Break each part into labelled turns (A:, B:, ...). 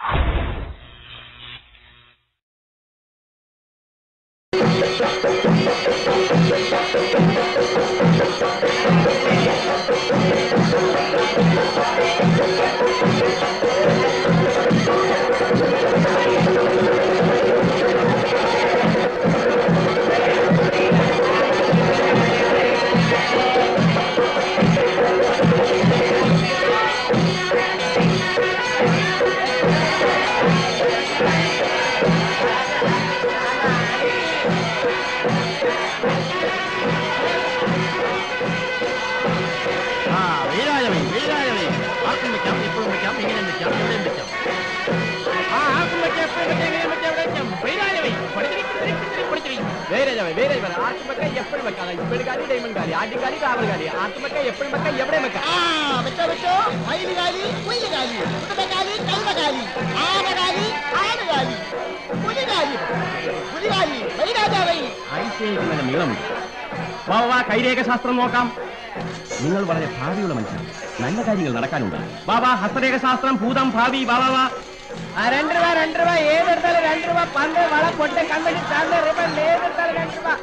A: കൈരേഖശാസ്ത്രം നോക്കാം. നിങ്ങൾ വളരെ ഭാവിയുള്ള മനുഷ്യൻ, നല്ല കാര്യങ്ങൾ നടക്കാനുണ്ട്. ബാബാ ഹസ്തരേഖശാസ്ത്രം, ഭൂതം, ഭാവി. ബാബാ
B: 2 രൂപ 2 രൂപ ഏതെടുത്താലും 2 രൂപ. പണ്ട് വളം പൊട്ട് കമ്പനി ചാർജ് റിബൺ ഏതെടുത്താലും 2 രൂപ.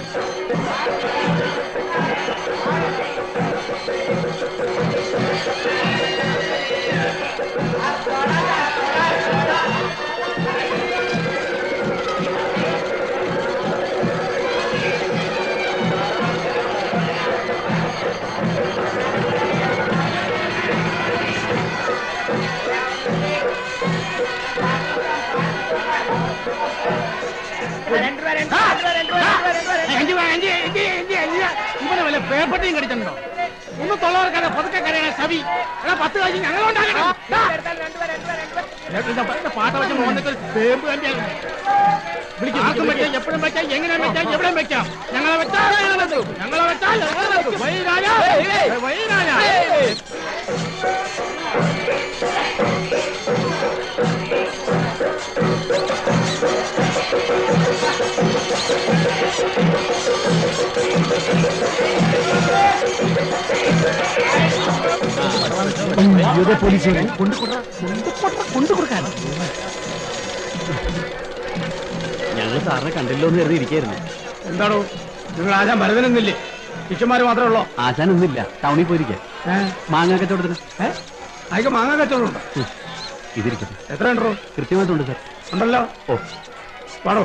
A: ഇവനെ വല്ല പേപ്പട്ടിയും കടിച്ചിട്ടുണ്ടോ? ഒന്ന് തൊള്ളവർക്കാതെ പതുക്കെ കരയണ സവി. 10 കാശ് ഞങ്ങളുണ്ടാകണം. പാട്ട വെച്ച് മോന്നൊക്കെ പേമ്പ് തന്നെയാണ്. ആർക്കും വെക്കാം, എപ്പോഴും വെക്കാം, എങ്ങനെ വെക്കാം, എവിടെ വെക്കാം. ഞങ്ങളെ വെച്ചാൽ ഞങ്ങളെ വെച്ചാൽ വൈരാജ വൈരാജ.
C: ഞങ്ങൾ സാറിനെ കണ്ടില്ലോ എന്ന് കരുതി ഇരിക്കായിരുന്നു.
A: എന്താണോ നിങ്ങൾ ആശാൻ ഭരതനൊന്നില്ലേ? ശിഷ്യന്മാര് മാത്രമേ ഉള്ളോ?
C: ആശാൻ ഒന്നില്ല, ടൗണിൽ പോയിരിക്കാം. മാങ്ങ കച്ചവടത്തിന്.
A: അതിക്ക് മാങ്ങ കച്ചവടം ഉണ്ടോ?
C: ഇതിരിക്കട്ടെ.
A: എത്ര ഉണ്ടോ?
C: കൃത്യമായിട്ടുണ്ട് സാർ.
A: ഉണ്ടല്ലോ. ഓ പാടോ.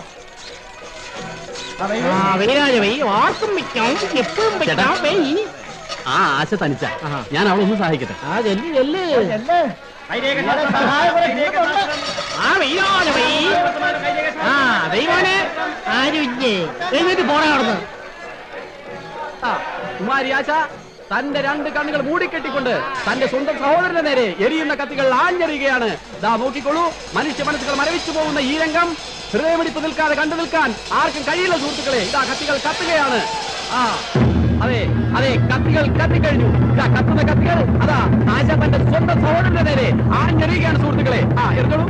C: ആ ആശ തനിച്ച ഞാൻ അവളൊന്ന് സഹായിക്കട്ടെ.
A: കുമാരി ആശ തന്റെ 2 കണ്ണുകൾ മൂടിക്കെട്ടിക്കൊണ്ട് തന്റെ സ്വന്തം സഹോദരന്റെ നേരെ എരിയുന്ന കത്തികൾ ആഞ്ഞെറിയുകയാണ്. ദാ നോക്കിക്കോളൂ, മനുഷ്യ മനസ്സുകൾ മരവിച്ചു പോകുന്ന ഈ രംഗം ഹൃദയമിടിപ്പ് നിൽക്കാതെ കണ്ടു നിൽക്കാൻ ആർക്കും കഴിയില്ല സുഹൃത്തുക്കളെ. ഇതാ കത്തികൾ കത്തുകയാണ്. അതെ അതെ, കത്തികൾ കത്തിക്കഴിഞ്ഞു. ഇതാ കത്തുന്ന കത്തികൾ അതാ ആശ തന്റെ സ്വന്തം സഹോദരന്റെ നേരെ ആഞ്ഞെറിയുകയാണ് സുഹൃത്തുക്കളെ. എറിഞ്ഞോളൂ.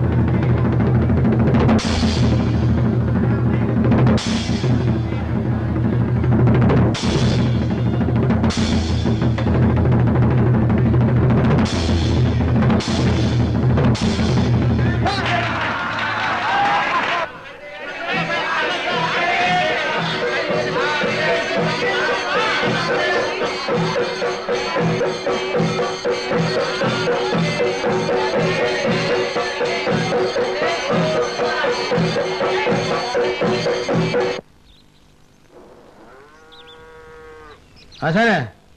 A: ആശാനെ,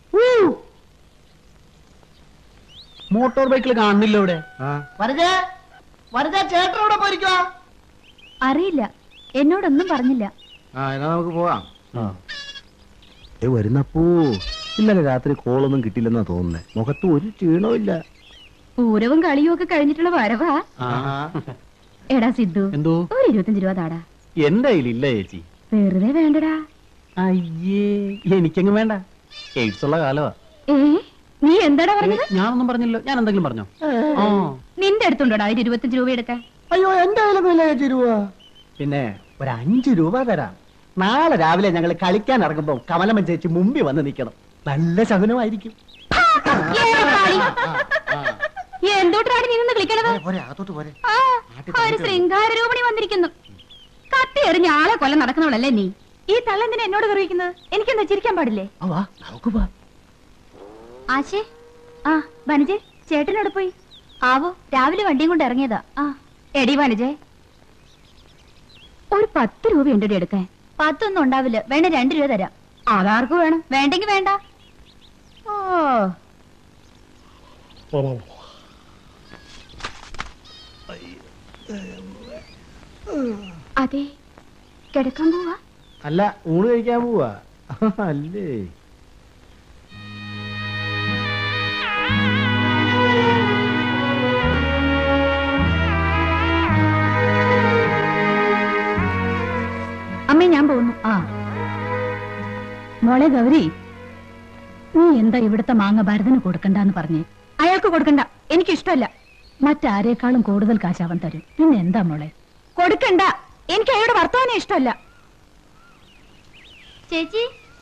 C: മോട്ടോർ ബൈക്കിൽ കാണുന്നില്ല ഇവിടെ.
B: ചേട്ടനോടെ പോയിരിക്കുവാ?
D: അറിയില്ല, എന്നോടൊന്നും പറഞ്ഞില്ല.
A: എന്നാ നമുക്ക് പോവാം.
C: വരുന്നപ്പോ ഇന്നലെ രാത്രി കോളൊന്നും കിട്ടില്ലെന്നാ തോന്നുന്നേ. മുഖത്ത് ഒരു ക്ഷീണവും ഇല്ല.
D: പൂരവും കളിയും ഒക്കെ കഴിഞ്ഞിട്ടുള്ള വരവാ. എടാ സിദ്ധു,
C: എന്തോ
D: ഒരു 25 രൂപ താടാ.
C: എന്റെ കയ്യിലില്ല ചേച്ചി.
D: വെറുതെ വേണ്ടടാ.
C: അയ്യേ, എനിക്കങ്ങ് വേണ്ട. എയ്ഡ്സ് ഉള്ള കാലമാ.
D: നീ എന്താടാ പറഞ്ഞത്?
C: ഞാനൊന്നും പറഞ്ഞില്ലോ. ഞാൻ എന്തെങ്കിലും പറഞ്ഞോ?
D: നിന്റെ അടുത്തുണ്ടോടാ 25 രൂപ എടുക്കാൻ?
C: അയ്യോ, എന്റെ കയ്യിലൊന്നുമില്ല ചേച്ചി രൂപ. പിന്നെ ഒരു 5 രൂപ തരാം. നാളെ രാവിലെ ഞങ്ങൾ കളിക്കാൻ ഇറങ്ങുമ്പോ കമലമ്മ ചേച്ചി മുമ്പിൽ വന്ന് നിൽക്കണം. നല്ല ശകുനമായിരിക്കും.
D: എന്തോട്ടാണ് നീ നിന്ന് കളിക്കണത്? ആ, ഒരു ശൃംഗാര രൂപണി വന്നിരിക്കുന്നു. കത്തി എറിഞ്ഞ ആളെ കൊല്ലം നടക്കുന്നവളല്ലേ നീ? ഈ തള്ളെന്തിനാ എന്നോട് കറിയിക്കുന്നത്? എനിക്കെന്താ ചിരിക്കാൻ പാടില്ലേ? ആശേ, ആ വനജെ, ചേട്ടനോട് പോയി? ആവോ, രാവിലെ വണ്ടിയും കൊണ്ട് ഇറങ്ങിയതാ. ആ എടി വനജെ, ഒരു 10 രൂപയുണ്ടോ എടുക്കാൻ? 10 ഒന്നും ഉണ്ടാവില്ല, വേണ്ട 2 രൂപ തരാം. അതാർക്ക് വേണം? വേണ്ടെങ്കി വേണ്ട. ഓ അതെ, കിടക്കാൻ പോവാ?
C: അല്ല, ഊണ് കഴിക്കാൻ പോവാ. അല്ലേ?
D: അമ്മേ, ഞാൻ പോകുന്നു. ആ മോളെ ഗൗരി, നീ എന്താ ഇവിടുത്തെ മാങ്ങ ഭരതന് കൊടുക്കണ്ടെന്ന് പറഞ്ഞേ? അയാൾക്ക് കൊടുക്കണ്ട, എനിക്കിഷ്ടമല്ല. മറ്റാരേക്കാളും കൂടുതൽ കാശ് അവൻ തരും. പിന്നെ എന്താ മോളെ? കൊടുക്കണ്ട, എനിക്ക് അയാളുടെ വർത്തമാനം ഇഷ്ടമല്ല. ചേച്ചി,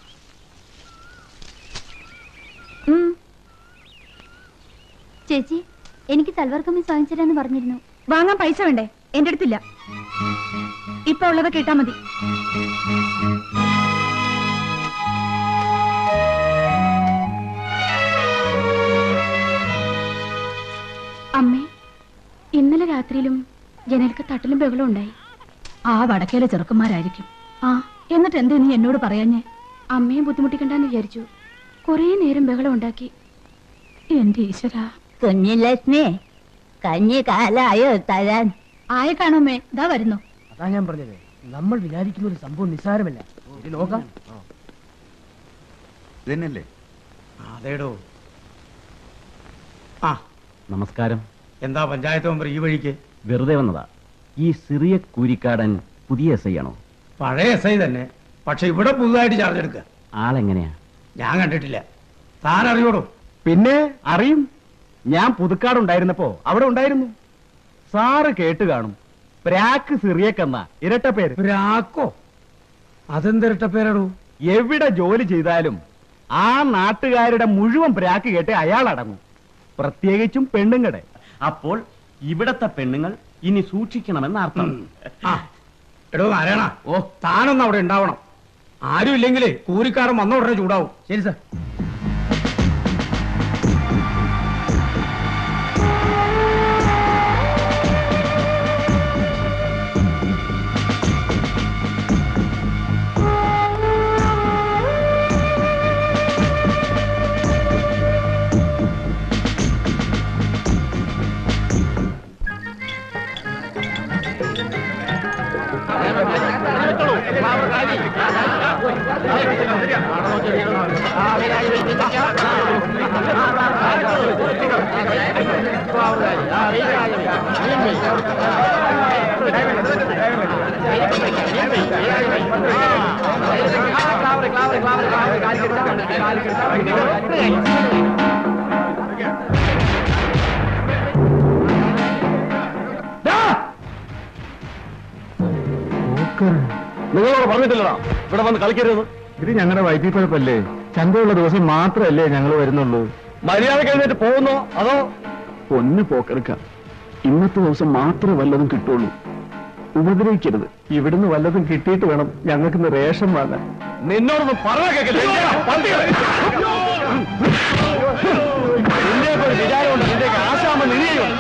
D: ചേച്ചി, എനിക്ക് സൽവാർ കമ്മീസ് വാങ്ങിച്ചിരാന്ന് പറഞ്ഞിരുന്നു. വാങ്ങാൻ പൈസ വേണ്ടേ? എന്റെ അടുത്തില്ല. ഇപ്പൊ ഉള്ളതൊക്കെ ഇട്ടാ മതി. അമ്മേ, ഇന്നലെ രാത്രിയിലും ജനൽക്ക് തട്ടിലും ബഹളം ഉണ്ടായി. ആ വടക്കേലെ ചെറുക്കന്മാരായിരിക്കും. ആ, എന്നിട്ട് എന്തേ നീ എന്നോട് പറയാഞ്ഞേ? അമ്മയെ ബുദ്ധിമുട്ടിക്കണ്ടെന്ന് വിചാരിച്ചു. കുറേ നേരം ബഹളം ഉണ്ടാക്കി. എന്റെ ഈശ്വര.
E: കുഞ്ഞിലക്ഷ്മി, കഞ്ഞി കാലായോ തരാൻ?
D: ആയ കാണുമേ, ഇതാ വരുന്നു.
C: അതാ ഞാൻ പറഞ്ഞത്, നമ്മൾ വിചാരിക്കുന്ന ഒരു സംഭവം നിസ്സാരമല്ല. ഇത് നോക്കാം.
F: ഇതന്നെയല്ലേ?
G: അതേടോ. ആ,
A: നമസ്കാരം.
G: എന്താ പഞ്ചായത്ത് മെമ്പർ ഈ വഴിക്ക്?
A: വെറുതെ വന്നതാ. ഈ സിറിയ കൂരിക്കാടൻ പുതിയ എസ് ഐ ആണോ?
G: പഴയ എസ് ഐ തന്നെ, പക്ഷെ ഇവിടെ പുതുതായിട്ട് ചാർജ് എടുക്കുക.
A: ആളെങ്ങനെയാ?
G: ഞാൻ കണ്ടിട്ടില്ല. താൻ അറിയോടോ?
C: പിന്നെ അറിയും. ഞാൻ പുതുക്കാടുണ്ടായിരുന്നപ്പോ അവിടെ ഉണ്ടായിരുന്നു. സാറ് കേട്ട് കാണും. പ്രാക്ക് സിറിയക്കെന്ന ഇരട്ട പേര്.
G: രാക്കോ? അതെന്തിരട്ട പേരാടോ?
C: എവിടെ ജോലി ചെയ്താലും ആ നാട്ടുകാരുടെ മുഴുവൻ പ്രാക്ക് കേട്ട് അയാൾ അടങ്ങും. പ്രത്യേകിച്ചും പെണ്ണുങ്ങടെ.
A: അപ്പോൾ ഇവിടത്തെ പെണ്ണുങ്ങൾ ഇനി സൂക്ഷിക്കണമെന്ന് അർത്ഥം.
G: ആ, എടോ നാരായണ, താനൊന്ന് അവിടെ ഉണ്ടാവണം. ആരും ഇല്ലെങ്കിലേ കൂലിക്കാരൻ വന്ന ഉടനെ ചൂടാവും.
C: ശരി സാർ.
A: നിങ്ങളോട് പറഞ്ഞിട്ടില്ലടാ ഇവിടെ വന്ന് കളിക്കരുത്.
C: ഇത് ഞങ്ങളുടെ വൈദ്യുതിപ്പഴപ്പല്ലേ? ചന്തയുള്ള ദിവസം മാത്രമല്ലേ ഞങ്ങൾ വരുന്നുള്ളൂ.
A: മര്യാദ കഴിഞ്ഞിട്ട് പോകുന്നോ അതോ?
C: ഒന്ന് പോക്കെടുക്കാം. ഇന്നത്തെ ദിവസം മാത്രമേ വല്ലതും കിട്ടുള്ളൂ. ഉപദ്രവിക്കരുത്. ഇവിടുന്ന് വല്ലതും കിട്ടിയിട്ട് വേണം ഞങ്ങൾക്ക് റേഷൻ വാങ്ങാൻ.
A: നിന്നോടൊന്നും പറഞ്ഞ കേൾക്കില്ല. വിചാരമുണ്ട് നിന്റെ ആശാമ നിന്നെയുണ്ട്.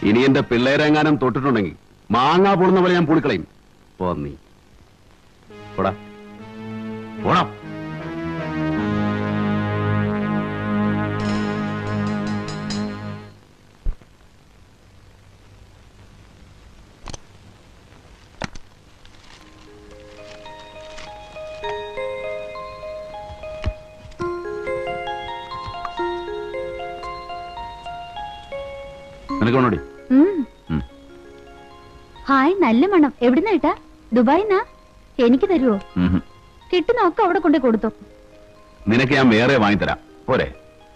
C: ഇനി എന്റെ പിള്ളേരെങ്ങാനും തൊട്ടിട്ടുണ്ടെങ്കിൽ മാങ്ങാ പൊടുന്ന പോലെ ഞാൻ പുളിക്കളയും. പോന്നീ പോടാ പോടാ. നിനക്ക് വേണോടി?
E: ഹായ്, നല്ല മണം. എവിടുന്ന ഏട്ടാ? ദുബായിന്നാ? എനിക്ക് തരുവോ? കിട്ടുന്നൊക്കെ അവിടെ കൊണ്ടേ കൊടുത്തോ.
C: നിനക്ക് ഞാൻ വേറെ വാങ്ങിത്തരാം, പോരെ?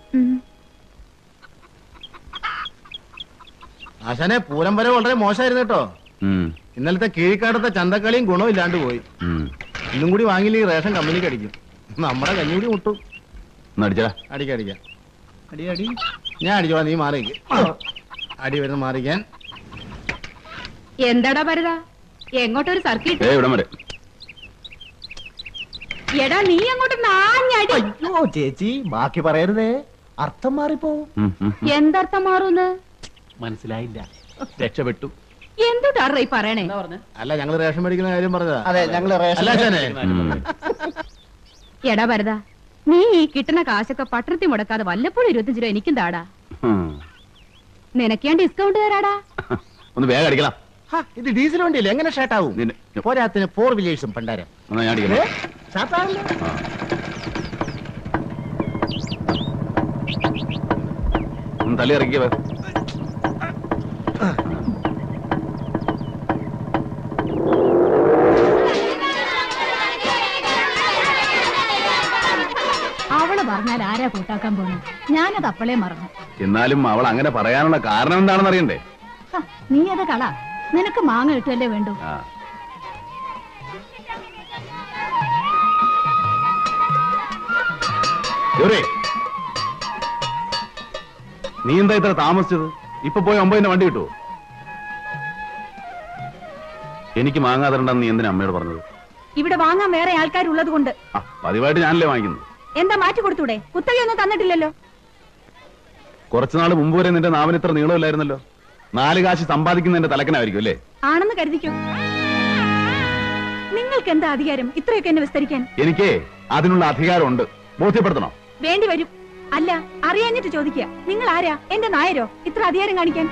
F: ആശാനെ, പൂരം വരെ വളരെ മോശമായിരുന്നു കേട്ടോ. ഇന്നലത്തെ കീഴ്ക്കാടത്തെ ചന്തക്കളിയും ഗുണമില്ലാണ്ട് പോയി. ഇന്നും കൂടി വാങ്ങിയില്ലെങ്കിൽ റേഷൻ കമ്പനിക്ക് അടിക്കും. നമ്മുടെ കഞ്ഞൂടി മുട്ടും.
C: അടിച്ചാ
F: അടിക്കാം. അടി ഞാൻ അടിച്ചോളാം, നീ മാറിക്ക്. അടി വരുന്ന മാറിക്കാൻ.
D: എന്താടാ ഭരത, എങ്ങോട്ടൊരു സർക്കിട്ട്?
C: ഇവിടം വരെ.
D: എടാ നീ അങ്ങോട്ട് നാഞ്ഞടി.
B: അയ്യോ ചേച്ചി, ബാക്കി പറയരുതേ, അർത്ഥം മാറിപ്പോവും.
D: എന്തർത്ഥം മാറൂന്ന്
A: മനസ്സിലായില്ല. രക്ഷപ്പെട്ടു.
D: എന്തുട്ടാ ഈ പറയണേ?
F: അല്ല, ഞങ്ങള് റേഷൻ മേടിക്കുന്ന കാര്യം പറഞ്ഞതാ.
B: അതെ, ഞങ്ങള്
F: അല്ല ആശാനെ,
D: എടാ ഭരത, നീ ഈ കിട്ടുന്ന കാശൊക്കെ പട്ടണത്തിൽ മുടക്കാതെ വല്ലപ്പോഴും 25 രൂപ എനിക്കും താടാ. നിനക്ക് ഞാൻ ഡിസ്കൗണ്ട് തരാടാ.
C: ഒന്ന് വേഗം അടിക്കണം.
F: ഇത് ഡീസൽ വണ്ടിയല്ലേ, എങ്ങനെ ഷാർട്ടാവും? പോരാത്തിന് 4 വീലേഴ്സും പണ്ടാരം.
C: ഞാൻ അടിക്കണം.
F: ഷാർട്ടാവില്ല.
C: ഒന്ന് തള്ളി ഇറക്കിയ
D: അവള് പറഞ്ഞാൽ ആരാ കൂട്ടാക്കാൻ പോണു? ഞാനത് അപ്പളേ മറന്നു.
C: എന്നാലും അവൾ അങ്ങനെ പറയാനുള്ള കാരണം എന്താണെന്ന് അറിയണ്ടേ?
D: നീ അത് കള. നിനക്ക് മാങ്ങ കിട്ടുമല്ലേ വേണ്ടു.
C: നീ എന്താ ഇത്ര താമസിച്ചത്? ഇപ്പൊ പോയി 9 വണ്ടി കിട്ടുമോ? എനിക്ക് മാങ്ങാ തരണ്ടെന്ന് നീ എന്തിനാ അമ്മയോട് പറഞ്ഞത്?
D: ഇവിടെ വാങ്ങാൻ വേറെ ആൾക്കാരുള്ളത് കൊണ്ട്.
C: പതിവായിട്ട് ഞാനല്ലേ വാങ്ങിക്കുന്നത്.
D: എന്താ മാറ്റി കൊടുത്തൂടെ? കുത്തകയൊന്നും തന്നിട്ടില്ലല്ലോ.
C: കുറച്ചുനാൾ മുമ്പ് വരെ നിന്റെ നാവിന് ഇത്ര നീളമില്ലായിരുന്നല്ലോ. 4 കാശ് സമ്പാദിക്കുന്നതിന്റെ തലക്കനായിരിക്കും അല്ലേ?
D: ആണെന്ന് കരുതിക്കോ. നിങ്ങൾക്ക് എന്താ അധികാരം ഇത്രയൊക്കെ എന്നെ വിസ്തരിക്കാൻ?
C: എനിക്ക് അതിനുള്ള അധികാരമുണ്ട്. ബോധ്യപ്പെടുത്തണോ?
D: വേണ്ടി വരും. അല്ല, അറിയാഞ്ഞിട്ട് ചോദിക്കുക. നിങ്ങൾ ആരാ? എന്റെ നായരോ ഇത്ര അധികാരം കാണിക്കാൻ?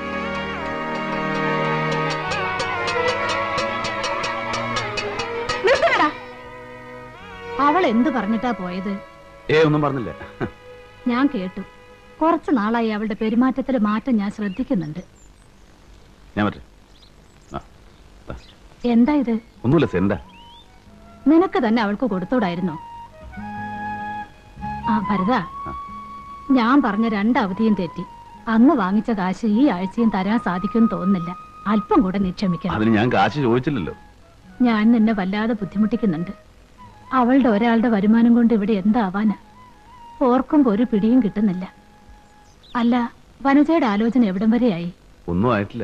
D: നിർത്തണടാ. അവൾ എന്ത് പറഞ്ഞിട്ടാ പോയത്?
C: ഒന്നും പറഞ്ഞില്ല.
D: ഞാൻ കേട്ടു. കുറച്ചു നാളായി അവളുടെ പെരുമാറ്റത്തില് മാറ്റം ഞാൻ ശ്രദ്ധിക്കുന്നുണ്ട്. എന്താ ഇത്?
C: ഒന്നുമില്ല സെന്താ.
D: നിനക്ക് തന്നെ അവൾക്ക് കൊടുത്തോടായിരുന്നോ? ഭരത, ഞാൻ പറഞ്ഞ 2 അവധിയും തെറ്റി. അന്ന് വാങ്ങിച്ച കാശ് ഈ ആഴ്ചയും തരാൻ സാധിക്കുമെന്ന് തോന്നുന്നില്ല. അല്പം കൂടെ നീ ക്ഷമിക്കണം.
C: അതിന് ഞാൻ കാശ് ചോദിച്ചില്ലല്ലോ.
D: ഞാൻ നിന്നെ വല്ലാതെ ബുദ്ധിമുട്ടിക്കുന്നുണ്ട്. അവളുടെ ഒരാളുടെ വരുമാനം കൊണ്ട് ഇവിടെ എന്താവാനാ? ഓർക്കുമ്പോ ഒരു പിടിയും കിട്ടുന്നില്ല. അല്ല, വനജയുടെ ആലോചന എവിടം വരെയായി?
C: ഒന്നും ആയിട്ടില്ല.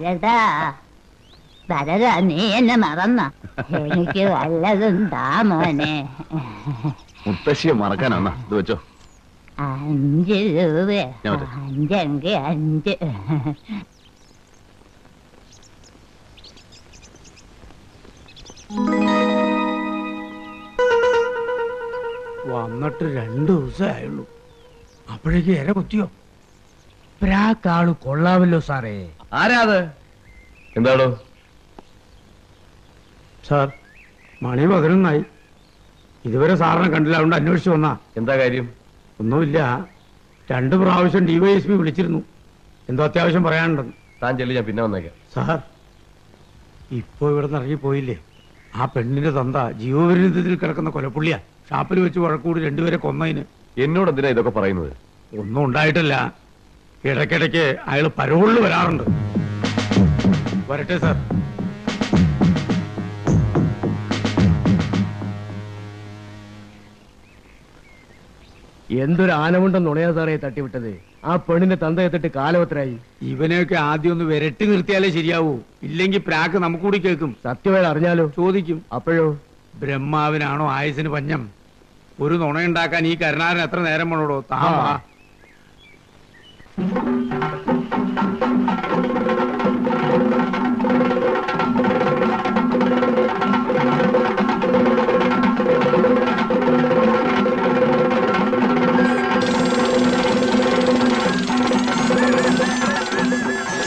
E: ഭരത, നീ എന്നെ മറന്ന? എനിക്ക് വല്ലതും താ മോനെ.
C: മുത്തശ്ശിയെ മറക്കാനാ? ഇത് വെച്ചോ.
E: 5 രൂപ. 5 5.
G: വന്നിട്ട് 2 ദിവസമായുള്ളൂ. അപ്പോഴേക്ക് ഇര കുത്തിയോ? പ്രാക്കാള് കൊള്ളാമല്ലോ സാറേ.
C: ആരാ അത്? എന്താടോ
G: സാർ? മണി 11 ഇതുവരെ സാറിനെ കണ്ടില്ല, അതുകൊണ്ട് അന്വേഷിച്ചു വന്നാ.
C: എന്താ കാര്യം?
G: ഒന്നുമില്ല. 2 പ്രാവശ്യം DYSP വിളിച്ചിരുന്നു. എന്തോ അത്യാവശ്യം പറയാനുണ്ടെന്ന്.
C: താൻ ചെല്ലി, ഞാൻ പിന്നെ വന്നേക്കാം.
G: സാർ, ഇപ്പൊ ഇവിടെ നിന്ന് ഇറങ്ങിപ്പോയില്ലേ ആ പെണ്ണിന്റെ തന്ത? ജീവപര്യന്തത്തിൽ കിടക്കുന്ന കൊലപ്പുള്ളിയാ. ഷാപ്പിൽ വെച്ച് വഴക്കൂടി 2 പേരെ കൊന്നതിന്.
C: എന്നോട് എന്തിനാ ഇതൊക്കെ പറയുന്നത്?
G: ഒന്നും ഉണ്ടായിട്ടില്ല. ഇടയ്ക്കിടയ്ക്ക് അയാൾ പരോളിൽ വരാറുണ്ട്. വരട്ടെ സാർ.
B: എന്തൊരു ആനമുണ്ടെന്ന് നുണയാ സാറേ തട്ടിവിട്ടത്. ആ പെണ്ണിന്റെ തന്തയെത്തിട്ട് കാലവത്രായി.
G: ഇവനെയൊക്കെ ആദ്യം ഒന്ന് വിരട്ടി നിർത്തിയാലേ ശരിയാവൂ. ഇല്ലെങ്കിൽ പ്രാക്ക് നമുക്കൂടി കേൾക്കും.
B: സത്യമായി അറിഞ്ഞാലോ?
G: ചോദിക്കും.
B: അപ്പോഴോ?
G: ബ്രഹ്മാവിനാണോ ആയുസിന് പഞ്ഞം? ഒരു നുണയുണ്ടാക്കാൻ ഈ കരുണാരൻ എത്ര നേരം വേണോടോ? താ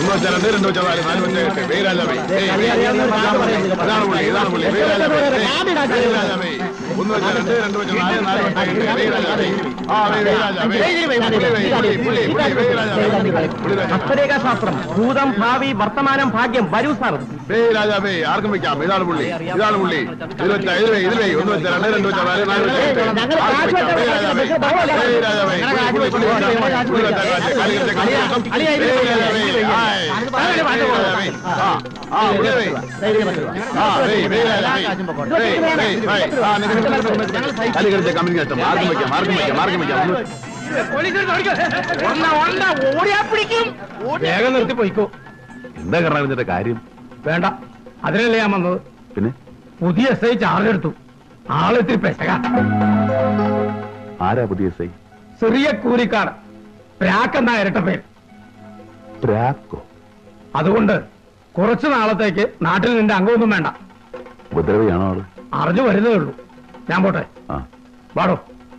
B: ശാസ്ത്രം ഭൂതം ഭാവി വർത്തമാനം ഭാഗ്യം വരൂ സാർ.
H: രാജാവേ ആർക്കും വെക്കാം. ഇതാണ് പുള്ളി, ഇതാണ് പുള്ളി. ഇതിലേ 1 വെച്ച 2 2 വെച്ച 4 4
G: വേഗം നിർത്തി പോയിക്കോ.
H: എന്താ കറങ്ങുന്നതിന്റെ കാര്യം?
G: വേണ്ട, അതിനല്ലേ ഞാൻ വന്നത്.
H: പിന്നെ
G: പുതിയ SI ചാർജ് എടുത്തു. ആളെത്തിരി പെശക.
H: ആരാ പുതിയ SI?
G: ചെറിയ കൂലിക്കാട് പ്രാക്കെന്നാ ഇരട്ട പേര്.
H: പ്രാക്കോ?
G: അതുകൊണ്ട് കുറച്ചു നാളത്തേക്ക് നാട്ടിൽ നിന്റെ അംഗമൊന്നും വേണ്ട.
H: ഉപദ്രവിയാണോ ആള്?
G: അറിഞ്ഞു വരുന്നേ ഉള്ളൂ. ഞാൻ പോട്ടെ. വാടോ.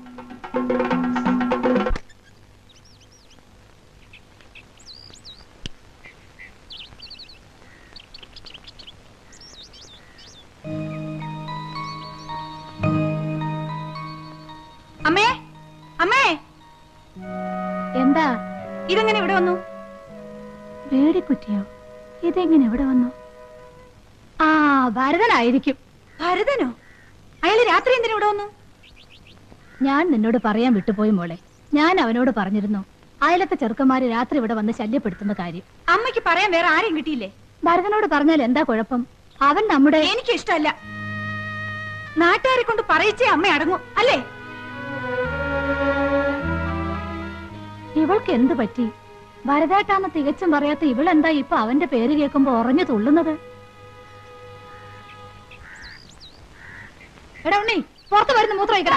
E: അമ്മേ, അമ്മേ, എന്താ ഇതെങ്ങനെ ഇവിടെ വന്നു? വേടിക്കുറ്റിയോ? ഇതെങ്ങനെ ഇവിടെ വന്നു? ആ, ഭരതനായിരിക്കും. ഭരതനോ? അയാള് രാത്രി എന്തിനാ ഇവിടെ വന്നു? ഞാൻ നിന്നോട് പറയാൻ വിട്ടുപോയി മോളെ. ഞാൻ അവനോട് പറഞ്ഞിരുന്നു അയലത്തെ ചെറുക്കന്മാര് രാത്രി ഇവിടെ വന്ന് ശല്യപ്പെടുത്തുന്ന കാര്യം. അമ്മയ്ക്ക് പറയാൻ വേറെ ആരെയും കിട്ടിയില്ലേ? ഭരതനോട് പറഞ്ഞാൽ എന്താ കുഴപ്പം? അവൻ നമ്മുടെ... എനിക്ക് ഇഷ്ടമല്ല. നാട്ടുകാരെ കൊണ്ട് പറയിച്ചേ അമ്മ അടങ്ങൂ, അല്ലേ? ഇവൾക്ക് എന്ത് പറ്റി? ഭരതേട്ടാന്ന് തികച്ചും പറയാത്ത ഇവളെന്താ ഇപ്പൊ അവന്റെ പേര് കേൾക്കുമ്പോ ഉറഞ്ഞു തുള്ളുന്നത്? എടാ ഉണ്ണി, പുറത്ത് വരുന്ന മൂത്രം ഒഴിക്കടാ.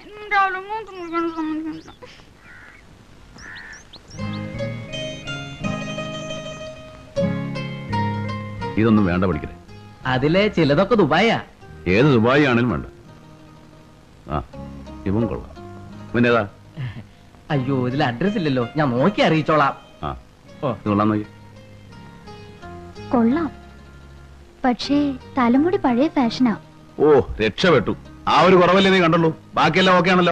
H: ഇതൊന്നും വേണ്ട പഠിക്കണേ.
B: അതിലെ ചിലതൊക്കെ ദുബായാ.
H: ഏത് ദുബായി ആണെങ്കിലും വേണ്ട. ആ, ഇവൻ കൊള്ളാം. ഇവനേതാ?
B: അയ്യോ, ഇതിൽ അഡ്രസ് ഇല്ലല്ലോ, ഞാൻ നോക്കി അറിയിച്ചോളാം.
H: ആ, കൊള്ളാം. നോക്കി
E: കൊള്ളാം, പക്ഷേ തലമുടി പഴയ ഫാഷനാ.
H: ഓ, രക്ഷപ്പെട്ടു. ആ ഒരു കുറവല്ലേ നീ കണ്ടുള്ളൂ, ബാക്കിയെല്ലാം ഓക്കെ ആണല്ലോ.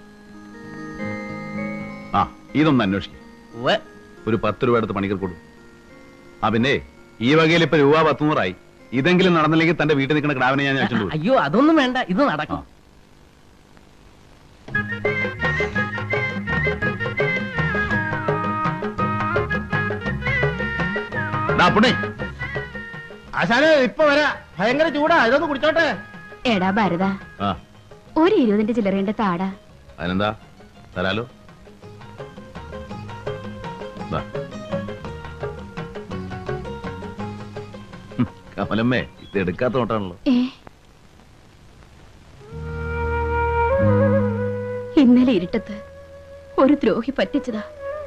H: ആ, ഇതൊന്ന് അന്വേഷിക്കും. ഒരു 10 രൂപ എടുത്ത് പണിക്കർ കൊടുക്കും. ആ, പിന്നെ ഈ വകയിൽ ഇപ്പൊ രൂപ 100 ഇതെങ്കിലും നടന്നില്ലെങ്കിൽ തന്റെ വീട്ടിൽ നിൽക്കുന്ന കിടാവിനെ ഞാൻ വെച്ചിട്ടു.
B: അയ്യോ, അതൊന്നും വേണ്ട, ഇത് നടക്കും.
F: ആശാനെ ഇപ്പൊ വരാ, ഭയങ്കര ചൂടാ, ഇതൊന്ന് കുടിച്ചോട്ടെ.
E: എടാ ഭരത, ഒരു 20 ചില്ലറേന്റെ താടാ.
H: അതിനെന്താ, തരാലോ. കമലമ്മേ, ഇത് എടുക്കാത്ത നോട്ടാണല്ലോ.
D: ഇന്നലെ ഇരുട്ടത്ത് ഒരു ദ്രോഹി പറ്റിച്ചതാ.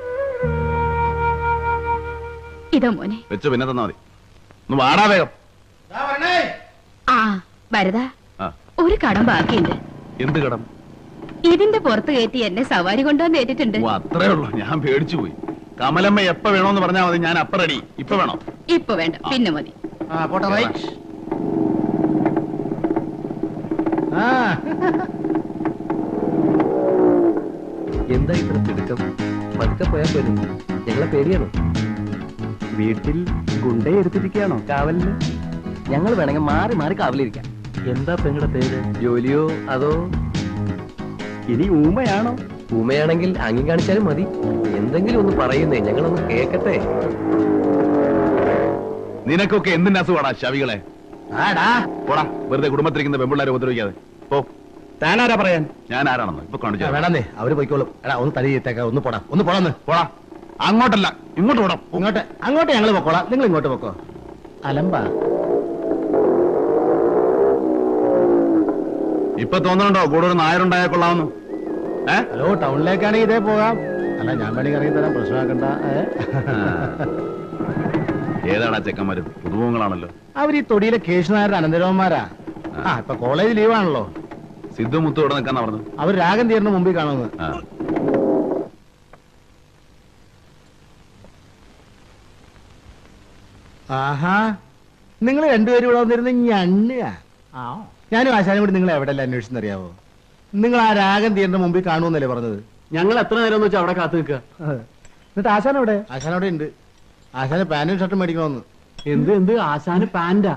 D: ഇതാ മോനെ.
H: വെച്ചു, പിന്നെ തന്നാ മതി. ഒന്ന് വാടാ വേഗം.
D: ആ ഭരത, ഒരു കടം ബാക്കിയുണ്ട്.
H: എന്ത് കടം?
D: ഇതിന്റെ പുറത്ത് കയറ്റി എന്നെ സവാരി കൊണ്ടുവന്ന് ഏറ്റിട്ടുണ്ട്.
H: അത്രേ ഉള്ളൂ, ഞാൻ പേടിച്ചു പോയി. കമലമ്മ എപ്പ വേണോന്ന് പറഞ്ഞാൽ മതി, ഞാൻ അപ്പ റെഡി. ഇപ്പൊ വേണോ?
D: ഇപ്പൊ വേണ്ട, പിന്നെ മതി.
B: എന്താ ഇത്ര തിടുക്കം? പതുക്കെ പോയാൽ പോലും ഞങ്ങളെ പേടിയാണോ?
C: വീട്ടിൽ ഗുണ്ടയെ എടുത്തിരിക്കുകയാണോ കാവലിന്?
B: ഞങ്ങൾ വേണമെങ്കിൽ മാറി മാറി കാവലിരിക്കാം. എന്താ പെങ്ങളുടെ പേര്? ജോലിയോ അതോ
C: ഇനി ഊമയാണോ?
B: ഊമയാണെങ്കിൽ അംഗീ കാണിച്ചാലും മതി. എന്തെങ്കിലും ഒന്ന് പറയുന്നേ, ഞങ്ങളൊന്ന് കേക്കട്ടെ.
H: നിനക്കൊക്കെ എന്തിന്റെ അസുഖമാടാ ശവികളെ? പോടാ, വെറുതെ കുടുംബത്തിരിക്കുന്ന പെമ്പിള്ളാരെ ഉപദ്രവിക്കാതെ പോ.
C: താനാരാ പറയാൻ?
H: ഞാൻ ആരാണെന്ന് ഇപ്പൊ കാണിച്ചു.
F: വേണമെന്നേ, അവര് പോയിക്കോളും. എടാ, ഒന്ന് തലയിട്ടേക്ക, ഒന്ന് പോടാ, ഒന്ന് പോടാന്ന്.
H: പോടാ, അങ്ങോട്ടല്ല ഇങ്ങോട്ട് പോടാം.
F: അങ്ങോട്ട് ഞങ്ങൾ പൊക്കോളാം, നിങ്ങൾ ഇങ്ങോട്ട് പൊക്കോ. അലമ്പ
H: ഇപ്പൊ തോന്നുന്നുണ്ടോ കൂടെ ഒരു നായരുണ്ടായാൽ കൊള്ളാമെന്ന്?
F: ഹലോ, ടൗണിലേക്കാണെങ്കിൽ ഇതേ പോകാം. അല്ല, ഞാൻ വേണമെങ്കിൽ ഇറങ്ങി തരാം, പ്രശ്നമാക്കണ്ട.
H: ഏതാടാ ചെക്കന്മാര്? പുതുമുഖങ്ങളാണല്ലോ.
F: അവർ ഈ തൊടിയിലെ കേശുനായരുടെ അനന്തരവന്മാരാ. ഇപ്പൊ കോളേജ് ലീവാണല്ലോ.
H: സിദ്ധു മുത്തു ഇവിടെ നിൽക്കാന്ന് പറഞ്ഞു.
F: അവർ രാഗം തീർന്ന മുമ്പിൽ കാണുന്നത്. ആഹാ, നിങ്ങൾ രണ്ടുപേരും ഇവിടെ വന്നിരുന്ന ഞണ്ണുക. ഞാനും ആശാനും കൂടി നിങ്ങളെ എവിടെയല്ല അന്വേഷിച്ചെന്നറിയാവോ? നിങ്ങൾ ആ രാഗം തീയന്റെ മുമ്പിൽ കാണുമെന്നല്ലേ പറഞ്ഞത്?
A: ഞങ്ങൾ എത്ര നേരം എന്ന് വെച്ചാൽ അവിടെ കാത്തു നിൽക്കുക.
C: എന്നിട്ട് ആശാൻ എവിടെ?
F: ആശാനവിടെ ഉണ്ട്. ആശാന് പാന്റും ഷർട്ടും മേടിക്കണമെന്ന്.
A: എന്ത് ആശാന് പാന്റാ?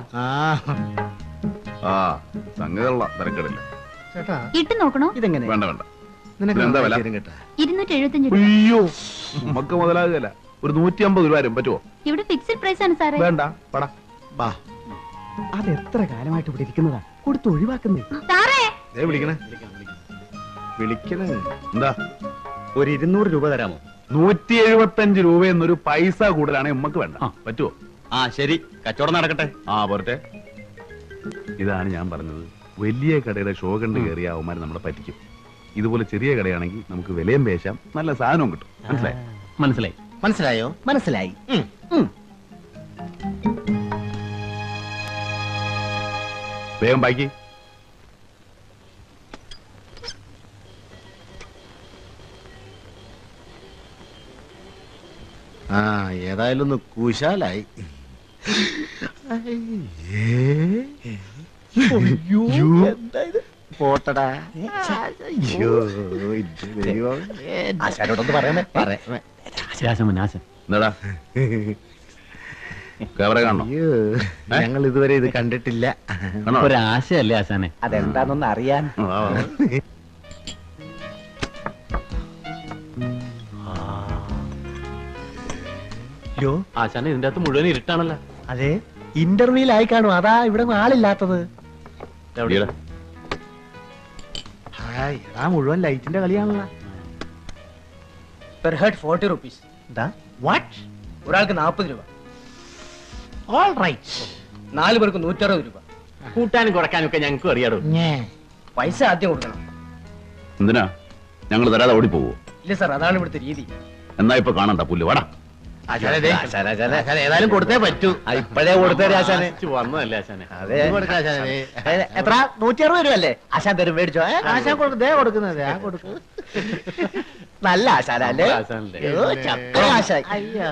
H: ആ സംഗതിയുള്ള തിരക്കിടില്ല.
F: ചേട്ടാ
E: ഇട്ട് നോക്കണോ?
F: ഇതെങ്ങനെ?
H: വേണ്ട വേണ്ട.
F: നിനക്ക്
H: എന്താ വില?
F: കേട്ടാ
E: 275 രൂപ.
H: അയ്യോ നമുക്ക് മുതലാകുകയല്ല. ഒരു 150 രൂപ വരും പറ്റുമോ?
E: ഇവിടെ ഫിക്സഡ് പ്രൈസ് ആണ് സാറേ.
H: വേണ്ട പടാ.
F: ബാ
C: അത് എത്ര കാലമായിട്ട് ഇവിടെ ഇരിക്കുന്നതാ, കൊടുത്ത് ഒഴിവാക്കുന്നേ.
E: സാറേ
F: വിളിക്കണേ വിളിക്കണേ.
H: എന്താ
C: ഒരു 200 രൂപ തരാമോ?
H: 175 രൂപ എന്നൊരു പൈസ കൂടുതലാണെങ്കിൽ ഉമ്മക്ക് വേണ്ട. പറ്റുമോ?
C: ആ ശരി, കച്ചവടം നടക്കട്ടെ.
H: ആ പോരട്ടെ. ഇതാണ് ഞാൻ പറഞ്ഞത്. വലിയ കടയുടെ ഷോ കണ്ട് കയറിയ അവന്മാർ നമ്മളെ പറ്റിക്കും. ഇതുപോലെ ചെറിയ കടയാണെങ്കിൽ നമുക്ക് വിലയും പേശാം, നല്ല സാധനവും കിട്ടും. മനസ്സിലായി?
A: മനസ്സിലായി.
F: മനസ്സിലായോ?
C: മനസ്സിലായി.
H: വേഗം ബാക്കി.
F: ആ ഏതായാലും ഒന്ന് കുശാലായി. പോട്ടടാ.
C: ആശാനോടൊന്ന് പറയാമേ.
H: എന്താടാ ക്യാമറ കാണണോ?
F: ഞങ്ങൾ ഇതുവരെ ഇത് കണ്ടിട്ടില്ല.
H: കാണോ?
A: ഒരാശയല്ലേ ആശാനെ?
C: അതെന്താണെന്ന് അറിയാൻ.
H: ആ, ആ.
A: ആശാനെ ഇതിന്റെ അകത്ത് മുഴുവൻ ഇരുട്ടാണല്ലോ.
C: അതെ, ഇന്റർവ്യൂലായി കാണും, അതാ ഇവിടെ ആളില്ലാത്തത്.
H: എവിടെയാ?
F: എടാ മുഴുവൻ ലൈറ്റിന്റെ കളിയാണല്ലോ.
B: Per head 40 rupees.
C: എന്താ?
B: വാട്ട്? ഒരാൾക്ക് 40 രൂപ. All right. 4 പേർക്ക് 160 രൂപ.
A: കൂട്ടാനും കുറയ്ക്കാനും ഒക്കെ ഞങ്ങൾക്കും അറിയാടോ.
B: പൈസ ആദ്യം കൊടുക്കണം.
H: എന്തിനാ ഞങ്ങൾ തരാതെ ഓടിപ്പോവോ?
B: ഇല്ല സാർ, അതാണ് ഇവിടുത്തെ രീതി.
H: എന്നാ ഇപ്പൊ കാണണ്ട പുല്ല് വാടാ.
F: ഏതായാലും കൊടുത്തേ പറ്റൂ.
C: ഇപ്പഴേ കൊടുത്തേരെ ആശാന്.
A: വന്നതല്ലേ ആശാനെ?
C: അതെ.
F: കൊടുക്കാം ആശാനെ.
C: എത്ര? 160 രൂപ അല്ലേ? ആശാൻ തരും, മേടിച്ചോ.
F: ആശാൻ കൊടുക്കുന്നതേ കൊടുക്കുന്നത്. ആ കൊടുക്കും.
C: നല്ല ആശാനല്ലേ?
A: ആശാനല്ലേ?
C: അയ്യോ, ചപ്പ ആശാൻ.
F: അയ്യോ.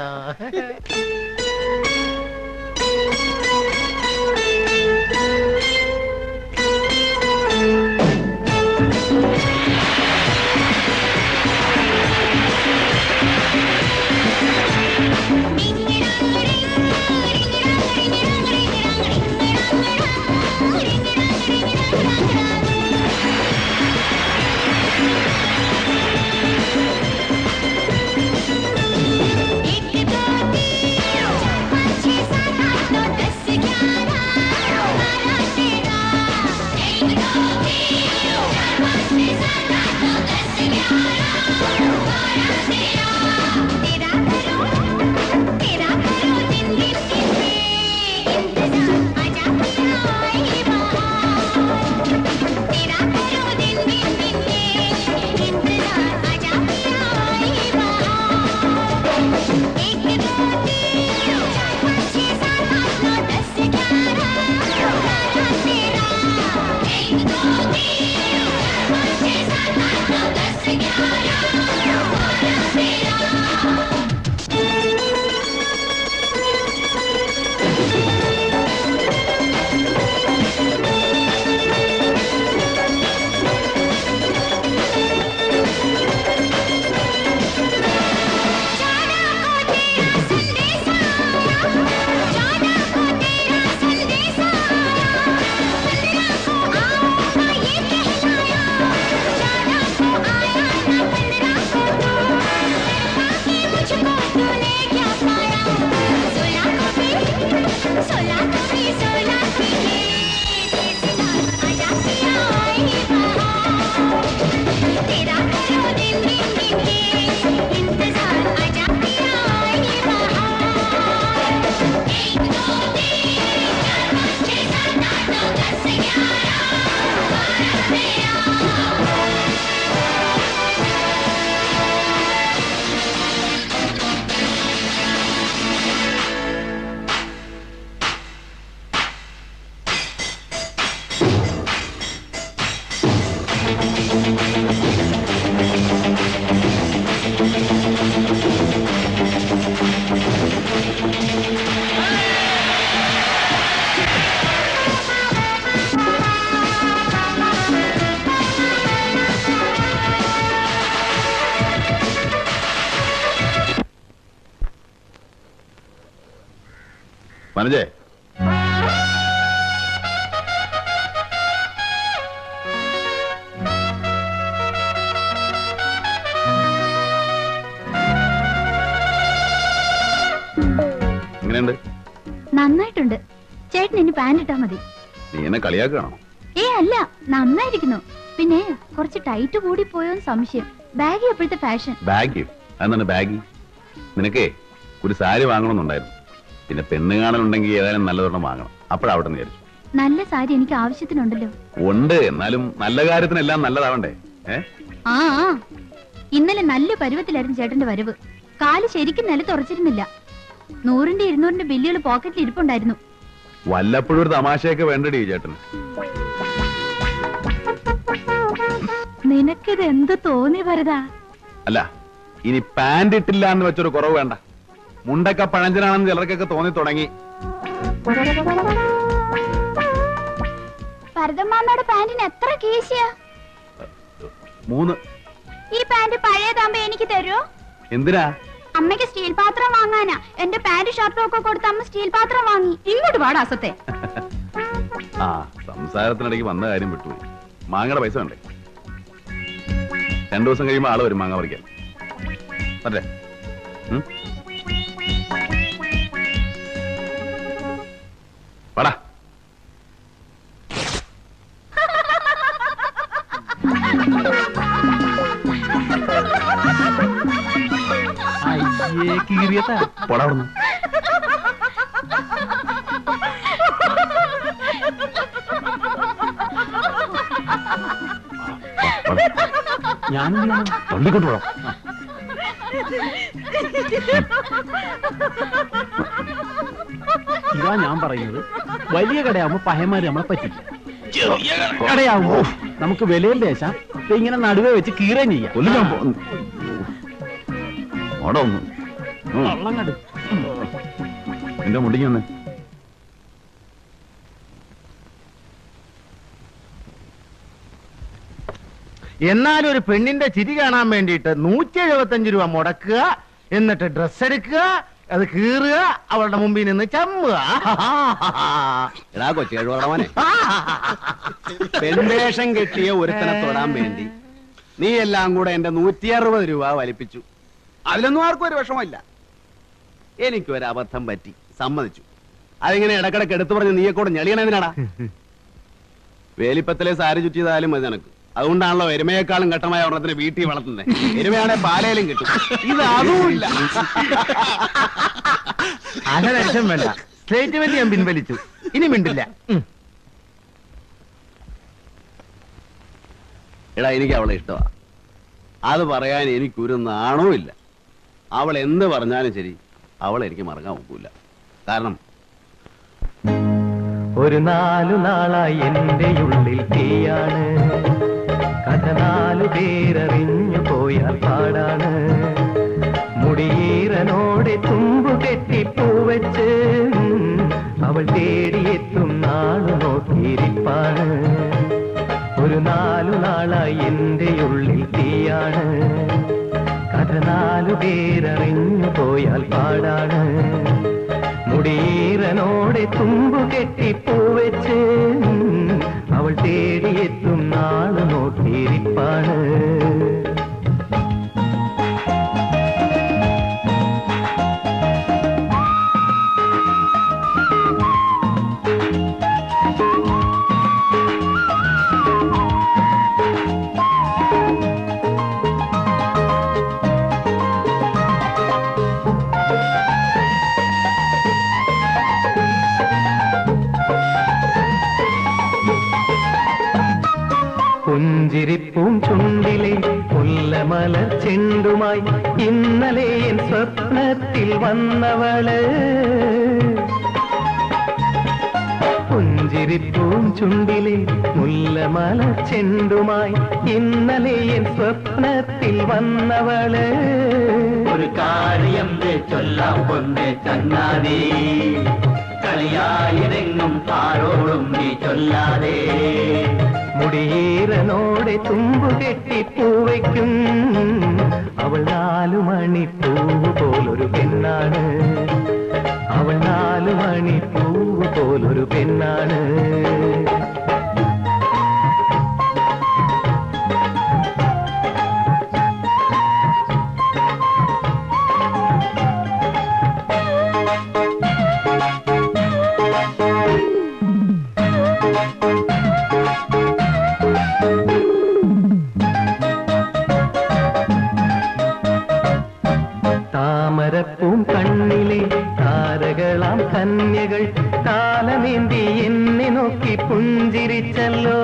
H: മനജേ, എങ്ങനെയുണ്ട്?
E: നന്നായിട്ടുണ്ട്. ചേട്ടൻ ഇനി പാന്റ് ഇട്ടാ മതി.
H: നീ എന്നെ കളിയാക്കുകയാണോ?
E: അല്ല, നന്നായിരിക്കുന്നു. പിന്നെ കുറച്ച് ടൈറ്റ് കൂടി പോയോന്ന് സംശയം. ബാഗി എപ്പോഴത്തെ ഫാഷൻ?
H: ബാഗി? അതെന്താണ് ബാഗി? നിനക്കേ ഒരു സാരി വാങ്ങണമെന്നുണ്ടായിരുന്നു. പിന്നെ പെണ്ണ് കാണലുണ്ടെങ്കിൽ ഏതായാലും നല്ലതൊരെണ്ണം വാങ്ങണം. അപ്പോഴവിടെ നിന്ന് വിചാരിച്ചു.
E: നല്ല സാരി എനിക്ക് ആവശ്യത്തിനുണ്ടല്ലോ.
H: ഉണ്ട്, എന്നാലും നല്ല കാര്യത്തിനെല്ലാം നല്ലതാവണ്ടേ?
E: ആ ഇന്നലെ നല്ല പരുവത്തിലായിരുന്നു ചേട്ടന്റെ വരവ്. കാല് ശരിക്കും നിലത്തുറച്ചിരുന്നില്ല. 100ന്റെ 200ന്റെ ബില്ലുകൾ പോക്കറ്റിൽ ഇരിപ്പുണ്ടായിരുന്നു.
H: വല്ലപ്പോഴും ഒരു തമാശയൊക്കെ വേണ്ടടി ചേട്ടന്.
E: നിനക്കിത് എന്ത് തോന്നി വരതാ?
H: അല്ല, ഇനി പാന്റ് ഇട്ടില്ല എന്ന് വെച്ചൊരു കുറവ് വേണ്ട. മുണ്ടൊക്കെ പഴഞ്ചനാണെന്ന് ചിലർക്കൊക്കെ തോന്നി തുടങ്ങി.
E: ഭരതമ്മാമ്മയുടെ പാന്റിന് എത്ര കീശയാ?
H: 3.
E: ഈ പാന്റ് പഴയതാകുമ്പോ എനിക്ക് തരുമോ?
H: എന്തിനാ?
E: അമ്മയ്ക്ക് സ്റ്റീൽ പാത്രം വാങ്ങാനാ. എന്റെ പാന്റ് ഷർട്ടും ഒക്കെ കൊടുത്ത് അമ്മ സ്റ്റീൽ പാത്രം വാങ്ങി. ഇങ്ങോട്ട് വാടാസത്തെ.
H: ആ, സംസാരത്തിനിടയ്ക്ക് വന്ന കാര്യം വിട്ടുപോയി. മാങ്ങയുടെ പൈസ വേണ്ടേ? 2 ദിവസം കഴിയുമ്പോ ആള് വരും മാങ്ങ പറിക്കാൻ. അല്ലേ? വാടാ. പോടാ അവിടുന്ന്.
C: ഞാനെന്തിനാണ്
H: പള്ളിക്കൊണ്ട് പോടാ.
C: ഇതാ ഞാൻ പറയുന്നത്. വലിയ കടയാവുമ്പോ പഹയന്മാര് നമ്മളെ പറ്റില്ല. കടയാവുമ്പോ നമുക്ക് വിലയും ദേശം ഇങ്ങനെ നടുവേ വെച്ച് കീറുകയും ചെയ്യാം.
H: എന്റെ മുടിക്ക് വന്നേ.
F: എന്നാലും ഒരു പെണ്ണിന്റെ ചിരി കാണാൻ വേണ്ടിയിട്ട് 175 രൂപ മുടക്കുക, എന്നിട്ട് ഡ്രസ് എടുക്കുക, അത് കീറുക, അവളുടെ മുമ്പിൽ നിന്ന് ചമ്മുക.
A: എടാ കൊച്ചു കഴിവറവനെ, പെൺവേഷം കെട്ടിയ ഒരുത്തനെ തൊടാൻ വേണ്ടി നീ എല്ലാം കൂടെ എന്റെ 160 രൂപ വലിപ്പിച്ചു. അതിലൊന്നും ആർക്കും ഒരു വിഷമമില്ല. എനിക്കൊരു അബദ്ധം പറ്റി, സമ്മതിച്ചു. അതിങ്ങനെ ഇടക്കിടക്ക് എടുത്തു പറഞ്ഞ് നീയെ കൂടെ ഞെളിയണതിനാടാ. വേലിപ്പത്തിലെ സാരി ചുറ്റിയതായാലും മതി നിനക്ക്. അതുകൊണ്ടാണല്ലോ എരുമയെക്കാളും ഘട്ടമായ ഒരെണ്ണത്തിന് വീട്ടിൽ വളർത്തുന്നത്. എരുമയാണെ പാലയിലും കിട്ടും. ഇത് അതുമില്ല.
F: അനലക്ഷം വേണ്ട. സ്റ്റേറ്റ്മെന്റ് ഞാൻ പിൻവലിച്ചു. ഇനി മിണ്ടില്ല.
A: എടാ, എനിക്ക് അവളെ ഇഷ്ടമാ. അത് പറയാൻ എനിക്കൊരു നാണവും ഇല്ല. അവൾ എന്ത് പറഞ്ഞാലും ശരി, അവളെ എനിക്ക് മറക്കാൻ ഒക്കില്ല. കാരണം
I: ഒരു 4 നാളായി എന്റെ ഉള്ളിൽ തീയാണ്. കഥ 4 പേരറിഞ്ഞു പോയാൽ പാടാണ്. മുടിയീറനോടെ തുമ്പു കെട്ടി പൂവച്ച് അവൾ തേടിയെത്തും നാള് നോക്കിയിരിപ്പാണ്. ഒരു 4 നാളായി എന്റെ ഉള്ളിൽ തീയാണ്. കഥ 4 പേരറിഞ്ഞു പോയാൽ പാടാണ്. മുടിയീറനോടെ തുമ്പു കെട്ടി പൂവച്ച് അവൾ തേടിയെത്തും നാള് നോക്കിയിരിപ്പാണ്. പുഞ്ചിരിപ്പൂം ചുണ്ടിലെ മുല്ലമല ചെണ്ടുമായി ഇന്നലെ എൻ സ്വപ്നത്തിൽ വന്നവള്. പുഞ്ചിരിപ്പൂം ചുണ്ടിലെ മുല്ലമല ചെണ്ടുമായി ഇന്നലെ എൻ സ്വപ്നത്തിൽ വന്നവള്. ഒരു കാര്യം ചൊല്ലാം കൊണ്ടേ ചങ്ങാതി, കളിയായിരെങ്ങും ആരോടും നീ ചൊല്ലാതെ. മുടിയീറനോടെ തുമ്പു കെട്ടി പൂവയ്ക്കും അവൾ 4 മണിപ്പൂവ് പോലൊരു പെണ്ണാണ്. അവൾ 4 മണി കന്യകൾ കാലമേന്തി എന്നെ നോക്കി പുഞ്ചിരിച്ചല്ലോ.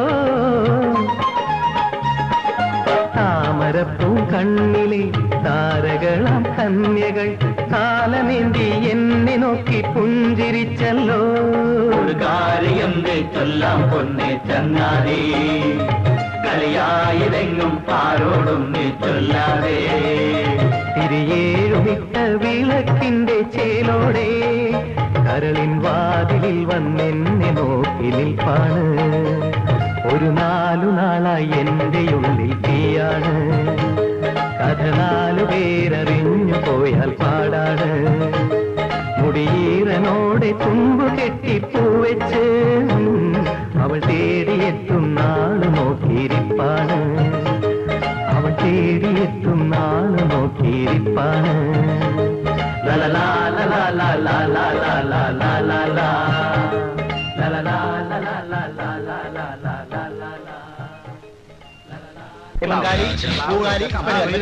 I: താമരപ്പൂ കണ്ണിലെ താരകളാം കന്യകൾ കാലമേന്തി എന്നെ നോക്കി പുഞ്ചിരിച്ചല്ലോ.
J: ഒരു കാര്യം ചൊല്ലാം പൊന്നെ ചങ്ങാതി, കളിയായതെങ്ങും ആരോടും നീ ചൊല്ലാതെ.
I: തിരിയേഴുമിട്ട വിളക്കിന്റെ ചേലോടെ കരളിൻ വാതിലിൽ വന്നെന്നെ നോക്കി നിൽപ്പാണ്. ഒരു 4 നാളായി എന്റെ ഉള്ളിൽ തീയാണ്. കഥ 4 പേരറിഞ്ഞു പോയാൽ പാടാണ്. മുടിയീറനോടെ തുമ്പു കെട്ടി പൂവെച്ച് അവൾ തേടിയെത്തും നാള് നോക്കിയിരിപ്പാണ്. അവൾ തേടിയെത്തും നാള് നോക്കിയിരിപ്പാണ്. ലലലാ ലലാ ലലാ ലലാ ലലാ ലലാ ലലാ ലലാ ലലാ ലലാ ലലാ.
F: പൂങ്കാരി, പൂങ്കാരി, കപ്പല്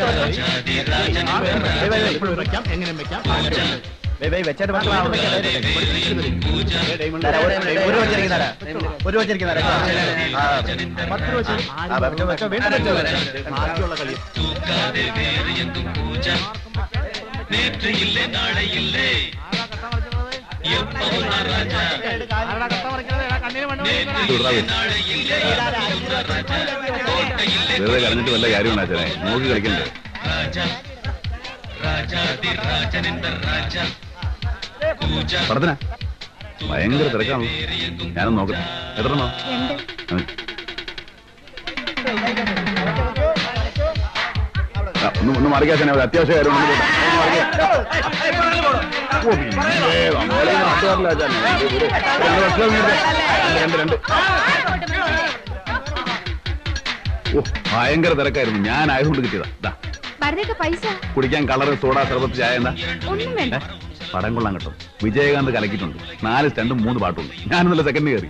F: വെക്കാം, എങ്ങനെ വെക്കാം? വെച്ചിട്ട് ഒരു വച്ചിരിക്കുന്ന
H: വെറുതെ കളഞ്ഞിട്ട് വല്ല കാര്യമാണ് അച്ഛനെ, നോക്കി കളിക്കണ്ടേ? പടത്തിനാ ഭയങ്കര തിരക്കാണല്ലോ. ഞാനൊന്ന് നോക്കട്ടെ. എത്രണ്ണോ? ഒന്ന് മാറിക്കാച്ചനെ, ഒരു അത്യാവശ്യ കാര്യം. ഭയങ്കര തിരക്കായിരുന്നു. ഞാൻ ആയതുകൊണ്ട് കിട്ടിയതാ.
E: പൈസ
H: കുടിക്കാൻ കളറ്, സോഡ, സർബത്ത്, ചായ എന്താ?
E: ഒന്നും വേണ്ട.
H: പടം കൊള്ളാൻ കേട്ടോ. വിജയകാന്ത് കലക്കിയിട്ടുണ്ട്. 4 സ്റ്റണ്ടും 3 പാട്ടുണ്ട്. ഞാനൊന്നല്ല സെക്കൻഡ് കയറി.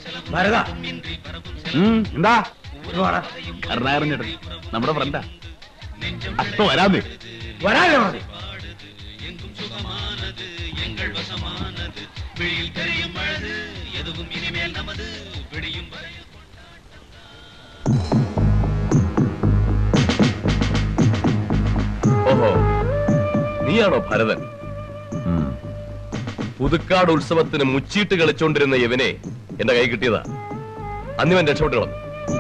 H: എന്താ കരുണാകരൻ ചേട്ടൻ നമ്മുടെ ഫ്രണ്ടാ. അപ്പൊ വരാമേ.
K: ഓഹോ, നീയാണോ ഭരതൻ? പുതുക്കാട് ഉത്സവത്തിന് മുച്ചീട്ട് കളിച്ചോണ്ടിരുന്ന ഇവനെ എന്റെ കൈ കിട്ടിയതാ. അന്നിവൻ രക്ഷപ്പെട്ടു കളഞ്ഞു.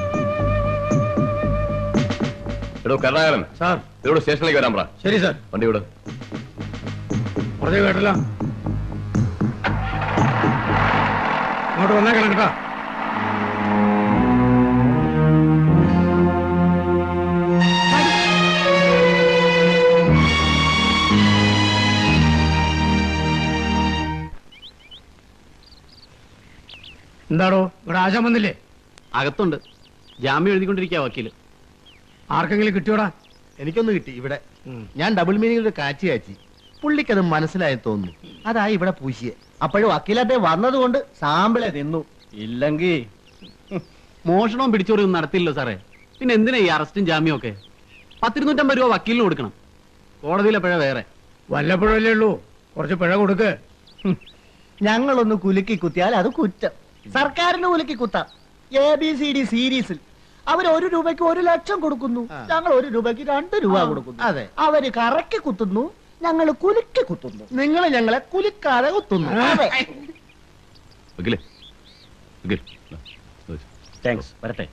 K: എടോ കരുണാകരൻ സാർ, ഇവിടെ സ്റ്റേഷനിലേക്ക് വരാൻ പറ.
G: ശരി സാർ.
K: വണ്ടി വിട്.
G: പറഞ്ഞു കേട്ടല്ലോ. അങ്ങോട്ട് വന്നേക്കണം കേട്ടോ. എന്താടോ ഇവിടെ ആശാൻ വന്നില്ലേ?
A: അകത്തുണ്ട്. ജാമ്യം എഴുതിക്കൊണ്ടിരിക്കുക വക്കീല്.
G: ആർക്കെങ്കിലും കിട്ടിയോടാ?
F: എനിക്കൊന്ന് കിട്ടി ഇവിടെ. ഞാൻ ഡബിൾ മീനിങ്ങിൽ കാച്ചി കാച്ചി. പുള്ളിക്കത് മനസ്സിലായി തോന്നുന്നു. അതായി ഇവിടെ പൂശിയെ.
B: അപ്പോഴും വക്കീലത്തെ വന്നതുകൊണ്ട് സാമ്പിളെ തിന്നു.
A: ഇല്ലെങ്കിൽ മോഷണവും പിടിച്ചോറിയും നടത്തില്ലോ സാറേ. പിന്നെ എന്തിനാ ഈ അറസ്റ്റും ജാമ്യവും ഒക്കെ? 250 രൂപ വക്കീലിന് കൊടുക്കണം. കോടതിയിലെ പിഴ വേറെ.
G: വല്ലപ്പോഴല്ലേ ഉള്ളൂ, കുറച്ച് പിഴ കൊടുക്ക്.
B: ഞങ്ങളൊന്ന് കുലുക്കി കുത്തിയാൽ അത് കുറ്റം. സർക്കാരിന് കുലുക്കി കുത്താം. ABCD സീരീസിൽ അവർ 1 രൂപയ്ക്ക് 1 ലക്ഷം കൊടുക്കുന്നു. ഞങ്ങൾ 1 രൂപയ്ക്ക് 2 രൂപ കൊടുക്കുന്നു.
F: അതെ,
B: അവര് കറക്കി കുത്തുന്നു, ഞങ്ങൾ കുലുക്കി കുത്തുന്നു.
F: നിങ്ങൾ ഞങ്ങളെ കുലുക്കാതെ കുത്തുന്നു.
B: താങ്ക്സ്. വരട്ടെ.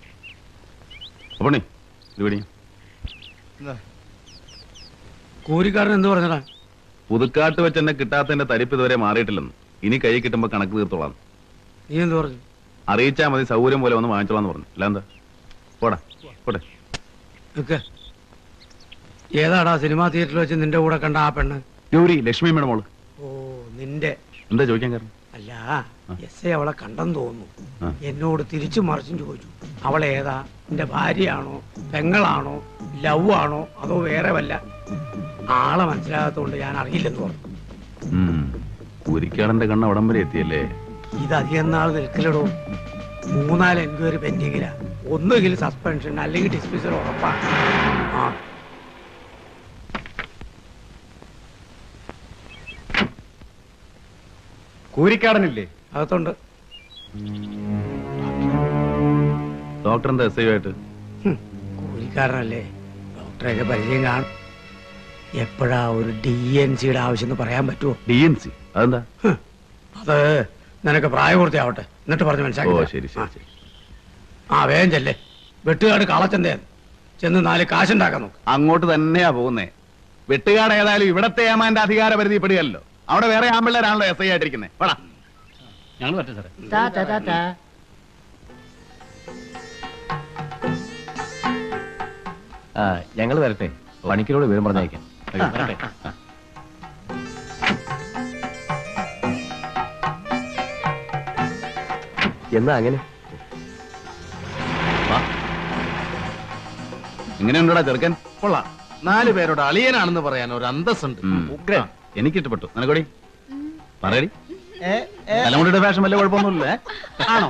G: കൂലിക്കാരൻ എന്ത് പറഞ്ഞടാ?
H: പുതുക്കാട്ട് വെച്ച് എന്നെ കിട്ടാത്തതിന്റെ തരിപ്പ് ഇതുവരെ മാറിയിട്ടില്ലെന്ന്. ഇനി കൈ കിട്ടുമ്പോ കണക്ക് തീർത്തോളാം.
G: നീ എന്ത് പറഞ്ഞു?
H: അറിയിച്ചാൽ മതി, സൗകര്യം പോലെ വന്ന് വാങ്ങിച്ചോളാന്ന് പറഞ്ഞു. അല്ല എന്താ? പോടാ പോട്ടെ.
G: ഏതാടാ സിനിമാ തിയേറ്ററിൽ വെച്ച് നിന്റെ കൂടെ കണ്ട ആ പെണ്ണ്?
H: ഗൗരി, ലക്ഷ്മിയമ്മയുടെ മോള്.
G: ഓ, നിന്റെ.
H: എന്താ ചോദിക്കാൻ കാരണം?
G: അല്ല, എസ് ഐ അവളെ കണ്ടെന്ന് തോന്നുന്നു. എന്നോട് തിരിച്ചു മറിച്ചും ചോദിച്ചു. അവളേതാ? നിന്റെ ഭാര്യയാണോ, പെങ്ങളാണോ, ലവ് ആണോ, അതോ വേറെ വല്ല? ആളെ മനസ്സിലാകാത്തോണ്ട് ഞാൻ അറിയില്ലെന്ന് പറഞ്ഞു.
H: കുരിക്കാടന്റെ കണ്ണ് അവിടം വരെ എത്തിയല്ലേ?
G: ഇത് അധികം നാൾ നിൽക്കലടോ. 3-4 എൻക്വയറി പെൻഡിങ്ങിലാ. ഒന്നുകിൽ സസ്പെൻഷൻ അല്ലെങ്കിൽ ഡിസ്മിസൽ ഉറപ്പാണ്. ആ,
L: കൂരിക്കാടനില്ലേ?
G: അകത്തുണ്ട്.
H: ഡോക്ടറിന്റെ എസ് ഐ ആയിട്ട്
G: കൂലിക്കാരനല്ലേ, ഡോക്ടറെയൊക്കെ പരിചയം കാണും. എപ്പോഴാ ഒരു DNCയുടെ ആവശ്യം എന്ന് പറയാൻ പറ്റുമോ?
H: DNC അതെന്താ?
G: അത് നിനക്ക് പ്രായപൂർത്തിയാവട്ടെ എന്നിട്ട് പറഞ്ഞു മനസ്സിലാക്കി.
H: ശരി ശരി ശരി.
G: ആ വേഗം ചെല്ലേ. വെട്ടുകാട് കളച്ചന്തേ ചെന്ന് 4 കാശുണ്ടാക്കാൻ നോക്ക്.
H: അങ്ങോട്ട് തന്നെയാ പോകുന്നേ. വെട്ടുകാട് ഏതായാലും ഇവിടത്തെ ഏമാന്റെ അധികാര പരിധിപ്പെടുകയല്ലോ. അവിടെ വേറെ ആമ്പിള്ളേരാണല്ലോ എസ് ഐ ആയിട്ടിരിക്കുന്നത്. വേടാ
A: ഞങ്ങൾ പറ്റേ സാറേ.
L: ഞങ്ങൾ വരട്ടെ, പണിക്കരോട് വിവരം പറഞ്ഞയക്കാം.
H: എന്നാ അങ്ങനെ എങ്ങനെയുണ്ടടാ ചെറുക്കൻ?
F: കൊള്ളാം. 4 പേരോട് അളിയനാണെന്ന് പറയാൻ ഒരു അന്തസ്സുണ്ട്.
H: ഉഗ്രൻ. എനിക്ക് ഇഷ്ടപ്പെട്ടു. നിനക്കോടി പറയടി. തലമുടിയുടെ ഫാഷൻ വല്ല കുഴപ്പമൊന്നുമില്ല ആണോ?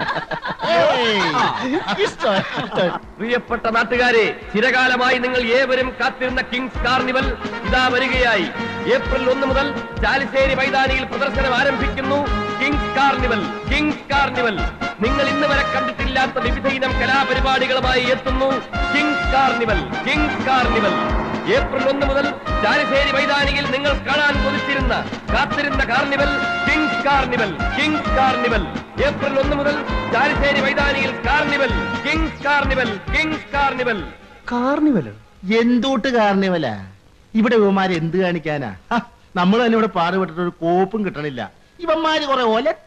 A: പ്രിയപ്പെട്ട നാട്ടുകാരെ, ചിരകാലമായി നിങ്ങൾ ഏവരും കാത്തിരുന്ന കിങ്സ് കാർണിവൽ ഇതാ വരികയായി. ഏപ്രിൽ 1 മുതൽ ചാലിശ്ശേരി മൈതാനിയിൽ പ്രദർശനം ആരംഭിക്കുന്നു. Kings carnival, kings carnival. നിങ്ങൾ ഇന്ന് വരെ കണ്ടിട്ടില്ലാത്ത വിവിധ ഇനം കലാപരിപാടികളുമായി എത്തുന്നു kings carnival, kings carnival. April 1 മുതൽ ചാലിശ്ശേരി മൈതാനിയിൽ നിങ്ങൾ കാണാൻ കൊതിച്ചിരുന്ന കാത്തിരുന്ന carnival kings carnival, kings carnival. April 1 മുതൽ ചാലിശ്ശേരി മൈതാനിയിൽ carnival, kings carnival, kings carnival.
F: കാർണിവലോ? എന്തോട്ട് കാർണിവലാ? ഇവിടെ ഇവന്മാര് എന്ത് കാണിക്കാനാ? നമ്മൾ തന്നെ ഇവിടെ പാടുപെട്ടിട്ട് ഒരു കോപ്പും കിട്ടണില്ല. ഇവന്മാര് കുറെ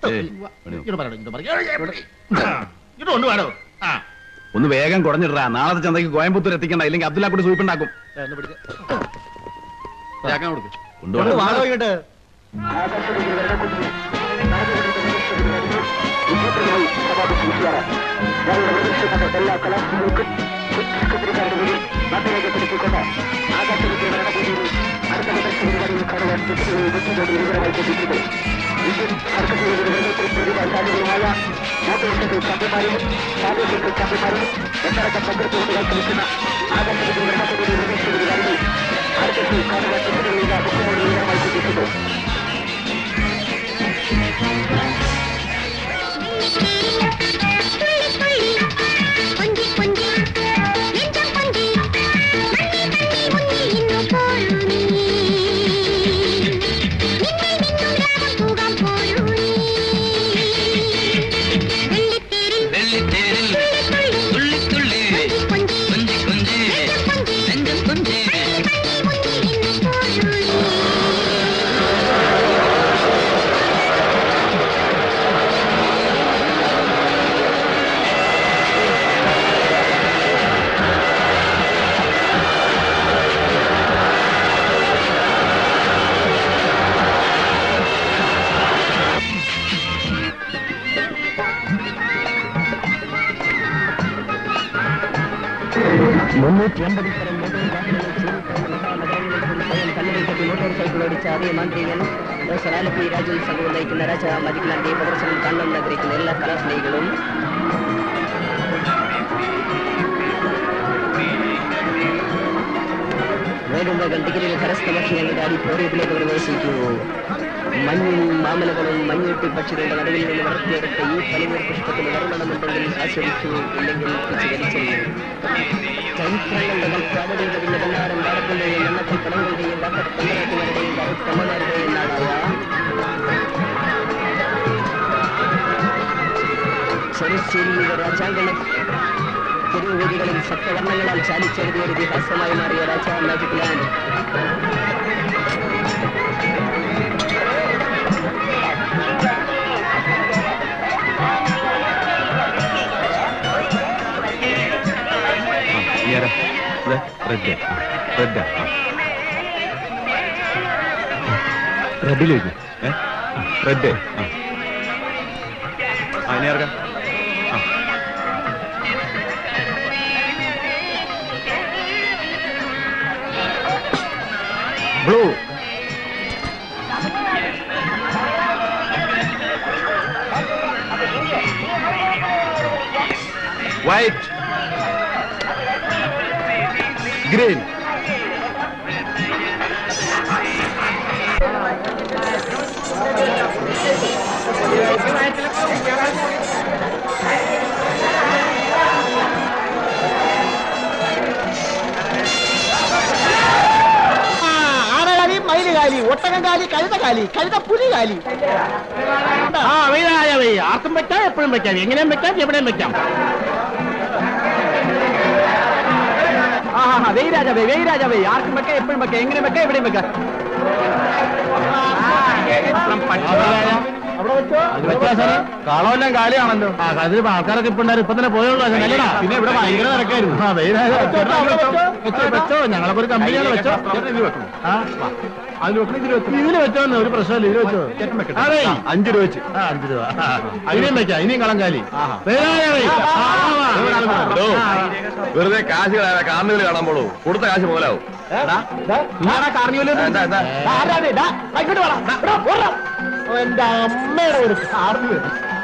F: കൊണ്ടുപാടോ.
H: ഒന്ന് വേഗം കുറഞ്ഞിട്ടാ. നാളത്തെ ചന്തയ്ക്ക് കോയമ്പത്തൂർ എത്തിക്കണ്ട, ഇല്ലെങ്കിൽ അബ്ദുല്ല കൂടി സൂയിപ്പുണ്ടാക്കും.
F: കൊണ്ടുപോകണം.
M: ഓടിച്ച അതേ മാന്ത്രികൻ സറാലപ്പി രാജൻ സംഘവും നയിക്കുന്ന രാജ മതിക്കിലാന്റെ പ്രദർശനം കാണണമെന്ന് ആഗ്രഹിക്കുന്ന എല്ലാ കലാസ്നേഹികളും വേഗം ടിക്കറ്റിൽ കരസ്ഥമാക്കി ഞങ്ങളുടെ ഓഡിറ്റോറിയത്തിലേക്ക് പ്രവേശിക്കൂ. മഞ്ഞും മാമലകളും മഞ്ഞൂട്ടി പക്ഷികളുടെ നടുവിൽ നിന്ന് വളർത്തിയെടുത്ത ഈ പനിനീർ പുഷ്പത്തിന് വരുമാനമുണ്ടെങ്കിൽ ആസ്വദിച്ചു, ഇല്ലെങ്കിൽ വലിച്ചെറിയൂ. ചരിത്രങ്ങളുടെ കൽപ്പാടുകളുടെ പിന്നെ കണ്ണാടൻ പാടത്തിന്റെയും എണ്ണത്തിൽ പടങ്ങളുടെയും പങ്കരാട്ടിമാരുടെയും കമ്മമാരുടെയും നാടായ ചെറുശ്ശേരിയുടെ രാജാങ്കണ തെരുവുവീതികളിൽ സപ്തവർണ്ണങ്ങളാൽ ചാലിച്ചെഴുതിയ ഒരു ഇതിഹാസമായി മാറിയ രാജ മാജിക് ലാൻഡ്.
H: റെഡിലേക്ക് റെഡ് അതിനെ ഇറക്കാം. ബ്ലൂ വൈറ്റ് green
B: ആനകാലി, മയിലുകാലി, ഒട്ടകംകാലി, കഴുതകാലി, കഴുതപ്പുലികാലി.
C: ആർക്കും വെക്കാം, എപ്പോഴും വെക്കാം, എങ്ങനെയും വെക്കാം, എവിടെയും വെക്കാം.
A: വെയ് രാജാവേ, വെയ് രാജാവേ, ആർക്കും വെക്കാം, എപ്പോഴും വെക്കാം, എങ്ങനെ വെക്കാം, എവിടെയും വെക്കാം.
C: കാളമെല്ലാം കാലിയാണല്ലോ. അതിൽ ആൾക്കാരൊക്കെ ഇപ്പൊ ഉണ്ടായിരുന്നു. ഇപ്പൊ തന്നെ പോയുള്ളൂ. പിന്നെ ഇവിടെ ഭയങ്കര തിരക്കായിരുന്നു. വെച്ചോ, ഞങ്ങളൊക്കെ ഒരു കമ്പനിയാണ്. വെച്ചോ, ഇതില് വെച്ചോന്ന് ഒരു പ്രശ്നമില്ല. ഇതിൽ വെച്ചോ. അതെ, 5 രൂപ വെച്ച്. 5 രൂപ. അതിനെയും വെക്കാം. ഇനിയും കളങ്കാലി.
K: വെറുതെ കാശ് കാർണിവൽ കാണാൻ പോളൂ. കൊടുത്ത കാശ് മുതലാവും.
B: എന്റെ അമ്മയുടെ ഒരു കാർണിവൽ.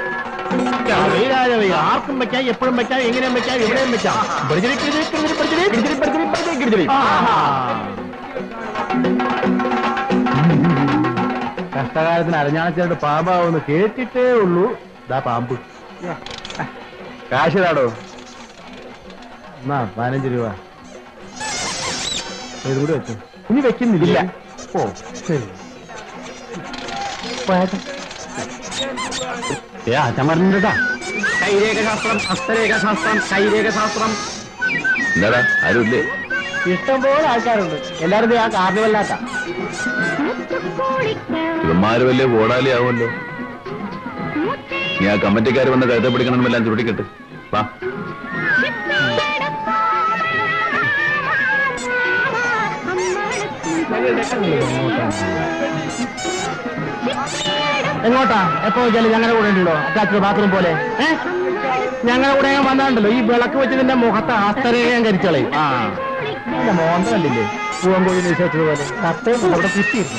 C: ആർക്കും വെക്കാം, എപ്പോഴും വെക്കാം, എങ്ങനെയും വെക്കാം, എവിടെയും വെക്കാം. കഷ്ടകാലത്തിന് അരഞ്ഞാണച്ചേട്ട് പാമ്പാവെന്ന് കേട്ടിട്ടേ ഉള്ളൂ. ഇതാ പാമ്പ്. കാശ് താടോ. എന്നാ 15 രൂപ. ഇതും കൂടി വെച്ചു. ഇനി വെക്കുന്നില്ല. ഓ ശരി. അച്ഛൻ പറഞ്ഞിട്ടാ.
A: കൈരേഖശാസ്ത്രം, ഹസ്തരേഖാശാസ്ത്രം, കൈരേഖശാസ്ത്രം.
K: എന്താടാ, ആരുമില്ലേ?
B: ഇഷ്ടംപോലെ ആൾക്കാരുണ്ട്. എല്ലാവരും ആ കാർണിവലിനകത്താ.
K: ഇവന്മാര് വലിയ ഓടാലി ആവുമല്ലോ. നീ ആ കമ്മിറ്റിക്കാർ വന്ന് കഴുത്തെ പിടിക്കണമെന്നെല്ലാം ചുരുട്ടിക്കെട്ട്. വാ.
C: എങ്ങോട്ടാ? എപ്പോ വെച്ചാലും ഞങ്ങളുടെ കൂടെ ഉണ്ടല്ലോ. അറ്റാച്ച്ഡ് ബാത്റൂം പോലെ. ഞങ്ങളുടെ കൂടെ ഞാൻ വന്നാണ്ടല്ലോ. ഈ വിളക്ക് വെച്ചതിന്റെ മുഖത്ത് ആസ്തരയെ ഞാൻ കരിച്ചളയും. എന്റെ മോന്ത കണ്ടില്ലേ? പൂവൻകോഴി നിശ്ചയിച്ചതുപോലെ കത്തയും അവിടെ കുത്തിയിരുന്നു.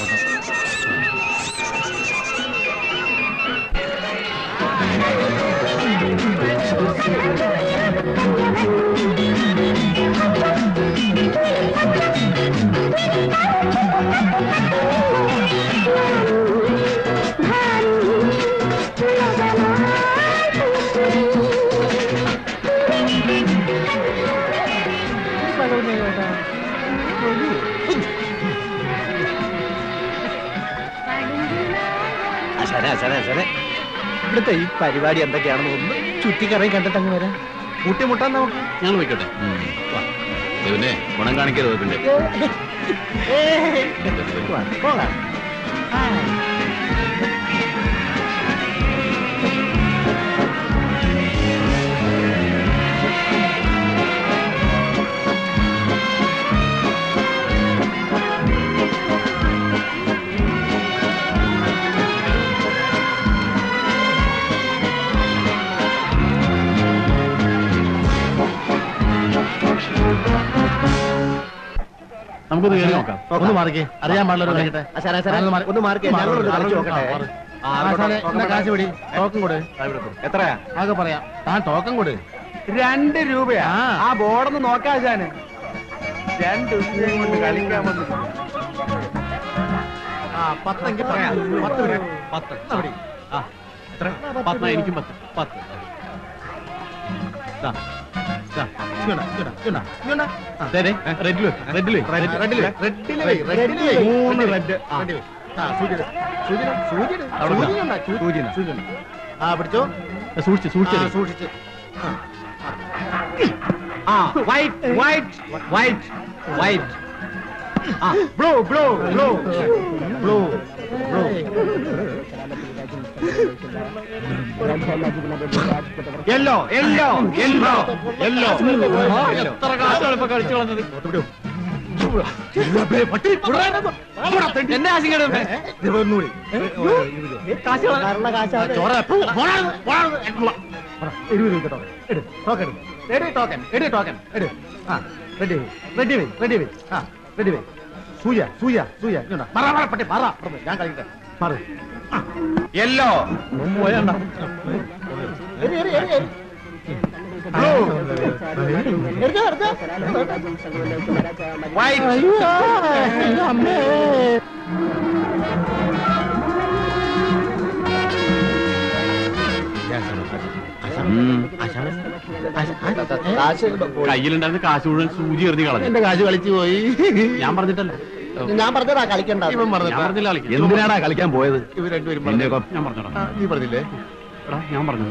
B: ഇവിടുത്തെ ഈ പരിപാടി എന്തൊക്കെയാണെന്ന് ഒന്ന് ചുറ്റിക്കറങ്ങി കണ്ടിട്ടങ്ങ് വരാം. കൂട്ടിമുട്ടാൻ നമുക്ക്.
H: ഞങ്ങൾ പോയിക്കോട്ടെ. പിന്നെ ഗുണം കാണിക്കരുത്. പിന്നെ
B: പോകാം.
C: നമുക്കൊന്ന് കയറി നോക്കാം. ഒന്ന് മാറിക്കേ. അറിയാൻ പാടില്ല.
B: ഒന്ന് മാറിക്കേ.
C: കാശ് പിടി. ടോക്കൺ കൊടു.
A: എത്രയാ?
C: ആകെ പറയാം. താൻ ടോക്കൺ കൊടു.
A: 2 രൂപയാ. ആ ബോർഡൊന്ന് നോക്കാം. 2 രൂപയും കൊണ്ട് കളിക്കാൻ വന്നു.
C: 10 എങ്കിൽ പറയാം. 10 എത്ര? 10. എനിക്കും 10.
B: പിടിച്ചോ. സൂക്ഷിച്ച്.
A: വൈറ്റ്.
B: ബ്ലൂ.
A: യെല്ലോ.
C: എത്ര കാശാണ് ഇപ്പൊ കളിച്ചു കളഞ്ഞത്.
A: എന്നെ ആശിക്കണം.
B: ഞാൻ കളിക്കട്ടെ.
A: യെല്ലോ.
H: കയ്യിലുണ്ടായിരുന്ന കാശ് മുഴുവൻ സൂചി എറിഞ്ഞ് കളഞ്ഞു.
F: എന്റെ കാശ് കളിച്ചു പോയി.
H: ഞാൻ പറഞ്ഞിട്ടല്ല,
B: ഞാൻ പറഞ്ഞതാ കളിക്കണ്ട.
F: ഇവൻ
H: ഞാൻ പറഞ്ഞില്ല കളിക്കാൻ.
K: എന്തിനാടാ കളിക്കാൻ പോയത്?
F: ഇവർ രണ്ടുപേരും
K: നിന്നെ
H: ഞാൻ പറഞ്ഞോടാ.
F: നീ പറഞ്ഞില്ലേ?
H: എടാ ഞാൻ പറഞ്ഞു.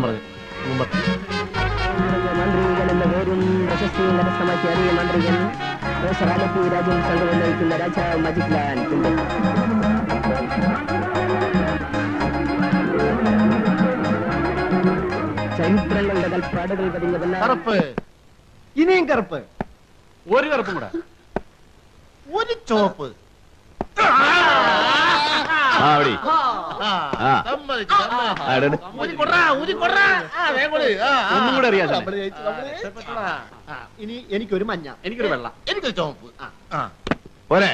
M: മന്ത്രികളെന്ന പേരും പ്രശസ്തിയും കരസ്ഥമാക്കി അറിയ മന്ത്രികൾ ആലപ്പി രാജ്യം സംഘം നയിക്കുന്ന രാജാവ് മജിക് ലാൽ ഉണ്ട്. ചരിത്രങ്ങളുടെ കൽപ്പാടുകൾ പതിഞ്ഞ
B: കറുപ്പ്, ഇനിയും കറുപ്പ്,
H: ഒരു കറുപ്പും കൂടെ,
B: ഒരു ചോപ്പ്.
H: ഒന്നും കൂടെ അറിയാം.
B: ഇനി എനിക്കൊരു മഞ്ഞ,
H: എനിക്കൊരു വെള്ള,
F: എനിക്കൊരു ചോപ്പ്.
K: പോരെ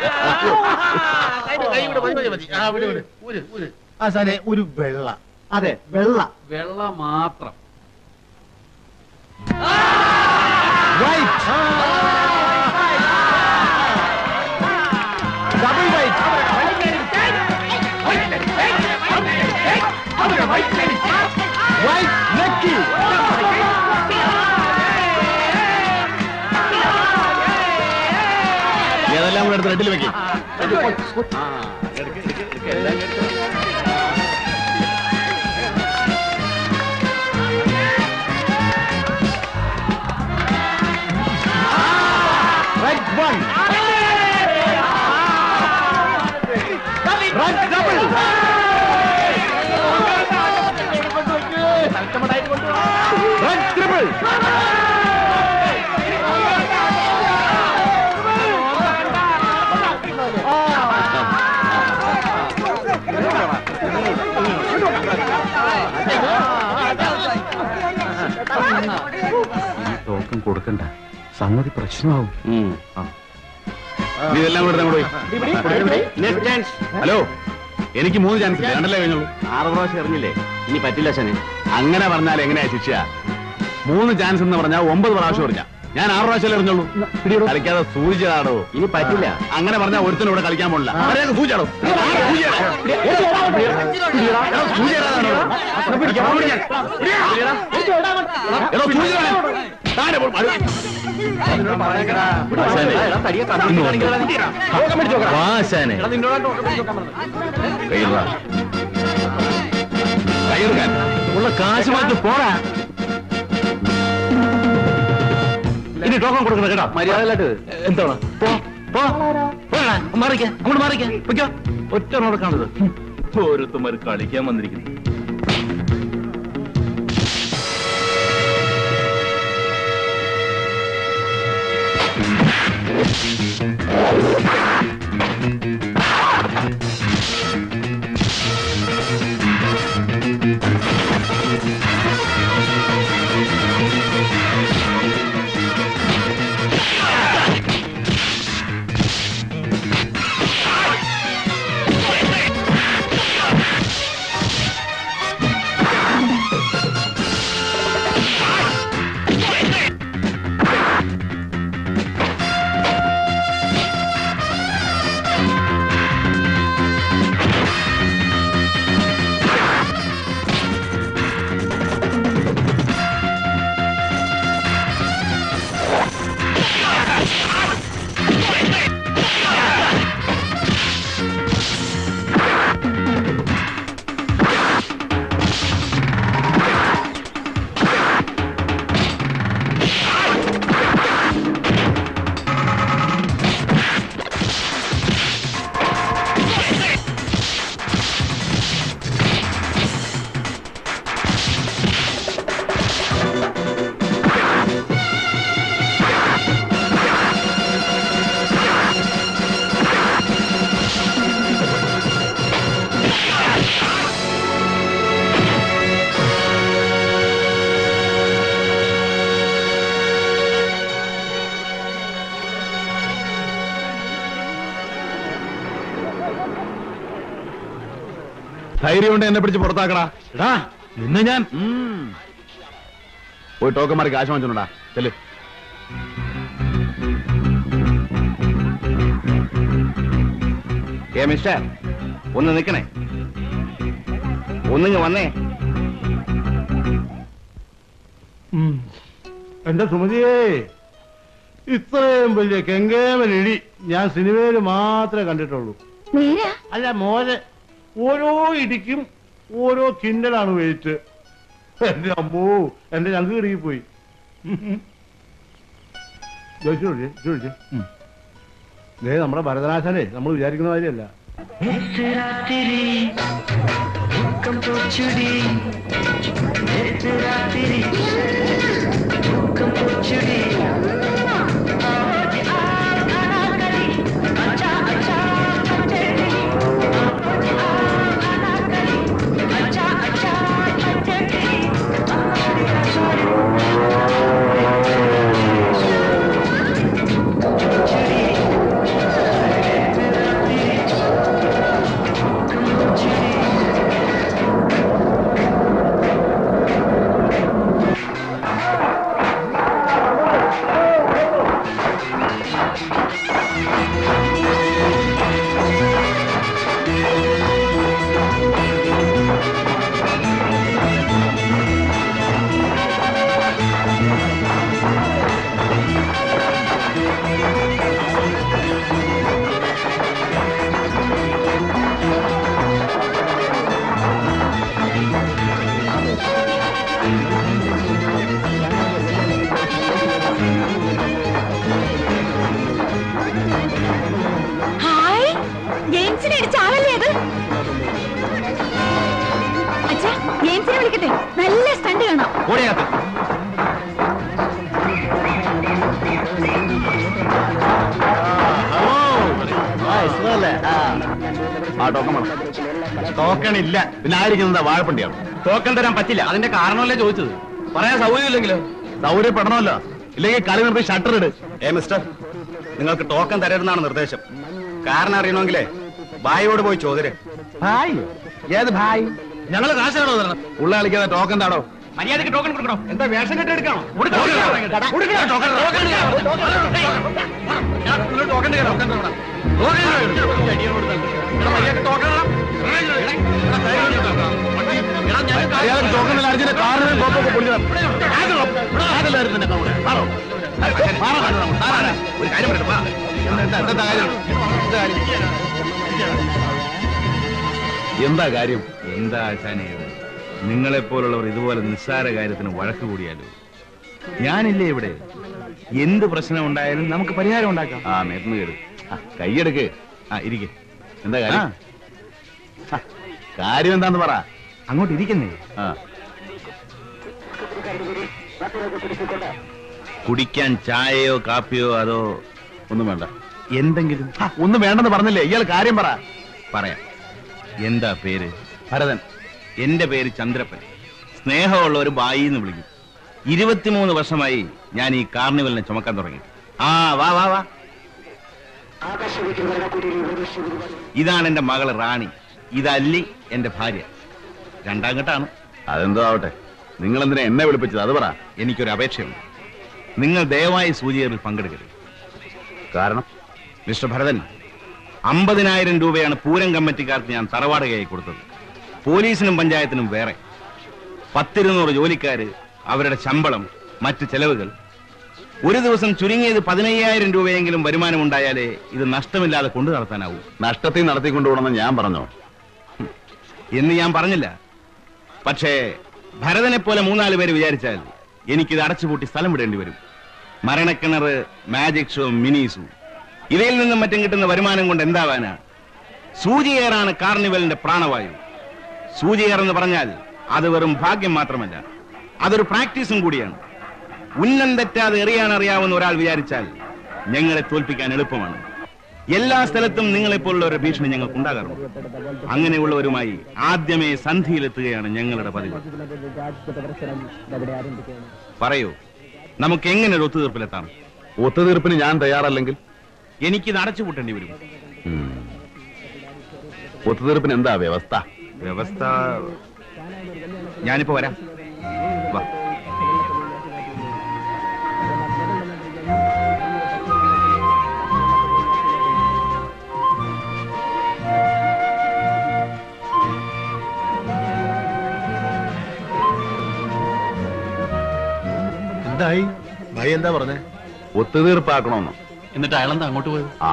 F: ആശാനെ ഒരു വെള്ള.
B: അതെ വെള്ള.
H: വെള്ള മാത്രം.
B: Double white. White lucky.
K: ഏതെല്ലാം കൂടെ എടുത്ത് റെഡിൽ വെക്കും.
B: Red one. Red double. Red triple.
L: Token കൊടുക്കണ്ട, സംഗതി പ്രശ്നമാവും.
K: നീ ഇതെല്ലാം കൂടെ പോയി. ഹലോ, എനിക്ക് 3 ചാൻസ് രണ്ടല്ലേ കഴിഞ്ഞുള്ളൂ.
L: 6 പ്രാവശ്യം എറിഞ്ഞില്ലേ, ഇനി പറ്റില്ല ശനി.
K: അങ്ങനെ പറഞ്ഞാൽ എങ്ങനെയാ ശിക്ഷ? 3 ചാൻസ് എന്ന് പറഞ്ഞാൽ 9 പ്രാവശ്യം എറിഞ്ഞ. ഞാൻ 6 പ്രാവശ്യം എറിഞ്ഞുള്ളൂ. കളിക്കാതെ സൂചിച്ചാടോ.
L: ഇനി പറ്റില്ല.
K: അങ്ങനെ പറഞ്ഞാൽ ഒരുത്തനും ഇവിടെ കളിക്കാൻ പോണില്ല. സൂചിച്ചാടോ.
L: ഉള്ള കാശ് മാറ്റി പോരാ. ഇനി ടോക്കൺ കൊടുക്കണം കേട്ടോ, മര്യാദയിലായിട്ട്. എന്താണ് മാറിക്കാം, അങ്ങോട്ട് മാറിക്കാം. വെക്കോ, ഒറ്റ നോടക്കാണത്. ഓരോരുത്തന്മാർ കളിക്കാൻ വന്നിരിക്കുന്നു.
K: ധൈര്യം കൊണ്ട് എന്നെ പിടിച്ച് പുറത്താക്കടാ.
L: നിന്നെ ഞാൻ
K: പോയി ടോക്കന്മാർക്ക് കാശ് വാങ്ങിച്ചോണ്ടാ. ചെല്ല്.
L: മിസ്റ്റർ, ഒന്ന് നിൽക്കണേ, ഒന്നിങ്ങ് വന്നേ.
F: എന്റെ സുമതിയേ, ഇത്രയും വലിയ കെങ്കേമൻ ഇടി ഞാൻ സിനിമയിൽ മാത്രമേ കണ്ടിട്ടുള്ളൂ. അല്ല മോനെ, ഓരോ ഇടിക്കും ഓരോ കിണ്ടലാണ് വെയിറ്റ്. എന്റെ അമ്മോ, എന്റെ ഞങ്ങൾക്ക് ഇടുങ്ങിപ്പോയി. നമ്മുടെ ഭരതനാശനെ നമ്മൾ വിചാരിക്കുന്ന കാര്യമല്ല.
E: നല്ല സ്റ്റണ്ട് കാണാം.
K: ടോക്കൺ ഇല്ല, പിന്നെ ആയിരിക്കുന്നത് വാഴപ്പണ്ടിയാണ്.
A: ടോക്കൺ തരാൻ പറ്റില്ല. അതിന്റെ കാരണമല്ലേ ചോദിച്ചത്. പറയാൻ സൗകര്യമില്ലെങ്കിലോ?
K: സൗകര്യപ്പെടണമല്ലോ, ഇല്ലെങ്കിൽ കളി നിർത്തി ഷട്ടർ ഇട്.
A: മിസ്റ്റർ, നിങ്ങൾക്ക് ടോക്കൺ തരരുതെന്നാണ് നിർദ്ദേശം. കാരണം അറിയണമെങ്കിലേ ഭായിയോട് പോയി ചോദ്യം.
K: ഭായ്? ഏത് ഭായ്?
A: ഞങ്ങൾ കാശാണോ തരണം?
K: ഉള്ള കളിക്കാതെ ടോക്കൺ താടോ.
A: മര്യാദക്ക് ടോക്കൺ കൊടുക്കണം. എന്താ വേഷം കെട്ടെടുക്കണോ?
K: ഒരു കാര്യം എന്താ കാര്യം?
L: എന്താ ആശാനേത്? നിങ്ങളെപ്പോലുള്ളവർ ഇതുപോലെ നിസ്സാര കാര്യത്തിന് വഴക്ക് കൂടിയാലോ? ഞാനില്ലേ ഇവിടെ? എന്ത് പ്രശ്നം ഉണ്ടായാലും നമുക്ക് പരിഹാരം ഉണ്ടാക്കാം.
K: ആ മേത്തുന്ന കേട് കൈയെടുക്ക്. ആ ഇരിക്കെ. എന്താ കാര്യം? കാര്യം എന്താന്ന് പറ.
L: അങ്ങോട്ട് ഇരിക്കുന്നേ.
K: ആ,
L: കുടിക്കാൻ ചായയോ കാപ്പിയോ അതോ
K: ഒന്നും വേണ്ട.
L: എന്തെങ്കിലും?
K: ഒന്നും വേണ്ടെന്ന് പറഞ്ഞില്ലേ? ഇയാൾ കാര്യം പറ.
L: പറയാം. എന്താ പേര്?
K: ഭരതൻ.
L: എന്റെ പേര് ചന്ദ്രപ്പൻ. സ്നേഹമുള്ള ഒരു ബായി എന്ന് വിളിക്കും. 23 വർഷമായി ഞാൻ ഈ കാർണിവലിനെ ചുമക്കാൻ തുടങ്ങി. ആ വാ വാ വാ. ഇതാണ് എന്റെ മകള് റാണി. ഇതല്ലി എന്റെ ഭാര്യ. രണ്ടാം ഘട്ടാണ്.
K: അതെന്തോ ആവട്ടെ, നിങ്ങൾ എന്തിനാ എന്നെ വിളിപ്പിച്ചത് അത് പറ.
L: എനിക്കൊരു അപേക്ഷയുണ്ട്. നിങ്ങൾ ദയവായി സൂചികറിൽ പങ്കെടുക്കരുത്.
K: കാരണം?
L: മിസ്റ്റർ ഭരതൻ, 50,000 രൂപയാണ് പൂരം കമ്മിറ്റിക്കാർക്ക് ഞാൻ തറവാടകയായി കൊടുത്തത്. പോലീസിനും പഞ്ചായത്തിനും വേറെ. 10-200 ജോലിക്കാര്, അവരുടെ ശമ്പളം, മറ്റ് ചെലവുകൾ. ഒരു ദിവസം ചുരുങ്ങിയത് 15,000 രൂപയെങ്കിലും വരുമാനം ഉണ്ടായാലേ ഇത് നഷ്ടമില്ലാതെ കൊണ്ടു നടത്താനാവൂ.
K: നഷ്ടത്തിൽ നടത്തിക്കൊണ്ടുപോകണമെന്ന് ഞാൻ പറഞ്ഞോ?
L: എന്ന് ഞാൻ പറഞ്ഞില്ല. പക്ഷേ ഭരതനെ പോലെ 3-4 പേര് വിചാരിച്ചാൽ എനിക്കിത് അടച്ചുപൂട്ടി സ്ഥലം വിടേണ്ടി വരും. മരണക്കിണർ, മാജിക് ഷോ, മിനിസു, ഇവയിൽ നിന്നും മറ്റും കിട്ടുന്ന വരുമാനം കൊണ്ട് എന്താവാനാ? സൂചിയേറാണ് കാർണിവലിന്റെ പ്രാണവായു. സൂചിയേർ എന്ന് പറഞ്ഞാൽ അത് വെറും ഭാഗ്യം മാത്രമല്ല, അതൊരു പ്രാക്ടീസും കൂടിയാണ്. ഉന്നം തെറ്റാതെ എറിയാൻ അറിയാവുന്ന ഒരാൾ വിചാരിച്ചാൽ ഞങ്ങളെ തോൽപ്പിക്കാൻ എളുപ്പമാണ്. എല്ലാ സ്ഥലത്തും നിങ്ങളെപ്പോലുള്ള ഒരു ഭീഷണി ഞങ്ങൾക്കുണ്ടാകാറുണ്ട്. അങ്ങനെയുള്ളവരുമായി ആദ്യമേ സന്ധിയിലെത്തുകയാണ് ഞങ്ങളുടെ പതിവ്. പറയൂ, നമുക്ക് എങ്ങനെ ഒരു ഒത്തുതീർപ്പിലെത്താം?
K: ഒത്തുതീർപ്പിന് ഞാൻ തയ്യാറല്ലെങ്കിൽ
L: എനിക്കിത് അടച്ചുപൂട്ടേണ്ടി വരും.
K: ഒത്തുതീർപ്പിന് എന്താ വ്യവസ്ഥ?
L: വ്യവസ്ഥ ഞാനിപ്പോ വരാം. വാ.
N: എന്തായി ഭായി എന്താ പറഞ്ഞേ?
H: ഒത്തുതീർപ്പാക്കണമെന്നോ?
K: എന്നിട്ട് അയാളെന്താ അങ്ങോട്ട് പോയത്?
H: ആ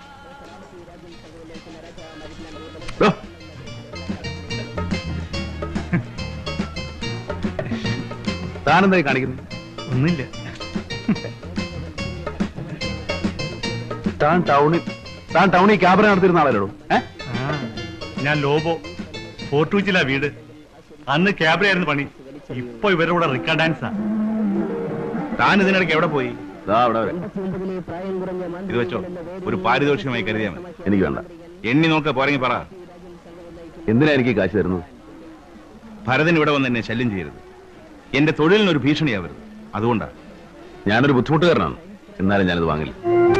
H: താനെന്തായി കാണിക്കുന്നത്?
N: ഒന്നുമില്ല.
H: താൻ ടൗണിൽ ക്യാബറ നടത്തിരുന്ന ആളല്ലോ?
N: ഞാൻ ലോബോ, ഫോർട്ടൂച്ചിലാ വീട്. അന്ന് ക്യാബറയായിരുന്നു പണി. ഇപ്പൊ ഇവരുടെ കൂടെ റിക്ക ഡാൻസാ.
L: താൻ ഇതിനിടയ്ക്ക് എവിടെ പോയി?
H: അവിടെ
L: ഇത് വെച്ചോ, ഒരു പാരിതോഷികമായി കരുതിയാൽ മതി.
H: എനിക്ക് വേണ്ട.
L: എണ്ണി നോക്ക പോരെങ്കിൽ പറ.
H: എന്തിനാ എനിക്ക് കാശ് തരുന്നത്?
L: ഭരതൻ ഇവിടെ വന്ന് എന്നെ ശല്യം ചെയ്യരുത്. എന്റെ തൊഴിലിനൊരു ഭീഷണിയാവരുത്. അതുകൊണ്ടാ.
H: ഞാനൊരു ബുദ്ധിമുട്ടുകാരനാണ്, എന്നാലും ഞാനിത് വാങ്ങില്ല.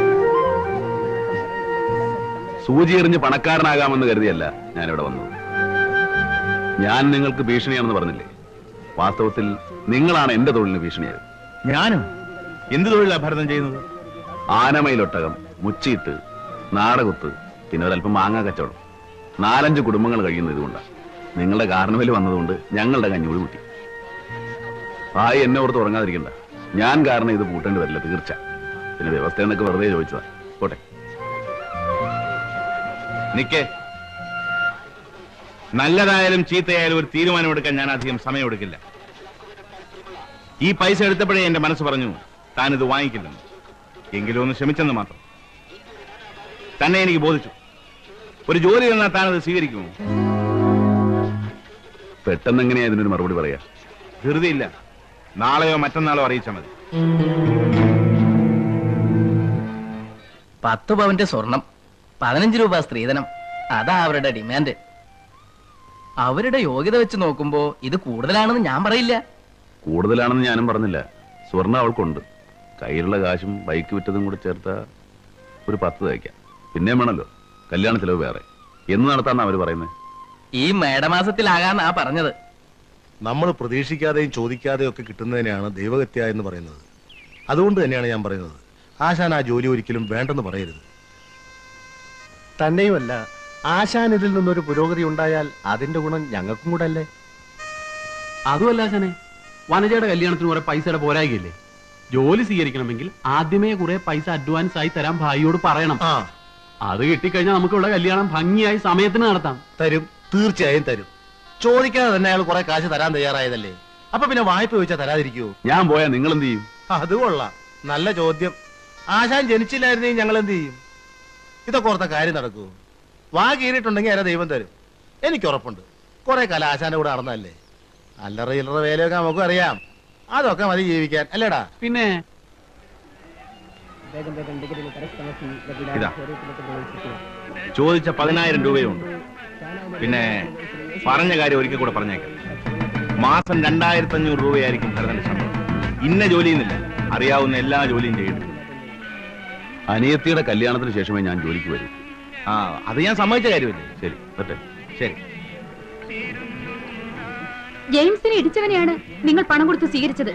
H: സൂചി എറിഞ്ഞ് പണക്കാരനാകാമെന്ന് കരുതിയല്ല ഞാനിവിടെ വന്നത്. ഞാൻ നിങ്ങൾക്ക് ഭീഷണിയാണെന്ന് പറഞ്ഞില്ലേ? വാസ്തവത്തിൽ നിങ്ങളാണ് എന്റെ തൊഴിലിന് ഭീഷണിയായത്.
L: ഞാനും? എന്ത് തൊഴിലാണ് ഭരതൻ ചെയ്യുന്നത്?
H: ആനമയിലൊട്ടകം, മുച്ചിട്ട്, നാടകുത്ത്, പിന്നെ ഒരല്പം മാങ്ങ കച്ചവടം. 4-5 കുടുംബങ്ങൾ കഴിയുന്നത് ഇതുകൊണ്ടാണ്. നിങ്ങളുടെ കാർണിവൽ വന്നതുകൊണ്ട് ഞങ്ങളുടെ കഞ്ഞൂടി കൂട്ടി. ഭായി എന്നെ ഓർത്ത് ഉറങ്ങാതിരിക്കണ്ട. ഞാൻ കാരണം ഇത് പൂട്ടേണ്ടി വരില്ല, തീർച്ച. പിന്നെ വ്യവസ്ഥ എന്നൊക്കെ വെറുതെ ചോദിച്ചതാ. പോട്ടെ.
L: നിക്കേ. നല്ലതായാലും ചീത്തയായാലും ഒരു തീരുമാനമെടുക്കാൻ ഞാൻ അധികം സമയമെടുക്കില്ല. ഈ പൈസ എടുത്തപ്പോഴേ എന്റെ മനസ്സ് പറഞ്ഞു താനിത് വാങ്ങിക്കില്ലെന്ന്. എങ്കിലും ഒന്ന് ശ്രമിച്ചെന്ന് മാത്രം. തന്നെ എനിക്ക് ബോധിച്ചു. ഒരു ജോലി തന്നാൽ താനത് സ്വീകരിക്കുമോ?
H: പെട്ടെന്ന് എങ്ങനെയാ ഇതിനൊരു മറുപടി പറയാ?
L: ധൃതിയില്ല. നാളെയോ മറ്റന്നാളോ അറിയിച്ചാൽ മതി.
M: 10 പവന്റെ സ്വർണം, 15 രൂപ സ്ത്രീധനം, അതാ അവരുടെ ഡിമാൻഡ്. അവരുടെ യോഗ്യത വെച്ച് നോക്കുമ്പോ ഇത് കൂടുതലാണെന്ന് ഞാൻ പറയില്ല.
H: കൂടുതലാണെന്ന് ഞാനും പറഞ്ഞില്ല. സ്വർണ്ണം അവൾക്കുണ്ട്. കയ്യിലുള്ള കാശും ബൈക്ക് വിറ്റതും കൂടി ചേർത്ത ഒരു 10 തയ്ക്കാം. പിന്നെയും വേണമല്ലോ കല്യാണ ചെലവ് വേറെ. എന്ന് നടത്താന്നാ അവര് പറയുന്നത്?
M: ഈ മേടമാസത്തിലാകാന്നാ പറഞ്ഞത്.
N: നമ്മൾ പ്രതീക്ഷിക്കാതെയും ചോദിക്കാതെയും ഒക്കെ കിട്ടുന്നതിനെയാണ് ദൈവഹത്യ എന്ന് പറയുന്നത്. അതുകൊണ്ട് തന്നെയാണ് ഞാൻ പറയുന്നത്, ആശാൻ ആ ജോലി ഒരിക്കലും വേണ്ടെന്ന് പറയരുത്.
B: തന്നെയുമല്ല, ആശാൻ ഇതിൽ നിന്നൊരു പുരോഗതി ഉണ്ടായാൽ അതിന്റെ ഗുണം ഞങ്ങൾക്കും കൂടെ അല്ലേ?
A: അതുമല്ല ആശാനെ, വനജയുടെ കല്യാണത്തിന് കുറെ പൈസയുടെ പോരായില്ലേ? ജോലി സ്വീകരിക്കണമെങ്കിൽ ആദ്യമേ കുറെ പൈസ അഡ്വാൻസ് ആയി തരാൻ ഭായിയോട് പറയണം. അത് കിട്ടിക്കഴിഞ്ഞാൽ നമുക്കുള്ള കല്യാണം ഭംഗിയായി സമയത്തിന് നടത്താം.
N: തരും, തീർച്ചയായും തരും. ചോദിക്കാതെ തന്നെ അയാൾ കുറെ കാശ് തരാൻ തയ്യാറായതല്ലേ. അപ്പൊ പിന്നെ വായ്പ ചോദിച്ചാൽ തരാതിരിക്കുവോ?
H: ഞാൻ പോയാൽ നിങ്ങൾ എന്ത് ചെയ്യും?
N: അത് കൊള്ളാം, നല്ല ചോദ്യം. ആശാൻ ജനിച്ചില്ലായിരുന്നെങ്കിൽ ഞങ്ങൾ എന്ത് ചെയ്യും? ഇതൊക്കെ ഓർത്ത കാര്യം നടക്കൂ. വാ കീറിയിട്ടുണ്ടെങ്കിൽ ആരാ ദൈവം തരും. എനിക്ക് ഉറപ്പുണ്ട്. കുറെ കാലം ആശാന്റെ കൂടെ നടന്നല്ലേ. അല്ലറ ഇല്ലറ വേലയൊക്കെ നമുക്കും അറിയാം. അതൊക്കെ മതി ജീവിക്കാൻ, അല്ലേടാ?
A: പിന്നെ
L: ഇതാ ചോദിച്ച 10,000 രൂപയുണ്ട്. പിന്നെ പറഞ്ഞ കാര്യം ഒരിക്കൽ കൂടെ പറഞ്ഞേക്കാം. മാസം 2,500 രൂപയായിരിക്കും ഭരതന്റെ ശമ്പളം. ഇന്ന ജോലിയെന്നില്ല, അറിയാവുന്ന എല്ലാ ജോലിയും ചെയ്തിട്ടുണ്ട്.
H: അനിയത്തിയുടെ കല്യാണത്തിന് ശേഷമേ ഞാൻ ജോലിക്ക് വരൂ.
L: അത് ഞാൻ സമ്മതിച്ച കാര്യമല്ലേ?
H: ശരി, പറ്റേ.
L: ശരി.
D: ജെയിംസിനെ ഇടിച്ചവനെയാണ് നിങ്ങൾ പണം കൊടുത്ത് സ്വീകരിച്ചത്.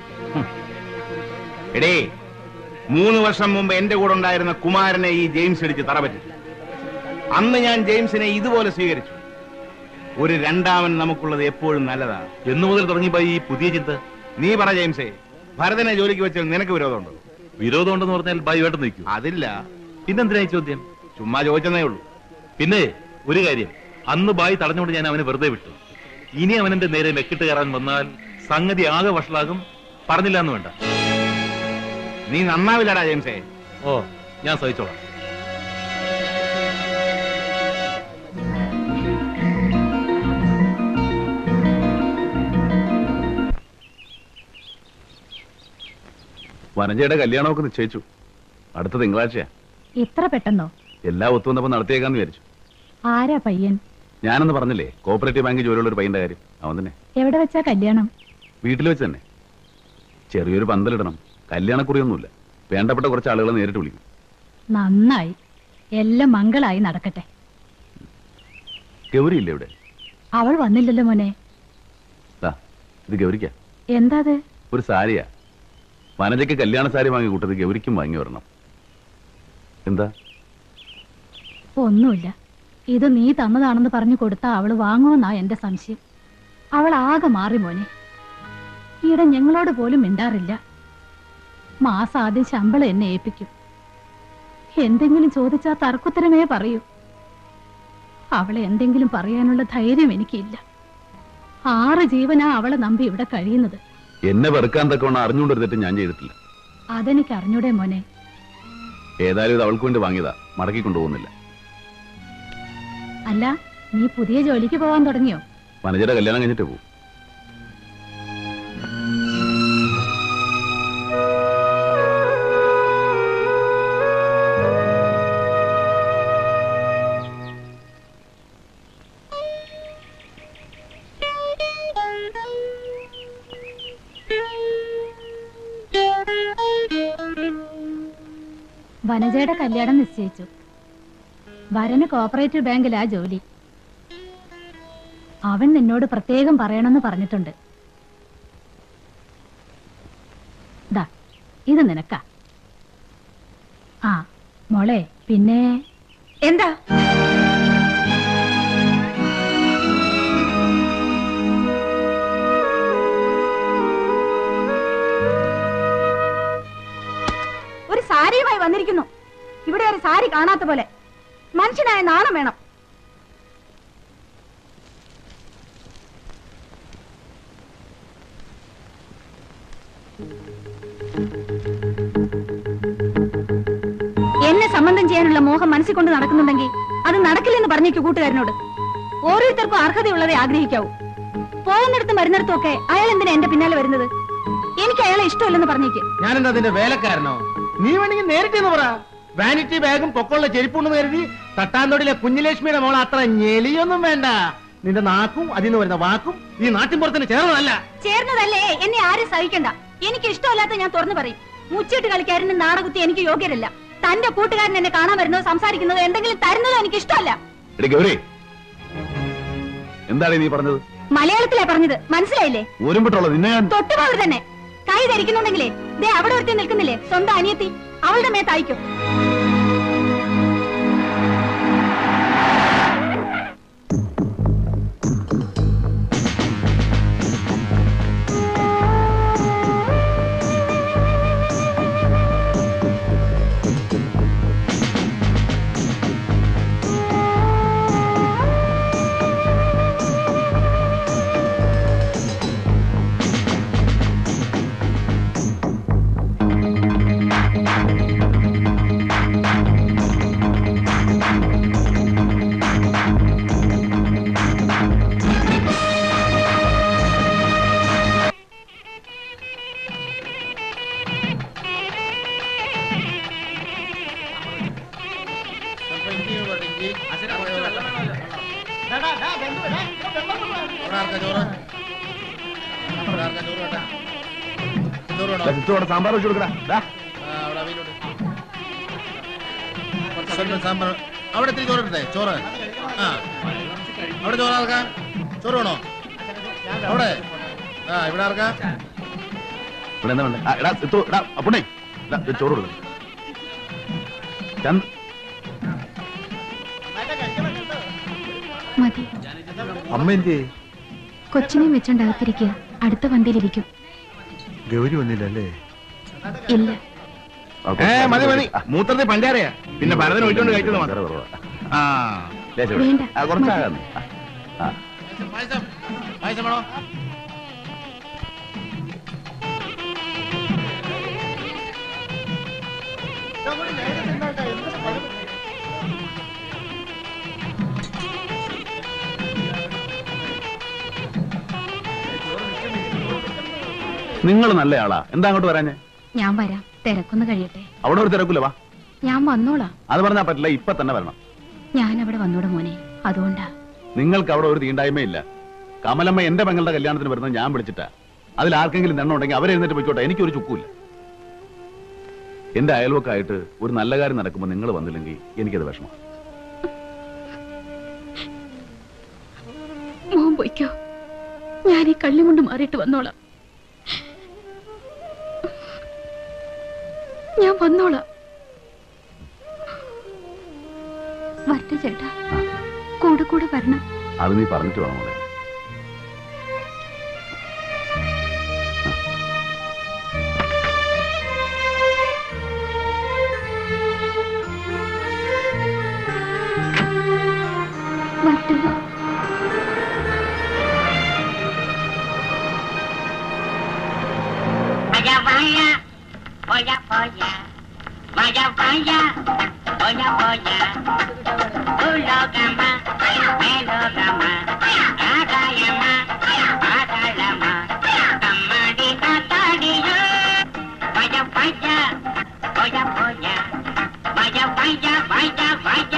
L: എടേ, 3 വർഷം മുമ്പ് എന്റെ കൂടെ ഉണ്ടായിരുന്ന കുമാരനെ ഈ ജെയിംസ് ഇടിച്ച് തറപറ്റി. അന്ന് ഞാൻ ജെയിംസിനെ ഇതുപോലെ സ്വീകരിച്ചു. ഒരു രണ്ടാമൻ നമുക്കുള്ളത് എപ്പോഴും നല്ലതാണ്.
K: എന്നു മുതൽ തുടങ്ങിയപ്പോ ഈ പുതിയ ചിന്ത?
L: നീ പറ ജെയിംസേ, ഭരതനെ ജോലിക്ക് വെച്ചാൽ നിനക്ക് വിരോധമുണ്ടോ?
K: വിരോധമുണ്ടെന്ന് പറഞ്ഞാൽ ബായി വേട്ടം നിൽക്കും.
L: അതില്ല.
K: പിന്നെന്തിനാ ഈ ചോദ്യം?
L: ചുമ്മാ ചോദിച്ചതേ ഉള്ളൂ.
K: പിന്നെ ഒരു കാര്യം, അന്ന് ബായി തടഞ്ഞുകൊണ്ട് ഞാൻ അവനെ വെറുതെ വിട്ടു. ഇനി അവനെന്റെ നേരെ മെക്കിട്ട് കയറാൻ വന്നാൽ സംഗതി ആകെ വഷളാകും. പറഞ്ഞില്ല എന്ന് വേണ്ട.
L: നീ നന്നാവില്ലടാ ജെയിംസേ.
K: ഓ, ഞാൻ സഹിച്ചോളാം.
H: വനജയുടെ കല്യാണമൊക്കെ നിശ്ചയിച്ചു. അടുത്ത തിങ്കളാഴ്ചയാ.
E: ഇത്ര പെട്ടെന്നോ?
H: എല്ലാം ഒത്തുവന്നപ്പോ നടത്തിയേക്കാന്ന് വിചാരിച്ചു.
E: ആരാ പയ്യൻ?
H: ഞാനെന്ന് പറഞ്ഞില്ലേ, കോപ്പറേറ്റീവ് ബാങ്കിൽ ജോലിയുള്ള ഒരു പയ്യന്റെ കാര്യം. അവൻ തന്നെ.
E: എവിടെ വെച്ചാ കല്യാണം?
H: വീട്ടിൽ വെച്ച് തന്നെ. ചെറിയൊരു പന്തലിടണം. കല്യാണക്കുറിയൊന്നുമില്ല. വേണ്ടപ്പെട്ട കുറച്ച് ആളുകളെ നേരിട്ട് വിളിക്കും.
E: നന്നായി. എല്ലാം മംഗളായി നടക്കട്ടെ.
H: ഗൗരിയില്ലേ ഇവിടെ?
E: അവൾ വന്നില്ലല്ലോ മോനെ.
H: ഇത് ഗൗരിക്ക.
E: എന്താ അത്?
H: ഒരു സാരിയാ. വനജയ്ക്ക് കല്യാണ സാരി വാങ്ങി കൂട്ടത് ഗൗരിക്കും വാങ്ങി വരണം. എന്താ?
E: ഒന്നുമില്ല. ഇത് നീ തന്നതാണെന്ന് പറഞ്ഞു കൊടുത്താ അവള് വാങ്ങുമെന്നാ എന്റെ സംശയം. അവൾ ആകെ മാറി മോനെ. ഈയിടെ ഞങ്ങളോട് പോലും മിണ്ടാറില്ല.
D: മാസം ആദ്യം ശമ്പളം എന്നെ ഏൽപ്പിക്കും. എന്തെങ്കിലും ചോദിച്ചാ തർക്കുത്തരമേ പറയൂ. അവളെ എന്തെങ്കിലും പറയാനുള്ള ധൈര്യം എനിക്കില്ല. 6 ജീവനാ അവളെ നമ്പി ഇവിടെ കഴിയുന്നത്.
H: എന്നെ വെറുക്കാൻ തക്കവണ്ണം അറിഞ്ഞുകൊണ്ടിരുന്നിട്ട് ഞാൻ ചെയ്തിട്ടില്ല.
D: അതെനിക്ക് അറിഞ്ഞൂടെ മോനെ.
H: ഏതായാലും ഇത് അവൾക്ക് വേണ്ടി വാങ്ങിയതാ, മടക്കി കൊണ്ടുപോകുന്നില്ല.
D: അല്ല, നീ പുതിയ ജോലിക്ക് പോവാൻ തുടങ്ങിയോ?
H: വനജയുടെ കല്യാണം കഴിഞ്ഞിട്ട് പോകും.
D: വനജയുടെ കല്യാണം നിശ്ചയിച്ചു. വരന് കോപ്പറേറ്റീവ് ബാങ്കിലാ ജോലി. അവൻ നിന്നോട് പ്രത്യേകം പറയണമെന്ന് പറഞ്ഞിട്ടുണ്ട്. ദാ ഇത് നിനക്കാ. ആ മോളെ, പിന്നെ
E: എന്താ? ഒരു സാരിയുമായി വന്നിരിക്കുന്നു. ഇവിടെ ഒരു സാരി കാണാത്ത പോലെ. മനുഷ്യനായ നാണം വേണം. എന്നെ സംബന്ധം ചെയ്യാനുള്ള മോഹം മനസ്സിൽ കൊണ്ട് നടക്കുന്നുണ്ടെങ്കിൽ അത് നടക്കില്ലെന്ന് പറഞ്ഞേക്കു കൂട്ടുകാരനോട്. ഓരോരുത്തർക്കും അർഹതയുള്ളതേ ആഗ്രഹിക്കാവൂ. പോകുന്നിടത്തും വരുന്നിടത്തും ഒക്കെ അയാൾ എന്തിനാ എന്റെ പിന്നാലെ വരുന്നത്? എനിക്ക് അയാളെ ഇഷ്ടമല്ലെന്ന് പറഞ്ഞേക്ക്.
C: ഞാനെന്താ അതിന്റെ വേലക്കാരനോ? നീ വേണമെങ്കിൽ നേരിട്ട് എന്ന് പറ. വാനിറ്റി ബാഗും പൊക്കമുള്ള ചെരുപ്പുണ്ടെന്ന് കരുതി തട്ടാന്തോടിലെ കുഞ്ഞിലക്ഷ്മിയുടെ മോൾ അത്ര ഞെളിയൊന്നും വേണ്ട. നിന്റെ നാക്കും അതിൽ നിന്ന് വരുന്ന വാക്കും ഈ നാട്ടിൻപുറത്തിന് ചേർന്നതല്ല.
E: ചേർന്നതല്ലേ എന്നെ ആരും സഹിക്കണ്ട. എനിക്ക് ഇഷ്ടമല്ലാത്ത ഞാൻ തുറന്നു പറയും. മുച്ചിട്ട് കളിക്കാരന് നാടകുത്തി എനിക്ക് യോഗ്യരല്ല. തന്റെ കൂട്ടുകാരൻ എന്നെ കാണാൻ വരുന്നതോ സംസാരിക്കുന്നതോ എന്തെങ്കിലും തരുന്നതോ എനിക്ക് ഇഷ്ടമല്ല.
H: എന്താണ് നീ പറഞ്ഞത്?
E: മലയാളത്തിലാ പറഞ്ഞത്, മനസ്സിലായില്ലേ?
H: തൊട്ടുപോകരുത്
E: തന്നെ. കൈ ധരിക്കുന്നുണ്ടെങ്കിലേ ദേ അവിടെ ഒരുത്തി നിൽക്കുന്നില്ലേ, സ്വന്തം അനിയത്തി, അവളുടെ മേത്തയക്കും.
H: സാമ്പാർ വെച്ച് കൊടുക്കടാ.
N: സാമ്പാർ അവിടെ ഇത്തിരി ചോറിട്ടെ. ചോറ് അവിടെ ചോറ് ആർക്കാം? ചോറ് വേണോ അവിടെ? ഇവിടെ ആർക്കാം?
H: ഇവിടെ എന്താ വേണ്ട? അപ്പുണ്ണേ ചോറ് കൊടുക്കണം.
D: മതി.
N: അമ്മ എന്ത്?
D: കൊച്ചിനെയും വെച്ചോണ്ടകത്തിരിക്കുക. അടുത്ത വണ്ടിയിലിരിക്കും.
N: ഗൗരി വന്നില്ലല്ലേ?
D: ഇല്ല.
L: മതി മതി. മൂത്രത്തിൽ പഞ്ചാരയാ. പിന്നെ ഭരതൻ ഒഴിച്ചോണ്ട് കഴിച്ചത് മാത്രം.
H: കുറച്ചാകാന്ന്.
N: പായസം വേണോ?
H: നിങ്ങൾ നല്ല ആളാ. എന്താ അങ്ങോട്ട് വരാഞ്ഞേ?
D: ഞാൻ വരാം, തിരക്കൊന്ന് കഴിയട്ടെ.
H: അവിടെ ഒരു തിരക്കില്ല, വാ.
D: ഞാൻ വന്നോളാം.
H: അത് പറഞ്ഞാ പറ്റില്ല, ഇപ്പൊ തന്നെ വരണം.
D: ഞാൻ അവിടെ വന്നൂടെ മോനെ, അതുകൊണ്ടാ.
H: നിങ്ങൾക്ക് അവിടെ ഒരു തീണ്ടായ്മയില്ല. കമലമ്മ എന്റെ പെങ്ങളുടെ കല്യാണത്തിന് വരുന്നത് ഞാൻ വിളിച്ചിട്ടാ. അതിൽ ആർക്കെങ്കിലും നെണ്ണുണ്ടെങ്കിൽ അവരെഴുന്നേറ്റ് പോയിക്കോട്ടെ, എനിക്കൊരു ചുക്കൂല്ല. എന്റെ അയൽവക്കായിട്ട് ഒരു നല്ല കാര്യം നടക്കുമ്പോൾ നിങ്ങൾ വന്നില്ലെങ്കിൽ എനിക്കത് വിഷമം.
D: മോൻ പോയിക്കോ, ഞാൻ ഈ കള്ളിയും കൊണ്ട് മാറിയിട്ട് വന്നോളാം. ഞാൻ വന്നോളാം. വരട്ടെ ചേട്ടാ, കൂടെ കൂടെ വരണം.
H: അത് നീ പറഞ്ഞിട്ട് വേണം മോളെ.
O: Vaya, vaya, polla, polla. Vaya, vaya, polla, polla. Ulogama, melogama. Agayama, agalama. Amadi, tatadiya. Vaya, vaya, polla, polla. Vaya, vaya, vaya, vaya.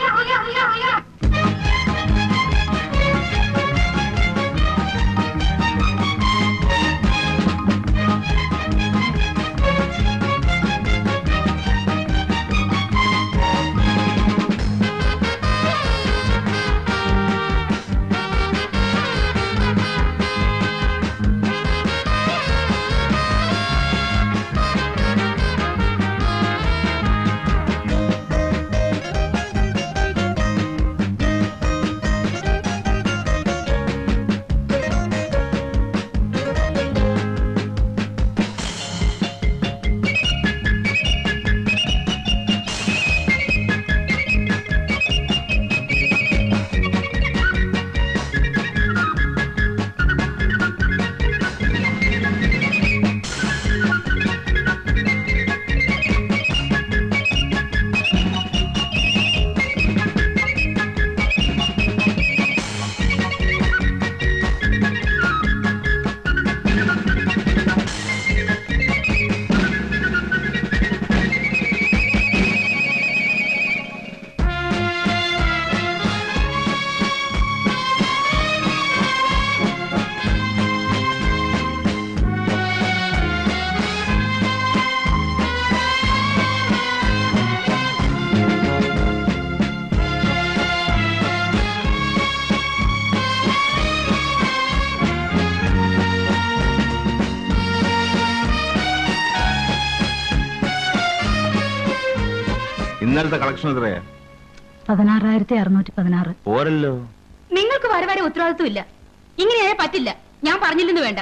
L: ഇന്നലത്തെ കളക്ഷൻ എത്രയാ?
E: 16,616.
L: പോരല്ലോ.
D: നിങ്ങൾക്ക് വരെ വരെ ഉത്തരവാദിത്വം ഇല്ല. ഇങ്ങനെയായ പറ്റില്ല. ഞാൻ പറഞ്ഞില്ലെന്ന് വേണ്ട.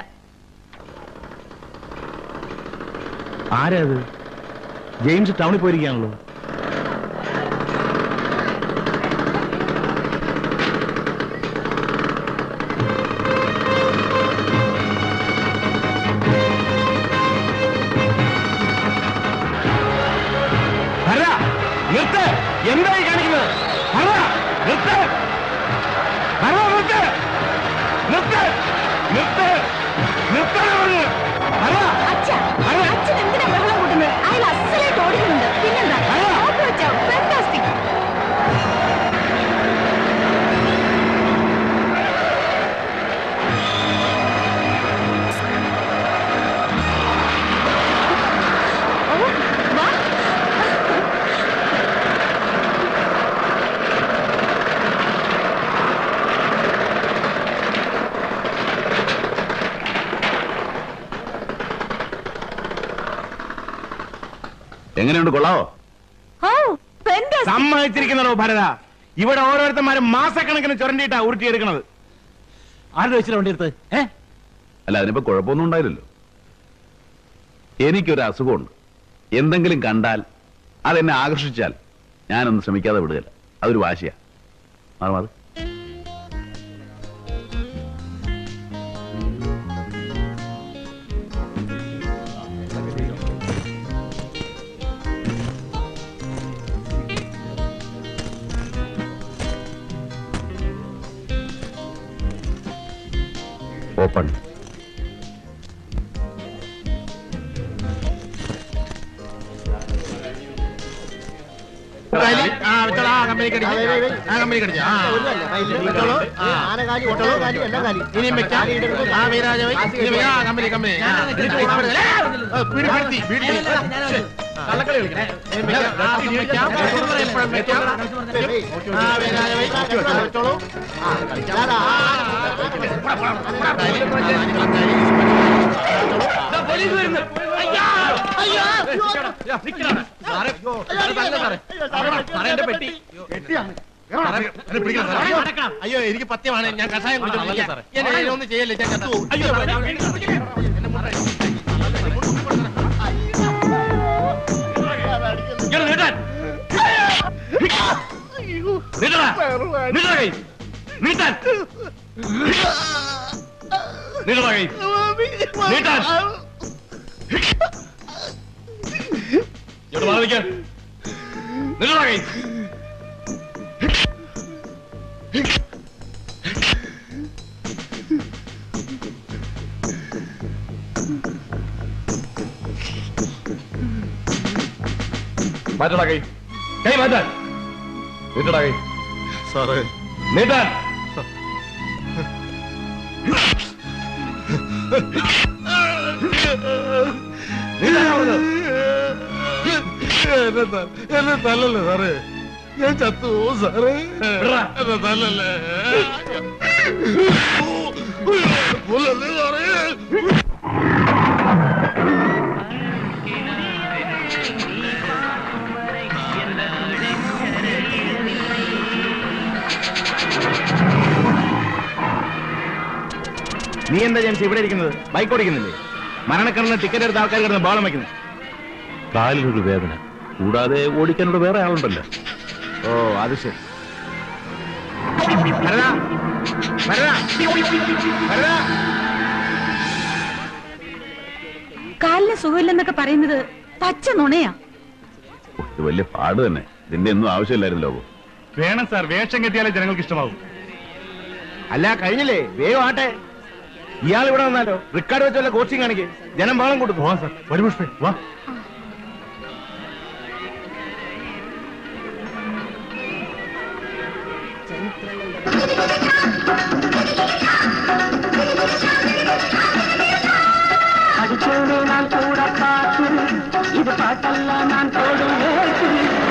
L: ആരാ അത്? ജെയിംസ് ടൗണിൽ പോയിരിക്കുകയാണല്ലോ.
C: എന്തായി കാണിക്കുന്നത്?
D: അച്ഛൻ എന്തിനാ ബഹളം കൂട്ടുന്നത്? അയാൾ അസലായിട്ട് ഓടിക്കുന്നുണ്ട്. പിന്നെന്താ? ഫാന്റാസ്റ്റിക്.
H: എങ്ങനെയുണ്ട്? കൊള്ളാവോ?
C: സമ്മതിച്ചിരിക്കുന്നോ ഭരത? ഇവിടെ ഓരോരുത്തന്മാരും മാസക്കണക്കിന് ചുരണ്ടിയിട്ടാ ഉരുട്ടിയെടുക്കണത്. ആരുടെ വെച്ചിട്ട് വണ്ടി എടുത്ത്?
H: അല്ല, അതിനിപ്പോ കുഴപ്പമൊന്നും ഉണ്ടായില്ലല്ലോ. എനിക്കൊരു അസുഖമുണ്ട്. എന്തെങ്കിലും കണ്ടാൽ അതെന്നെ ആകർഷിച്ചാൽ ഞാനൊന്നും ശ്രമിക്കാതെ വിടുകയില്ല. അതൊരു വാശിയാ. മാറുമാറ്. ഓപ്പൺ.
N: അയ്യോ, എനിക്ക് പത്യമാണ്. ഞാൻ കഷായം ഒന്നും ചെയ്യല്ലേ.
P: മാറ്റടാ കൈ കൈ മാറ്റാൻ നീട്ടടാ കൈ
N: സാറേ
P: നീട്ടാൻ
N: എന്നെ തല്ലല്ലേ സാറേ ഞാൻ ചത്തു സാറേ എന്നെ തല്ലല്ലേ സാറേ
L: നീ എന്താ ജെയിംസ് ഇവിടെ ഇരിക്കുന്നത്? ബൈക്ക് ഓടിക്കുന്നില്ലേ? മരണക്കണ്ണിന് ടിക്കറ്റ് എടുത്ത ആൾക്കാർ കിടന്ന് ബഹളം വയ്ക്കുന്നു.
K: കാലിനൊരു വേദന കൂടാതെ ഓടിക്കാനുള്ള വേറെ ആളുണ്ടല്ലോ.
L: ഓ അത് ശരി.
E: കാലിന് സുഖമില്ലെന്നൊക്കെ പറയുന്നത് പച്ച നുണയാ.
H: ഇത് വലിയ പാട് തന്നെ. ഇതിന്റെ ഒന്നും ആവശ്യമില്ലായിരുന്നു ലോകം.
K: വേണം സാർ, വേഷം കെട്ടിയാലേ ജനങ്ങൾക്ക് ഇഷ്ടമാവും.
L: അല്ല കഴിഞ്ഞില്ലേ, വേഗം ആട്ടെ. ഇയാൾ ഇവിടെ വന്നാലോ റിക്കാർഡ് വെച്ചല്ല കോച്ചിങ് കാണിക്കേ, ജനം ബഹളം കൊടുക്കും.
K: പോവാ സാർ, വരും പുഷ്പേ വാ.
O: அடிச்சோடு நான் கூட பார்த்து இது பாட்டெல்லாம் நான் போடும் வேட்டு.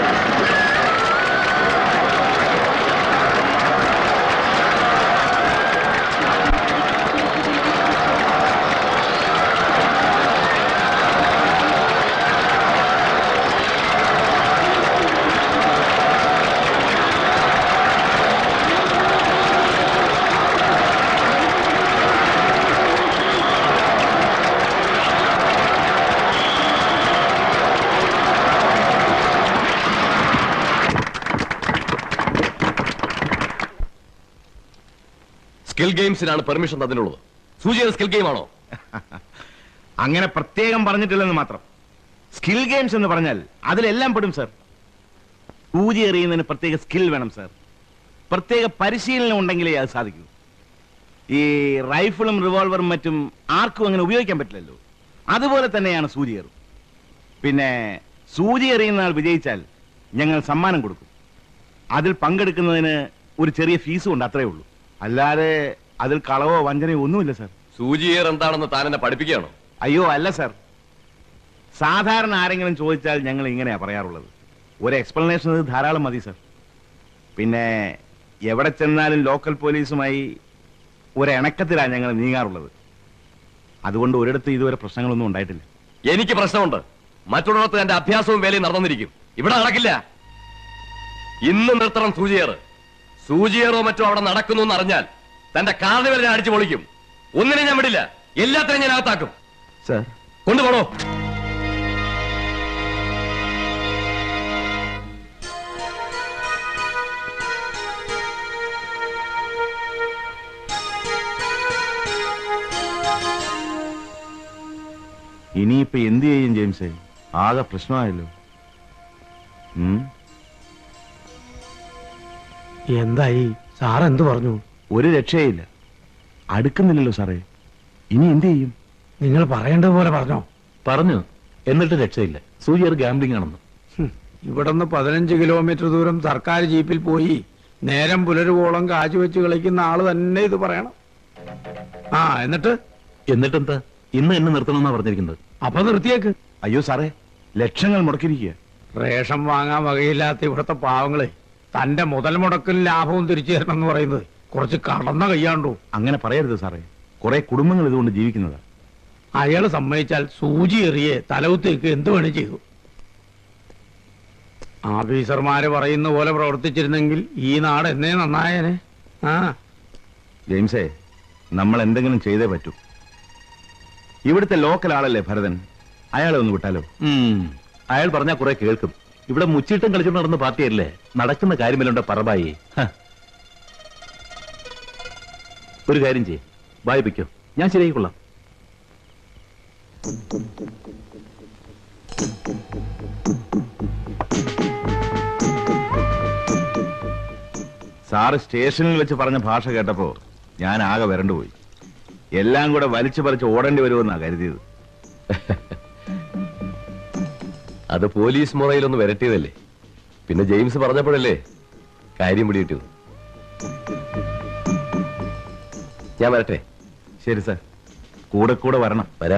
P: സ്കിൽ ഗെയിംസിനാണ് പെർമിഷൻ തന്നിട്ടുള്ളത്. സൂചിയുടെ സ്കിൽ ഗെയിം ആണോ?
L: അങ്ങനെ പ്രത്യേകം പറഞ്ഞിട്ടില്ലെന്ന് മാത്രം. സ്കിൽ ഗെയിംസ് എന്ന് പറഞ്ഞാൽ അതിലെല്ലാം പെടും സർ. സൂചി എറിയുന്നതിന് പ്രത്യേക സ്കിൽ വേണം സർ. പ്രത്യേക പരിശീലനം ഉണ്ടെങ്കിലേ അത് സാധിക്കൂ. ഈ റൈഫിളും റിവോൾവറും മറ്റും ആർക്കും അങ്ങനെ ഉപയോഗിക്കാൻ പറ്റില്ലല്ലോ. അതുപോലെ തന്നെയാണ് സൂചി എറും. പിന്നെ സൂചി എറിയുന്ന ആൾ വിജയിച്ചാൽ ഞങ്ങൾ സമ്മാനം കൊടുക്കും. അതിൽ പങ്കെടുക്കുന്നതിന് ഒരു ചെറിയ ഫീസും ഉണ്ട്, അത്രേ ഉള്ളൂ. അല്ലാതെ അതിൽ കളവോ വഞ്ചനയോ ഒന്നുമില്ല സർ.
P: സൂചിയേർ എന്താണെന്ന് താൻ എന്നെ പഠിപ്പിക്കുകയാണോ?
L: അയ്യോ അല്ല സർ. സാധാരണ ആരെങ്കിലും ചോദിച്ചാൽ ഞങ്ങൾ ഇങ്ങനെയാ പറയാറുള്ളത്. ഒരു എക്സ്പ്ലനേഷൻ ഇത് ധാരാളം മതി സർ. പിന്നെ എവിടെ ചെന്നാലും ലോക്കൽ പോലീസുമായി ഒരിണക്കത്തിലാണ് ഞങ്ങൾ നീങ്ങാറുള്ളത്. അതുകൊണ്ട് ഒരിടത്ത് ഇതുവരെ പ്രശ്നങ്ങളൊന്നും ഉണ്ടായിട്ടില്ല.
P: എനിക്ക് പ്രശ്നമുണ്ട്. മറ്റുള്ളിടത്ത് എന്റെ അഭ്യാസവും വേലയും നടന്നിരിക്കും. ഇവിടെ നടക്കില്ല. ഇന്ന് നിർത്തണം സൂചിയേറ്. സൂചിയേറോ മറ്റോ അവിടെ നടക്കുന്നു എന്ന് അറിഞ്ഞാൽ തന്റെ കാർണിവൽ ഞാൻ അടിച്ചു പൊളിക്കും. ഒന്നിനെ ഞാൻ വിടില്ല, എല്ലാത്തിനും ഞാൻ അകത്താക്കും.
L: സർ
P: കൊണ്ടുപോണോ?
L: ഇനിയിപ്പോ എന്ത് ചെയ്യും ജെയിംസേ? ആകെ പ്രശ്നമായല്ലോ.
G: എന്തായി സാർ? എന്ത് പറഞ്ഞു?
L: ഒരു രക്ഷയില്ല. അടുക്കുന്നില്ലല്ലോ സാറേ. ഇനി എന്ത് ചെയ്യും?
G: നിങ്ങൾ പറയേണ്ടതുപോലെ പറഞ്ഞോ?
K: പറഞ്ഞു, എന്നിട്ട് രക്ഷയില്ല. സൂചിയർ ഗാംബ്ലിംഗ് ആണെന്ന്.
G: ഇവിടുന്ന് 15 കിലോമീറ്റർ ദൂരം സർക്കാർ ജീപ്പിൽ പോയി നേരം പുലരുവോളം കാശ് വെച്ച് കളിക്കുന്ന ആള് തന്നെ ഇത് പറയണം.
K: എന്നിട്ടെന്താ? ഇന്ന് എന്നെ നിർത്തണമെന്നാ പറഞ്ഞിരിക്കുന്നത്.
G: അപ്പൊ നിർത്തിയേക്ക്.
L: അയ്യോ സാറേ, ലക്ഷങ്ങൾ മുടക്കിയിരിക്കുക.
G: റേഷൻ വാങ്ങാൻ വകയില്ലാത്ത ഇവിടുത്തെ പാവങ്ങളെ തന്റെ മുതൽ മുടക്കും ലാഭവും തിരിച്ചു തരണം എന്ന് പറയുന്നത് കുറച്ച് കടന്ന കയ്യാണ്ടോ?
L: അങ്ങനെ പറയരുത് സാറേ. കുറെ കുടുംബങ്ങൾ ഇതുകൊണ്ട് ജീവിക്കുന്നതാ.
G: അയാള് സമ്മതിച്ചാൽ സൂചി എറിയെ തലവുത്തേക്ക് എന്ത് വേണേ ചെയ്തു. ഓഫീസർമാര് പറയുന്ന പോലെ പ്രവർത്തിച്ചിരുന്നെങ്കിൽ ഈ നാട് എന്നേ നന്നായേനെ.
L: ജെയിംസേ, നമ്മൾ എന്തെങ്കിലും ചെയ്തേ പറ്റൂ. ഇവിടുത്തെ ലോക്കൽ ആളല്ലേ ഭരതൻ, അയാളെ ഒന്ന് വിട്ടാലോ?
K: അയാൾ പറഞ്ഞാൽ കുറെ കേൾക്കും. ഇവിടെ മുച്ചീട്ടും കളിച്ചോണ്ട് നടന്ന പാർട്ടിയല്ലേ, നടക്കുന്ന കാര്യമല്ലുണ്ട് പറമ്പായി. ഒരു കാര്യം ചെയ്യേ, വായിപ്പിക്കോ, ഞാൻ ശരിയായിക്കൊള്ളാം.
L: സാറ് സ്റ്റേഷനിൽ വെച്ച് പറഞ്ഞ ഭാഷ കേട്ടപ്പോ ഞാൻ ആകെ വരണ്ടുപോയി. എല്ലാം കൂടെ വലിച്ചു പറിച്ച് ഓടേണ്ടി വരുമെന്നാ കരുതിയത്.
P: അത് പോലീസ് മുറയിലൊന്ന് വരട്ടിയതല്ലേ. പിന്നെ ജെയിംസ് പറഞ്ഞപ്പോഴല്ലേ കാര്യം പിടികിട്ടിയത്. ഞാൻ വരട്ടെ?
L: ശരി സാർ, കൂടെ കൂടെ വരണം.
P: വരാം.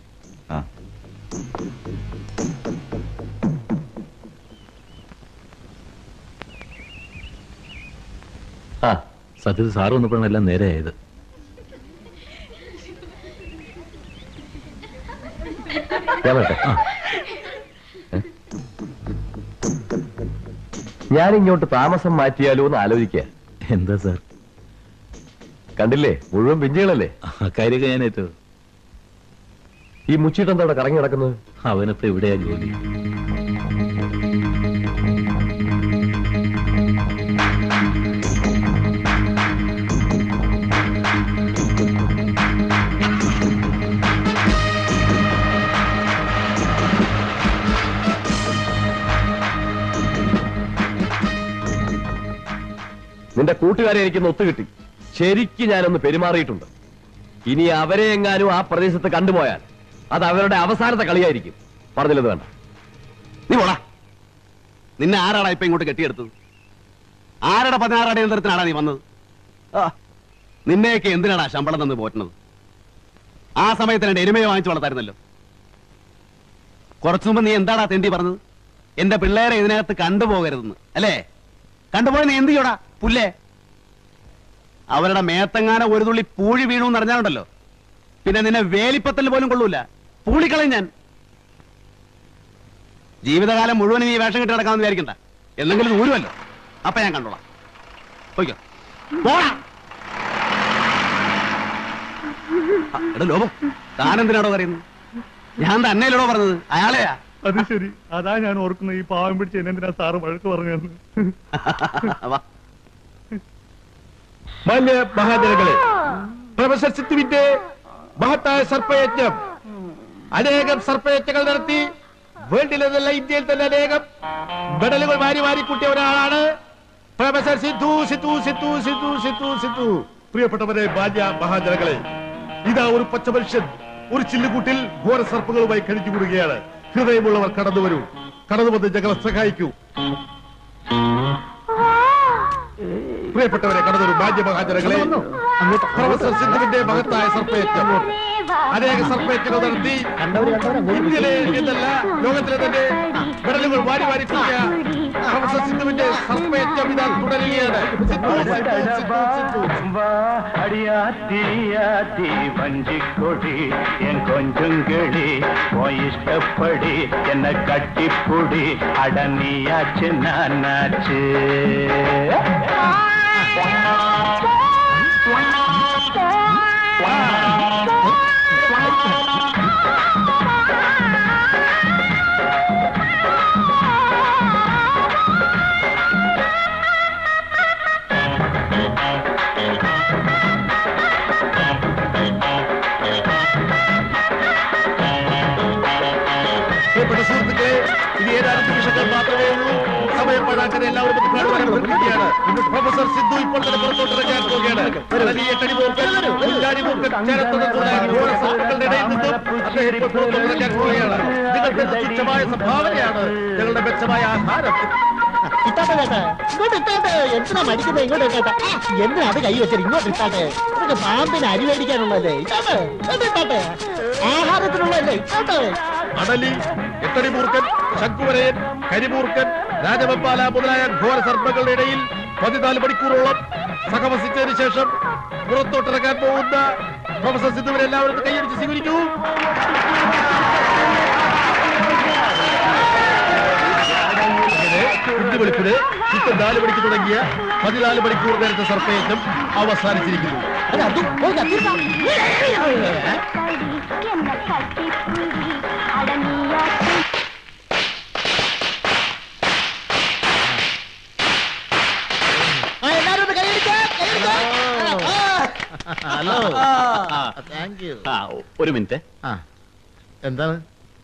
K: സത്യത്തിൽ സാറ് വന്നപ്പോഴാണ് എല്ലാം നേരെയായത്.
P: ഞാൻ വരട്ടെ? ഞാനിങ്ങോട്ട് താമസം മാറ്റിയാലോ എന്ന് ആലോചിക്കുക.
K: എന്താ സാർ?
P: കണ്ടില്ലേ, മുഴുവൻ പിഞ്ചുകളല്ലേ.
K: കാര്യമൊക്കെ ഞാൻ ഏറ്റു.
P: ഈ മുച്ചിട്ടെന്താ അവിടെ കറങ്ങി നടക്കുന്നത്?
K: അവനിപ്പോ എവിടെയാ ജോലി?
P: നിന്റെ കൂട്ടുകാരെ എനിക്കൊന്ന് ഒത്തുകിട്ടി. ശരിക്ക് ഞാനൊന്ന് പെരുമാറിയിട്ടുണ്ട്. ഇനി അവരെ എങ്ങാനും ആ പ്രദേശത്ത് കണ്ടുപോയാൽ അത് അവരുടെ അവസാനത്തെ കളിയായിരിക്കും. പറഞ്ഞില്ലത് വേണ്ട.
H: നീ പോടാ. നിന്നെ ആരാടാ ഇപ്പൊ ഇങ്ങോട്ട് കെട്ടിയെടുത്തത്? ആരുടെ 16 അടിയന്തരത്തിനാടാ നീ വന്നത്? നിന്നെയൊക്കെ എന്തിനാടാ ശമ്പളം തന്ന് പോറ്റുന്നത്? ആ സമയത്ത് എന്റെ എരുമയെ വാങ്ങിച്ചു വളർത്തായിരുന്നല്ലോ. കുറച്ചു മുമ്പ് നീ എന്താടാ തെണ്ടി പറഞ്ഞത്? എന്റെ പിള്ളേരെ ഇതിനകത്ത് കണ്ടുപോകരുതെന്ന് അല്ലേ? കണ്ടുപോയി നീ എന്ത് ചെയ്യോടാ പുല്ലേ? അവരുടെ മേത്തെങ്ങാനോ ഒരു തുള്ളി പൂഴി വീണു എന്ന് അറിഞ്ഞാലുണ്ടല്ലോ, പിന്നെ നിന്നെ വേലിപ്പത്തൽ പോലും കൊള്ളൂല. പൂളിക്കളയും ഞാൻ. ജീവിതകാലം മുഴുവൻ നീ വേഷം കെട്ടി നടക്കാമെന്ന് വിചാരിക്കണ്ട. എന്തെങ്കിലും ഊരുമല്ലോ, അപ്പൊ ഞാൻ കണ്ടോളാം. പോയിക്കോ. എടാ ലോപം, താനെന്തിനാടോ പറയുന്നത്? ഞാൻ തന്നെയല്ലോ പറഞ്ഞത്, അയാളെയാ.
F: അത് ശരി, അതാ ഞാൻ ഓർക്കുന്നത്. ഈ പാവം പിടിച്ച് എന്തിനാ സാറ് വഴക്ക് പറഞ്ഞെന്ന്.
C: മാന്യ മഹാജനങ്ങളെ, പ്രൊഫസർ സിത്തുവിന്റെ മഹത്തായ സർപ്പയജ്ഞം, അനേകം സർപ്പയജ്ഞങ്ങൾ നടത്തി വേൾഡിലെന്നല്ല ഇന്ത്യയിൽ തന്നെ അനേകം മെഡലുകൾ വാരി കൂട്ടിയ ഒരാളാണ് പ്രൊഫസർ സിദ്ധു. സിദ്ധു സിദ്ധു സിദ്ധു സിദ്ധു സിദ്ധു പ്രിയപ്പെട്ടവരെ, മാന്യ മഹാജനങ്ങളെ, ഇതാ ഒരു പച്ച മനുഷ്യൻ ഒരു ചില്ലുകൂട്ടിൽ ഘോര സർപ്പങ്ങളുമായി കഴിഞ്ഞുകൂടുകയാണ്. ഹൃദയമുള്ളവർ കടന്നു വരൂ, കടന്നു വന്ന് ഞങ്ങളെ സഹായിക്കൂ. പ്രിയപ്പെട്ടവരെ, കടന്നൊരു മാന്യ മഹാജനങ്ങളെ, പ്രൊഫസർ സിദ്ധുവിന്റെ മഹത്തായ സർപ്പയജ്ഞം, അനേക സർപ്പയജ്ഞങ്ങൾ നടത്തി ഇന്ത്യയിലെ എന്നല്ല ലോകത്തിലെ തന്നെ മെഡലുകൾ വാരി കൂട്ടിയ പ്രൊഫസർ സിദ്ധുവിന്റെ സർപ്പയജ്ഞം ഇതാ തുടരുകയാണ്.
J: വഞ്ചിക്കൊടി എൻ കൊഞ്ചുംകിളി ഇഷ്ടപ്പെടി എന്നെ കട്ടിപ്പൊടി അടനിയാച്ച് നാനാച്ച്.
C: പ്രിയപ്പെട്ട സുഹൃത്തുക്കളെ, ഇനി ഏതാനും നിമിഷങ്ങൾ മാത്രമേ ഉള്ളൂ. സമയം പാഴാക്കാൻ എല്ലാവരും പ്രതിജ്ഞയാണ്. പ്രൊഫസർ സിദ്ധു ഇപ്പോൾ തന്നെ പുറത്തോട്ടിറങ്ങാൻ പോവുകയാണ്. വലിയ കടിമൂർക്കൻ, മുൻകാരിമൂർക്കൻ, സർപ്പങ്ങളുടെ ഇടയിൽ നിന്നും അദ്ദേഹം ഇപ്പോൾ പുറത്തോട്ടിറങ്ങാൻ പോവുകയാണ്. നിങ്ങളുടെ തുച്ഛമായ സംഭാവനയാണ് ഞങ്ങളുടെ മെച്ചമായ ആഹാരം.
B: ഇട്ടാട്ടെ കേട്ടെ, ഇങ്ങോട്ട് ഇട്ടാട്ടെ. എന്തിനാ മടിക്കുന്നത്? ഇങ്ങോട്ട് ഇട്ടാട്ടെ. എന്തിനാ അത് കൈ വെച്ചത്? ഇങ്ങോട്ട് ഇട്ടാട്ടെ. ഇതൊക്കെ പാമ്പിന് അരി മേടിക്കാനുള്ളതല്ലേ? ഇട്ടാട്ടെ, ഇട്ടാട്ടെ. ആഹാരത്തിനുള്ളതല്ലേ? ഇട്ടാട്ടെ.
C: അടലി, എട്ടടിമൂർക്കൻ, ശംഖുവരയൻ, കരിമൂർക്കൻ, രാജവെപ്പാല മുതലായ ഘോര സർപ്പങ്ങളുടെ ഇടയിൽ 14 മണിക്കൂറോളം സഹവസിച്ചതിന് ശേഷം പുറത്തോട്ടിറങ്ങാൻ പോകുന്ന പ്രൊഫസർ സിദ്ധുവിനെ എല്ലാവരും കൈയടിച്ച് സ്വീകരിക്കൂ. ഇന്ന് വെളുപ്പിന് കൃത്യം 4 മണിക്ക് തുടങ്ങിയ 14 മണിക്കൂർ നേരത്തെ സർപ്പയജ്ഞം അവസാനിച്ചിരിക്കുന്നു.
H: ഹലോ, ഒരു മിനിറ്റ്.
N: എന്താണ്?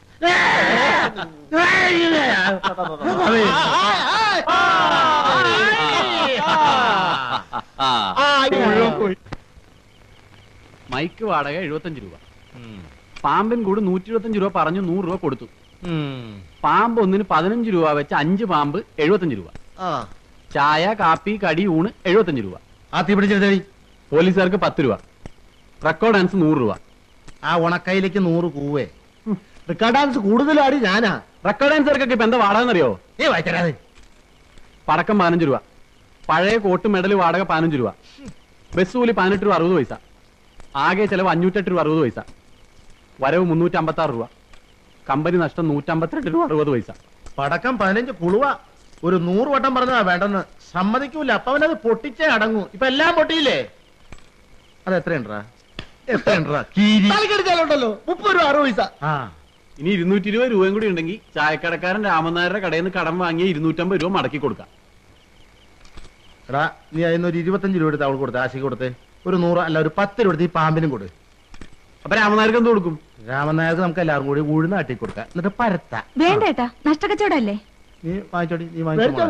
A: മൈക്ക് വാടക 75 രൂപ, പാമ്പിൻ കൂട് 125 രൂപ പറഞ്ഞു, 100 രൂപ കൊടുത്തു. പാമ്പ് ഒന്നിന് 15 രൂപ വെച്ച് 5 പാമ്പ് 75 രൂപ. ചായ കാപ്പി കടി ഊണ് 75 രൂപ.
N: ആ തീ പിടിച്ചെടുത്തടി.
A: പോലീസുകാർക്ക് 10 രൂപ. റെക്കോർഡ് ഡാൻസ് 100 രൂപ.
N: ആ ഉണക്കയിലേക്ക് 100 കൂവേ. റെക്കോർഡ് ഡാൻസ് കൂടുതലാടി ഞാനാ.
A: റെക്കോർഡ് ഡാൻസർക്കൊക്കെ ഇപ്പൊ എന്താ വാടക എന്നറിയോ? പടക്കം 15 രൂപ, പഴയ കോട്ട് മെഡൽ വാടക 15 രൂപ, ബസ് കൂലി 18 രൂപ 60 പൈസ, ആകെ ചെലവ് 508 രൂപ 60 പൈസ, വരവ് 356 രൂപ, കമ്പനി നഷ്ടം 152 രൂപ 60 പൈസ.
N: പടക്കം 15 കുളുവ. ഒരു 100 വട്ടം പറഞ്ഞതാ വേണ്ടെന്ന്. സമ്മതിക്കൂല. അപ്പൊ അവനത് പൊട്ടിച്ചേ അടങ്ങൂ. ഇപ്പൊ എല്ലാം പൊട്ടിയില്ലേ? അത് എത്രയുണ്ടാ? എത്രയുണ്ടാ?
B: തലക്കെടുത്താലുണ്ടല്ലോ 30 രൂപ 60 പൈസ.
A: ഇനി 220 രൂപയും കൂടി ഉണ്ടെങ്കിൽ ചായക്കടക്കാരൻ രാമനായരുടെ കടയിൽ നിന്ന് കടം വാങ്ങിയ 250 രൂപ മടക്കി കൊടുക്കാം.
N: എടാ നീ അതിന് ഒരു 25 രൂപ എടുത്ത് അവൾ കൊടുത്തേ, ആശയ്ക്ക് കൊടുത്തേ. ഒരു 100 അല്ല ഒരു 10 രൂപ എടുത്ത് ഈ പാമ്പിനും കൊടു.
A: അപ്പൊ രാമനായർക്ക് എന്ത് കൊടുക്കും?
N: രാമനായർക്ക് നമുക്ക് എല്ലാവർക്കും കൂടി ഉഴുന്ന് ആട്ടി കൊടുക്കാം, എന്നിട്ട് പരത്ത.
E: വേണ്ടേട്ടാ, നഷ്ടക്കച്ചവടല്ലേ?
N: നീ വാങ്ങിച്ചോടി, നീ
B: മേടിച്ചോ.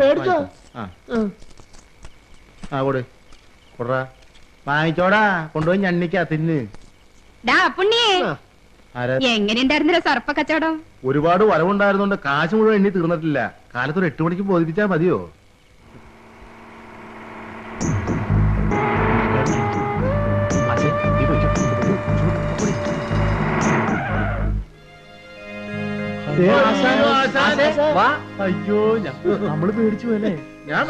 N: ആ കൊടു കൊടുറാ, വാങ്ങിച്ചോടാ, കൊണ്ടുപോയി ഞണ്ണിക്കാ തിന്ന്.
E: എങ്ങനെയുണ്ടായിരുന്നില്ല സർപ്പ കച്ചവടം?
N: ഒരുപാട് വരവുണ്ടായിരുന്നോണ്ട് കാശ് മുഴുവൻ എണ്ണി തീർന്നിട്ടില്ല. കാലത്തൊരു 8 മണിക്ക് ബോധിപ്പിച്ചാ മതിയോ?
C: അയ്യോ നമ്മള് പേടിച്ചു പോയല്ലേ.
N: ഞാൻ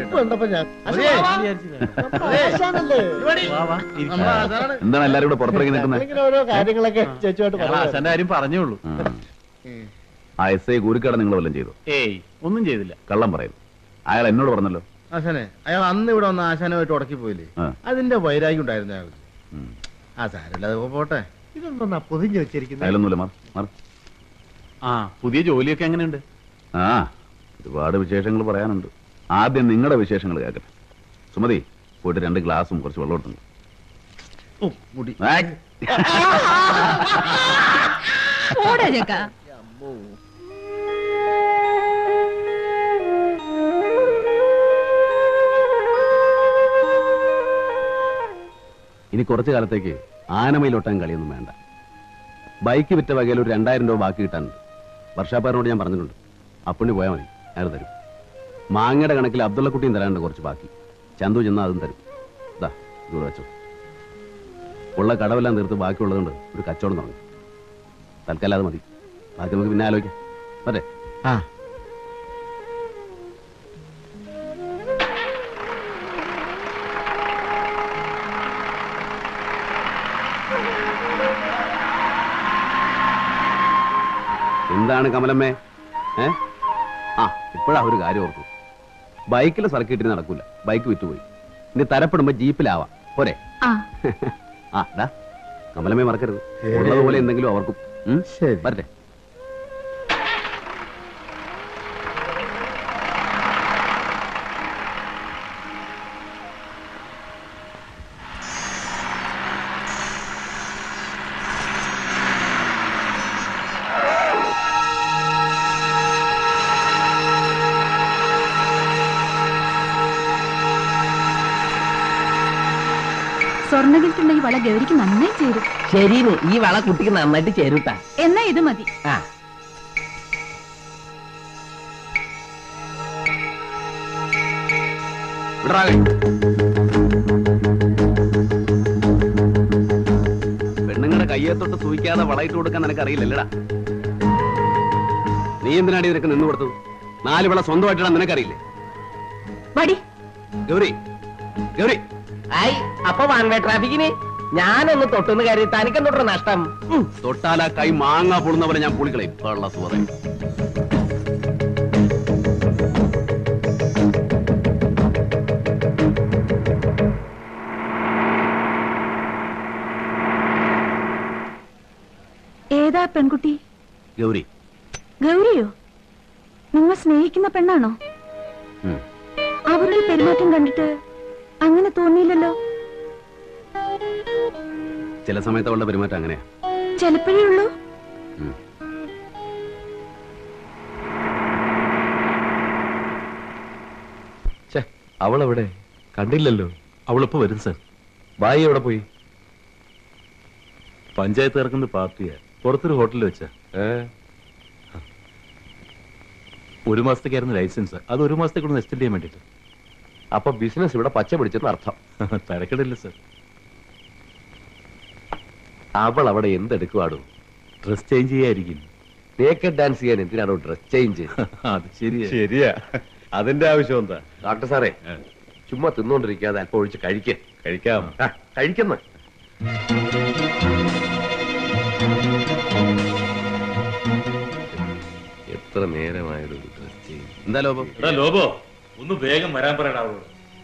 H: എന്താണ് എല്ലാരും കൂടെ പുറത്തിറങ്ങി നിൽക്കുന്നത്?
B: ഓരോ കാര്യങ്ങളൊക്കെ ചേച്ചുമായിട്ട്
A: ആശാന്റെ കാര്യം പറഞ്ഞോളൂ.
H: ആ SI കൂരിക്കട നിങ്ങൾ വല്ലതും ചെയ്തു?
A: ഏയ് ഒന്നും ചെയ്തില്ല.
H: കള്ളം പറയുന്നു. അയാൾ എന്നോട് പറഞ്ഞല്ലോ.
N: ആശാനെ, അയാൾ അന്ന് ഇവിടെ വന്ന് ആശാനുമായിട്ട് ഉടക്കി പോയില്ലേ, അതിന്റെ വൈരാഗ്യം ഉണ്ടായിരുന്നു അയാൾക്ക്. ആ സാരമില്ല, അത് പോട്ടെ.
B: ഇതൊന്നാ പൊതിഞ്ഞു വെച്ചിരിക്കുന്നത്.
H: അയാളൊന്നുമില്ല.
A: ആ പുതിയ ജോലിയൊക്കെ എങ്ങനെയുണ്ട്?
H: ആ ഒരുപാട് വിശേഷങ്ങൾ പറയാനുണ്ട്. ആദ്യം നിങ്ങളുടെ വിശേഷങ്ങൾ കേൾക്കട്ടെ. സുമതി, പോയിട്ട് 2 ഗ്ലാസും കുറച്ച് വെള്ളം എടുത്തു. ഇനി കുറച്ചു കാലത്തേക്ക് ആനമയിലൊട്ടാൻ കളിയൊന്നും വേണ്ട. ബൈക്ക് വിറ്റ വകയിൽ ഒരു 2000 രൂപ ബാക്കി കിട്ടാനുണ്ട്. വർഷാപ്പാരനോട് ഞാൻ പറഞ്ഞിട്ടുണ്ട്. അപ്പുണ്ണി പോയാൽ മതി, അയാൾ തരും. മാങ്ങയുടെ കണക്കിൽ അബ്ദുള്ളക്കുട്ടിയും തരാനുണ്ട് കുറച്ച് ബാക്കി. ചന്തു ചെന്നാൽ അതും തരും. ഇതാ ഇവിടെ വെച്ചോ. ഉള്ള കടവെല്ലാം തീർത്ത് ബാക്കിയുള്ളതുകൊണ്ട് ഒരു കച്ചവടം തുടങ്ങി. തൽക്കാലം അത് മതി, ബാക്കി നമുക്ക് പിന്നെ ആലോചിക്കാം. അതെ. എന്താണ് കമലമ്മേ? ഇപ്പോഴാ ഒരു കാര്യം ഓർത്തു. ബൈക്കിലെ സർക്കിട്ടിന് നടക്കൂല, ബൈക്ക് വിറ്റുപോയി. ഇനി തരപ്പെടുമ്പോ ജീപ്പിലാവാം പോരെ? കമലമ്മേ മറക്കരുത്, ഉള്ളതുപോലെ എന്തെങ്കിലും അവർക്കും. വരട്ടെ.
D: സ്വർണ്ണകിൽട്ടുള്ള ഈ വള ഗൗരിക്ക് നന്നായി ചേരും.
M: ശരിന്ന്, ഈ വള കുട്ടിക്ക് നന്നായിട്ട് ചേരൂട്ടാ.
D: എന്നാ ഇത് മതി.
H: പെണ്ണുങ്ങളുടെ കയ്യെ തൊട്ട് സൂയിക്കാതെ വളയിട്ട് കൊടുക്കാൻ നിനക്ക് അറിയില്ലല്ലടാ. നീ എന്തിനാടി നിനക്ക് നിന്ന് കൊടുത്തു? 4 വള സ്വന്തമായിട്ടാണ് നിനക്കറിയില്ലേ? ഗൗരി, ഗൗരി.
M: അപ്പൊ വാൻവേ ട്രാഫിക്കിന് ഞാനൊന്ന് തൊട്ടുന്ന് കയറി തനിക്കും തൊട്ടു നഷ്ടം.
H: തൊട്ടാലാ കൈ മാങ്ങ പൊളുന്ന പോലെ ഞാൻ പൊളിക്കളയും. സുഹൃത്തെ,
D: ഏതാ പെൺകുട്ടി?
H: ഗൗരി.
D: ഗൗരിയോ? നിങ്ങൾ സ്നേഹിക്കുന്ന പെണ്ണാണോ? അവരുടെ പെരുമാറ്റം കണ്ടിട്ട് അങ്ങനെ തോന്നിയില്ലല്ലോ.
H: ചില സമയത്ത് അവളുടെ പെരുമാറ്റം അങ്ങനെയാ.
D: ചിലപ്പോഴേ ഉള്ളൂ.
P: അവളെവിടെ? കണ്ടില്ലല്ലോ.
K: അവളിപ്പോ വരും സർ.
P: ബായി എവിടെ പോയി?
K: പഞ്ചായത്ത് ഇറക്കുന്ന പാർട്ടിയാ, പുറത്തൊരു ഹോട്ടലിൽ വെച്ചാ. 1 മാസത്തേക്കായിരുന്നു ലൈസൻസ്. അത് 1 മാസത്തേക്കൊന്ന് എക്സ്റ്റെൻഡ് ചെയ്യാൻ വേണ്ടിട്ട്.
P: അപ്പൊ ബിസിനസ് ഇവിടെ പച്ച പിടിച്ചെന്ന് അർത്ഥം.
K: തരക്കടില്ല സർ.
P: അവൾ അവിടെ എന്തെടുക്കുവാടും?
K: ഡ്രസ് ചേഞ്ച് ചെയ്യായിരിക്കും.
P: നേക്കഡ് ഡാൻസ് ചെയ്യാൻ എന്തിനാണോ ഡ്രസ് ചേഞ്ച്?
K: അത് ശരിയാ.
L: ശരിയാ, അതിന്റെ ആവശ്യം എന്താ?
P: ഡോക്ടർ സാറേ, ചുമ്മാ തിന്നോണ്ടിരിക്കാതെ അല്പം ഒഴിച്ച്
L: കഴിക്കാം.
P: കഴിക്കുന്ന എത്ര നേരമായൊരു ഡ്രസ് ചേഞ്ച്.
L: എന്താ ലോബോ?
K: ലോബോ, ഒന്ന് വേഗം വരാൻ പറയണോ.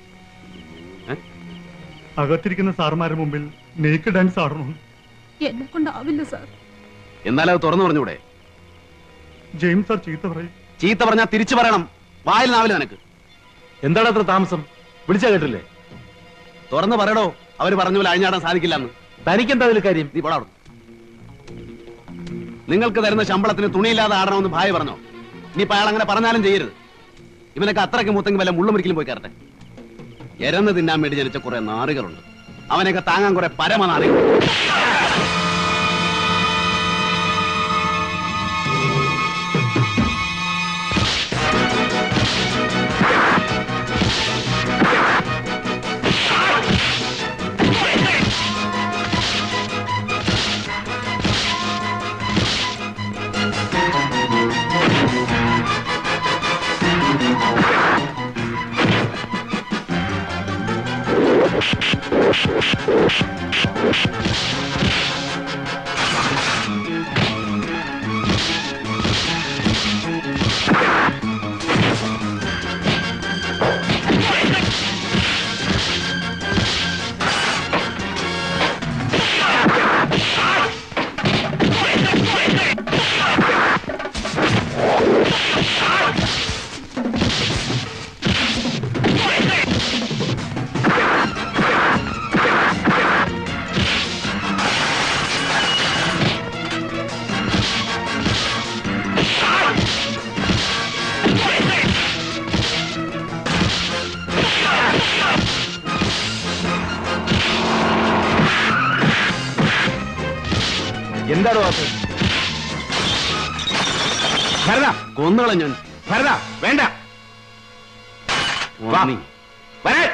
Q: അകത്തിരിക്കുന്ന സാറുമാരുടെ മുമ്പിൽ നേക്ക് ഡാൻസ് ആടണം.
D: എന്നെ കൊണ്ടാവില്ല സാർ.
L: എന്നാലും അത് തുറന്നു പറഞ്ഞൂടെ?
Q: ജെയിംസ് സാർ ചീത്ത പറയും.
L: ചീത്ത പറഞ്ഞാൽ തിരിച്ചു പറയണം. വായിൽ നാവില്ല നിനക്ക്.
K: എന്താണ് അത്ര താമസം? വിളിച്ചാ കേട്ടില്ലേ?
L: തുറന്നു പറയടോ. അവര് പറഞ്ഞ പോലെ അഴിഞ്ഞാടാൻ സാധിക്കില്ലെന്ന്.
K: തനിക്കെന്താ അതിൽ കാര്യം?
L: നീ പോടാ. നിങ്ങൾക്ക് തരുന്ന ശമ്പളത്തിന് തുണിയില്ലാതെ ആടണമെന്ന് ഭാര്യ പറഞ്ഞോ? ഇനിയിപ്പോ അയാൾ അങ്ങനെ പറഞ്ഞാലും ചെയ്യരുത്. ഇവനൊക്കെ അത്രയ്ക്ക് മൂത്തെങ്കിൽ വല്ല മുള്ളുമൊരിക്കലും പോയി കയറട്ടെ. എരന്ന് തിന്നാൻ വേണ്ടി ജനിച്ച കുറെ നാറികളുണ്ട്. അവനെയൊക്കെ താങ്ങാൻ കുറെ പരമനാറികൾ.
P: എന്താണോ അത്?
L: ഭരത, കൊന്നുകള ഞാൻ. ഭരത, വേണ്ട. വരേ.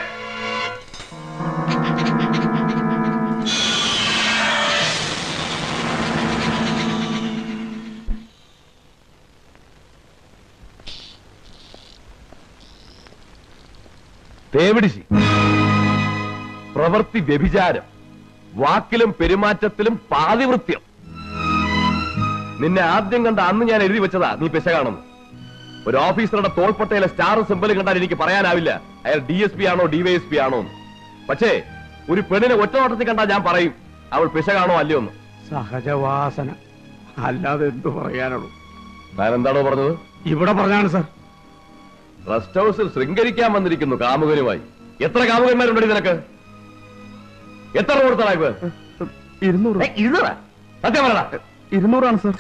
P: തേവിടിശി, പ്രവൃത്തി വ്യഭിചാരം, വാക്കിലും പെരുമാറ്റത്തിലും പാതിവൃത്യം. നിന്നെ ആദ്യം കണ്ട അന്ന് ഞാൻ എഴുതി വെച്ചതാ നീ പെശകാണെന്ന്. ഒരു ഓഫീസറുടെ തോൾപ്പട്ടയിലെ സ്റ്റാർ സിംബൽ കണ്ടാൽ എനിക്ക് പറയാനാവില്ല അയാൾ DSP ആണോ DYSP ആണോ. പക്ഷേ ഒരു പെണ്ണിനെ ഒറ്റ നോട്ടത്തിൽ കണ്ടാൽ ഞാൻ പറയും അവൾ പെശകാണോ അല്ലയോ എന്ന്.
G: സഹജവാസന, അല്ലാതെ എന്തു പറയാനുള്ളൂ.
P: താൻ എന്താണോ പറഞ്ഞത്?
G: ഇവിടെ പറഞ്ഞാണ് സാർ.
P: റെസ്റ്റ് ഹൗസിൽ ശൃംഗരിക്കാൻ വന്നിരിക്കുന്നു കാമുകനുമായി. എത്ര കാമുകന്മാരുണ്ടോ നിനക്ക്? എത്ര കൊടുത്തടാ ഇപ്പൊ?
Q: 200.
P: 200? സത്യം പറയടാ.
Q: 200 സാർ.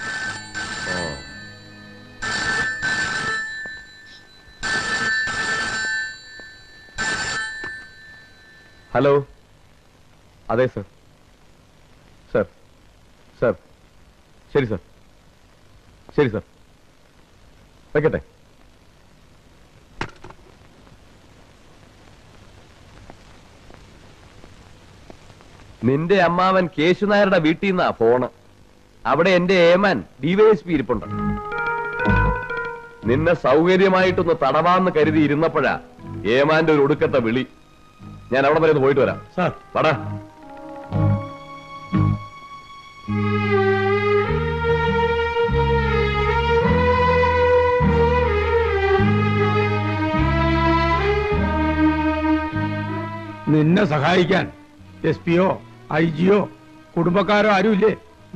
P: ഹലോ, അതെ സർ. സർ സർ ശരി സർ, ശരി സർ, വെക്കട്ടെ. നിന്റെ അമ്മാവൻ കേശുനായരുടെ വീട്ടിൽ നിന്നാ ഫോണ്. അവിടെ എന്റെ ഏമാൻ DYSP ഇരിപ്പുണ്ട്. നിന്നെ സൗകര്യമായിട്ടൊന്ന് തടവാന്ന് കരുതി ഇരുന്നപ്പോഴാ ഏമാന്റെ ഒരു ഒടുക്കത്തെ വിളി. ഞാൻ അവിടെ വരെ ഒന്ന് പോയിട്ട് വരാം.
G: സാർ
P: പടാ.
G: നിന്നെ സഹായിക്കാൻ SP-യോ IG-യോ കുടുംബക്കാരോ ആരുമില്ലേ?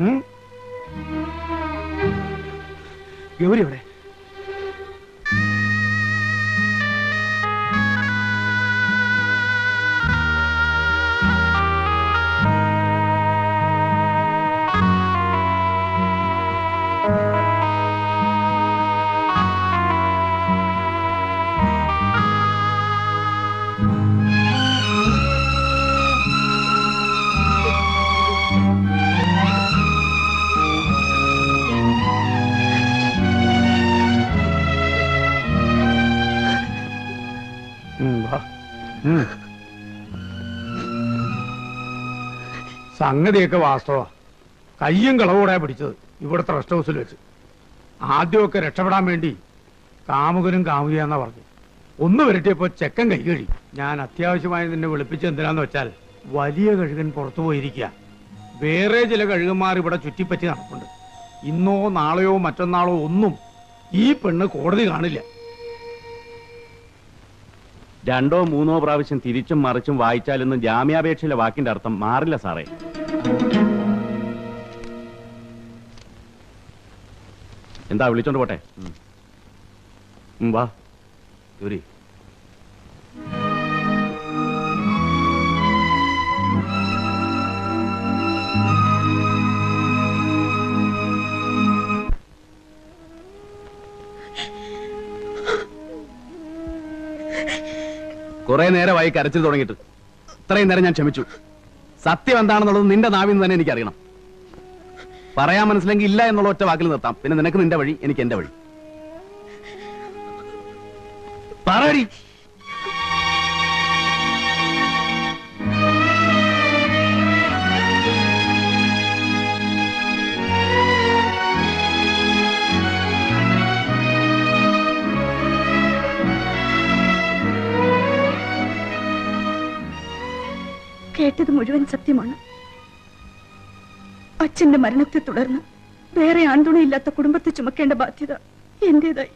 G: ഗൗരി എവിടെ? സംഗതിയൊക്കെ വാസ്തവ. കയ്യും കളവോടെ പിടിച്ചത് ഇവിടുത്തെ റെസ്റ്റ് ഹൗസിൽ വെച്ച്. ആദ്യമൊക്കെ രക്ഷപ്പെടാൻ വേണ്ടി കാമുകനും കാമുകയാന്നാ പറഞ്ഞു. ഒന്ന് വരട്ടിയപ്പോ ചെക്കൻ കൈ കഴി. ഞാൻ അത്യാവശ്യമായി നിന്നെ വിളിപ്പിച്ച് എന്തിനാന്ന് വെച്ചാൽ വലിയ കഴുകൻ പുറത്തു പോയിരിക്കുക. വേറെ ചില കഴുകന്മാർ ഇവിടെ ചുറ്റിപ്പറ്റി നടപ്പുണ്ട്. ഇന്നോ നാളെയോ മറ്റന്നാളോ ഒന്നും ഈ പെണ്ണ് കോടതി കാണില്ല.
L: 2 or 3 പ്രാവശ്യം തിരിച്ചും മറിച്ചും വായിച്ചാലൊന്നും ജാമ്യാപേക്ഷയിലെ വാക്കിന്റെ അർത്ഥം മാറില്ല സാറേ. എന്താ വിളിച്ചോണ്ട് പോട്ടെ? വാ ഗൗരി.
H: കുറെ നേരമായി കരച്ചിൽ തുടങ്ങിയിട്ട്. ഇത്രയും നേരം ഞാൻ ക്ഷമിച്ചു. സത്യം എന്താണെന്നുള്ളത് നിന്റെ നാവിൽ നിന്ന് തന്നെ എനിക്കറിയണം. പറയാൻ മനസ്സിലെങ്കിൽ ഇല്ല എന്നുള്ള ഒറ്റ വാക്കിൽ നിർത്താം. പിന്നെ നിനക്ക് നിന്റെ വഴി, എനിക്ക് എന്റെ വഴി. പറയടി.
D: കേട്ടത് മുഴുവൻ സത്യമാണ്. അച്ഛന്റെ മരണത്തെ തുടർന്ന് വേറെ ആൺതുണയില്ലാത്ത കുടുംബത്തെ ചുമക്കേണ്ട ബാധ്യത എന്റേതായി.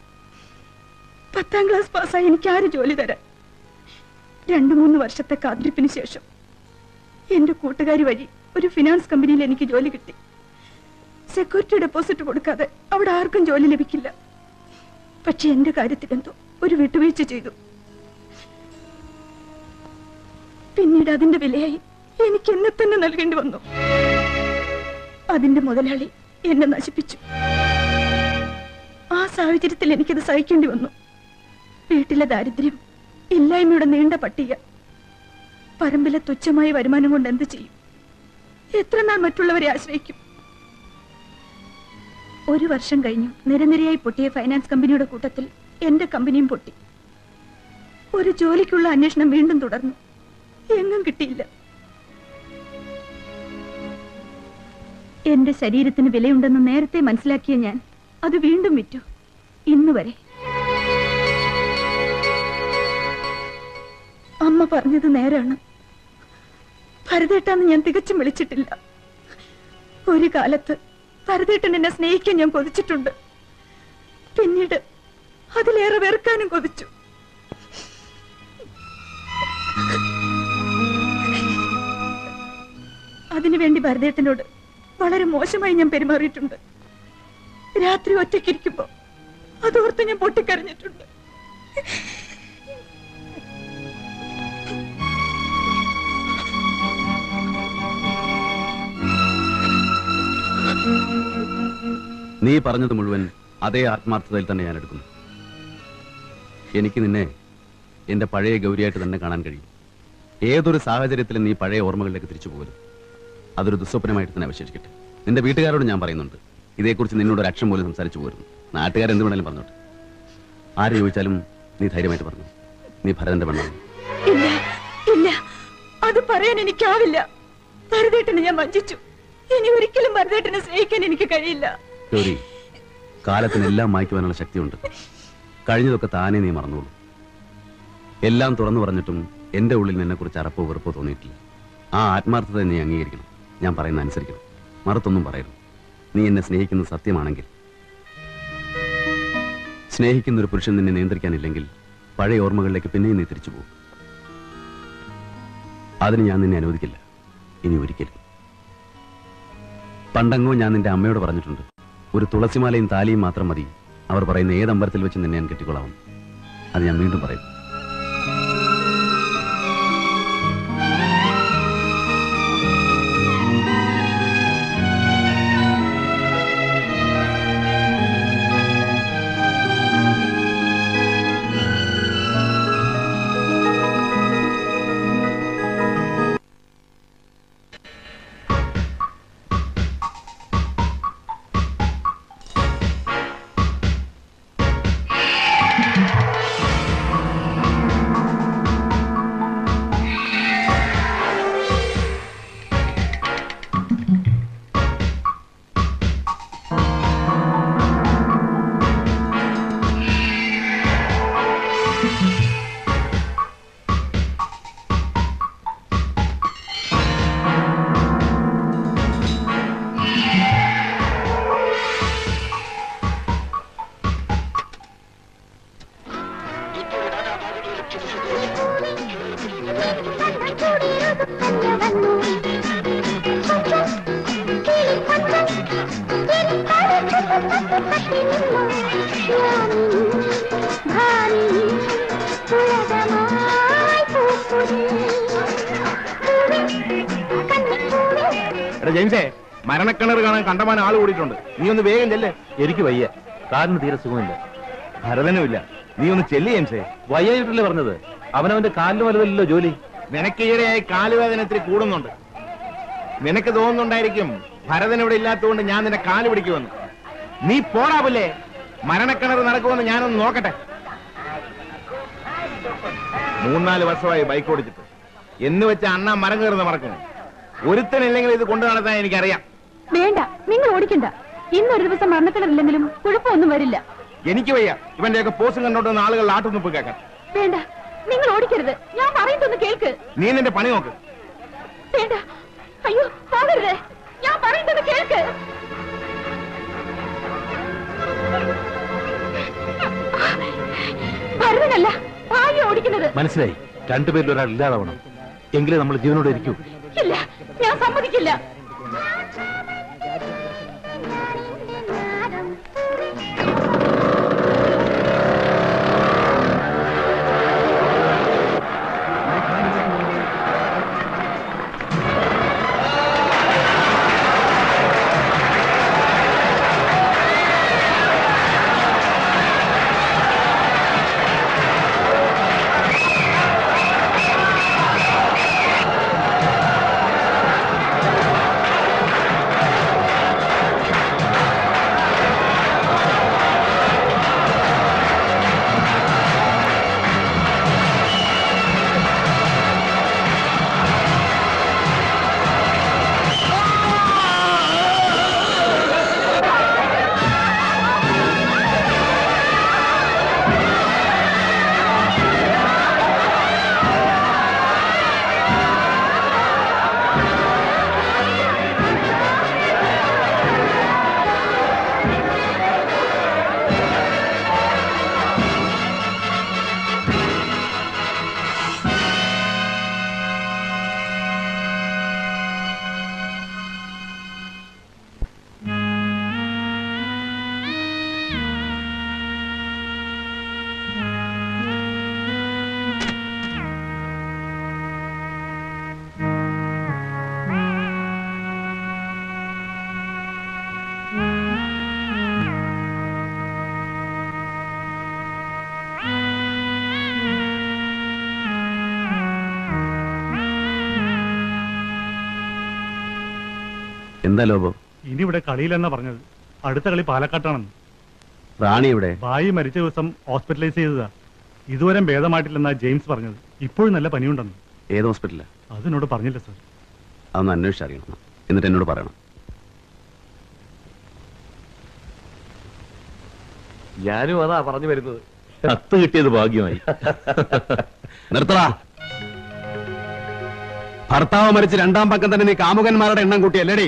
D: 10ാം ക്ലാസ് പാസ്സായി എനിക്ക് ആര് ജോലി തരാൻ? 2-3 വർഷത്തെ കാത്തിരിപ്പിന് ശേഷം എന്റെ കൂട്ടുകാരി വഴി ഒരു ഫിനാൻസ് കമ്പനിയിൽ എനിക്ക് ജോലി കിട്ടി. സെക്യൂരിറ്റി ഡെപ്പോസിറ്റ് കൊടുക്കാതെ അവിടെ ആർക്കും ജോലി ലഭിക്കില്ല. പക്ഷെ എന്റെ കാര്യത്തിൽ എന്തോ ഒരു വിട്ടുവീഴ്ച ചെയ്തു. പിന്നീട് അതിന്റെ വിലയായി എനിക്ക് എന്നെ തന്നെ നൽകേണ്ടി വന്നു. അതിന്റെ മുതലാളി എന്നെ നശിപ്പിച്ചു. ആ സാഹചര്യത്തിൽ എനിക്കത് സഹിക്കേണ്ടി വന്നു. വീട്ടിലെ ദാരിദ്ര്യം, ഇല്ലായ്മയുടെ നീണ്ട പട്ടിക, പറമ്പിലെ തുച്ഛമായ വരുമാനം കൊണ്ട് എന്ത് ചെയ്യും? എത്ര നാൾ മറ്റുള്ളവരെ ആശ്രയിക്കും? 1 വർഷം കഴിഞ്ഞു നിരനിരയായി പൊട്ടിയ ഫൈനാൻസ് കമ്പനിയുടെ കൂട്ടത്തിൽ എന്റെ കമ്പനിയും പൊട്ടി. ഒരു ജോലിക്കുള്ള അന്വേഷണം വീണ്ടും തുടർന്നു. എങ്ങും കിട്ടിയില്ല. എന്റെ ശരീരത്തിന് വിലയുണ്ടെന്ന് നേരത്തെ മനസ്സിലാക്കിയ ഞാൻ അത് വീണ്ടും വിറ്റു. ഇന്ന് വരെ അമ്മ പറഞ്ഞത് നേരാണ്. ഭരതേട്ടാന്ന് ഞാൻ തികച്ചും വിളിച്ചിട്ടില്ല. ഒരു കാലത്ത് ഭരതേട്ടൻ എന്നെ സ്നേഹിക്കാൻ ഞാൻ കൊതിച്ചിട്ടുണ്ട്. പിന്നീട് അതിലേറെ വെറുക്കാനും കൊതിച്ചു. അതിനുവേണ്ടി ഭരതേട്ടനോട് വളരെ മോശമായി ഞാൻ പെരുമാറിയിട്ടുണ്ട്. രാത്രി ഒറ്റയ്ക്കിരിക്കുമ്പോ അതോർത്ത് ഞാൻ പൊട്ടിക്കരഞ്ഞിട്ടുണ്ട്.
H: നീ പറഞ്ഞത് മുഴുവൻ അതേ ആത്മാർത്ഥതയിൽ തന്നെ ഞാൻ എടുക്കുന്നു. എനിക്ക് നിന്നെ എന്റെ പഴയ ഗൗരിയായിട്ട് തന്നെ കാണാൻ കഴിയും. ഏതൊരു സാഹചര്യത്തിലും നീ പഴയ ഓർമ്മകളിലേക്ക് തിരിച്ചു പോകരുത്. അതൊരു ദുസ്വപ്നമായിട്ട് തന്നെ അവശേഷിക്കട്ടെ. നിന്റെ വീട്ടുകാരോട് ഞാൻ പറയുന്നുണ്ട്, ഇതേക്കുറിച്ച് നിന്നോട് ഒരു അക്ഷരം പോലും സംസാരിച്ചു പോരുന്നു. നാട്ടുകാരെന്ത് വേണേലും പറഞ്ഞോട്ടെ. ആര് ചോദിച്ചാലും നീ ധൈര്യമായിട്ട് പറഞ്ഞു, നീ ഭരതന്റെ പെണ്ണാണ്.
D: ഇല്ല ഇല്ല, അത് പറയാൻ എനിക്കാവില്ല. ഭരതേട്ടനെ ഞാൻ വഞ്ചിച്ചു. ഇനി ഒരിക്കലും ഭരതേട്ടനെ സ്നേഹിക്കാൻ എനിക്ക് കഴിയില്ല.
H: ഗൗരി, കാലത്തിനെല്ലാം മായ്ക്കുവാനുള്ള ശക്തിയുണ്ട്. കഴിഞ്ഞതൊക്കെ താനേ നീ മറന്നോളൂ. എല്ലാം തുറന്നു പറഞ്ഞിട്ടും എന്റെ ഉള്ളിൽ നിന്നെ കുറിച്ച് അറപ്പോ വെറുപ്പോ തോന്നിയിട്ടില്ല. ആ ആത്മാർത്ഥത നീ അംഗീകരിക്കണം. ഞാൻ പറയുന്ന അനുസരിക്കണം. മറുത്തൊന്നും പറയരുത്. നീ എന്നെ സ്നേഹിക്കുന്നത് സത്യമാണെങ്കിൽ, സ്നേഹിക്കുന്ന ഒരു പുരുഷൻ നിന്നെ നിയന്ത്രിക്കാനില്ലെങ്കിൽ പഴയ ഓർമ്മകളിലേക്ക് പിന്നെയും നീ തിരിച്ചു പോകും. അതിന് ഞാൻ നിന്നെ അനുവദിക്കില്ല, ഇനി ഒരിക്കലും. പണ്ടങ്ങോ ഞാൻ നിന്റെ അമ്മയോട് പറഞ്ഞിട്ടുണ്ട്, ഒരു തുളസിമാലയും താലിയും മാത്രം മതി അവർ പറയുന്ന ഏത് അമ്പലത്തിൽ വെച്ച് നിന്നെ ഞാൻ കെട്ടിക്കൊള്ളാം. അത് ഞാൻ വീണ്ടും പറയും.
L: എടാ ജെയിംസേ, മരണക്കിണർ കാണാൻ കണ്ടമാനം ആള് കൂടിയിട്ടുണ്ട്. നീ ഒന്ന് വേഗം ചെല്ല്.
K: എനിക്ക് വയ്യ, കാലിന് തീരെ സുഖമില്ല.
L: ഭരതനുമില്ല, നീ ഒന്ന് ചെല്ല് ജെയിംസേ.
K: വയ്യായിട്ടല്ലേ പറഞ്ഞത്? അവനവന്റെ കാലിന് വലുതല്ലോ ജോലി.
L: നിനക്ക് ഈയിടെയായി കാലുവേദന ഇത്തിരി കൂടുന്നുണ്ട്. നിനക്ക് തോന്നുന്നുണ്ടായിരിക്കും ഭരതൻ ഇവിടെ ഇല്ലാത്തതുകൊണ്ട് ഞാൻ നിന്നെ കാല് പിടിക്കുമെന്ന്. നീ പോടാവില്ലേ? മരണക്കിണർ നടക്കുമെന്ന് ഞാനൊന്ന് നോക്കട്ടെ. 3-4 വർഷമായി ബൈക്ക് ഓടിച്ചിട്ട് എന്ന് വെച്ച അണ്ണ മരം കയറുന്ന മറക്കുന്നു. ഒരുത്തനില്ലെങ്കിൽ ഇത് കൊണ്ടു നടത്താൻ എനിക്കറിയാം.
D: വേണ്ട, നിങ്ങൾ ഓടിക്കണ്ട. ഇന്നൊരു ദിവസം മരണക്കിണറില്ലെങ്കിലും കുഴപ്പമൊന്നും വരില്ല.
L: എനിക്ക് വയ്യ ഇവന്റെയൊക്കെ പോസ്റ്റ് കണ്ടോണ്ടുന്ന ആളുകൾ ആട്ടുന്നുപ്പ് കേൾക്കാൻ.
D: വേണ്ട, നിങ്ങൾ ഓടിക്കരുത്. ഞാൻ പറയുന്നൊന്ന് കേൾക്ക്.
L: നീ നിന്റെ പണി നോക്ക്.
D: വേണ്ട, അയ്യോ പോകരുത്. ഞാൻ പറയുന്നത് കേൾക്ക്. ഭരതനല്ല, ഭാര്യ ഓടിക്കുന്നത്.
K: മനസ്സിലായി. രണ്ടുപേരിൽ ഒരാൾ ഇല്ലാതാവണം. എങ്കിലേ നമ്മൾ ജീവനോടെ ഇരിക്കൂ.
D: ഇല്ല, ഞാൻ സമ്മതിക്കില്ല.
H: എന്താ ലോപം?
Q: ഇനി ഇവിടെ കളിയില്ലെന്നാ പറഞ്ഞത്. അടുത്ത കളി പാലക്കാട്ടാണെന്ന്.
H: റാണി ഇവിടെ
Q: ഭായി മരിച്ച ദിവസം ഹോസ്പിറ്റലൈസ് ചെയ്തതാ. ഇതുവരെ ഭേദമായിട്ടില്ലെന്നാ ജെയിംസ് പറഞ്ഞത്. ഇപ്പോഴും നല്ല പനിയുണ്ടെന്ന്.
H: ഏത് ഹോസ്പിറ്റലാ?
Q: അതിനോട് പറഞ്ഞില്ല സർ.
H: അതൊന്ന് അന്വേഷിച്ചറിയണം, എന്നിട്ട് എന്നോട് പറയണം.
P: ഞാനും അതാ പറഞ്ഞു വരുന്നത്.
K: കത്ത് കിട്ടിയത് ഭാഗ്യമായി.
H: നിർത്തടാ. ഭർത്താവ് മരിച്ച് 2ാം പക്കം തന്നെ നീ കാമുകന്മാരുടെ എണ്ണം കൂട്ടിയല്ലേടി?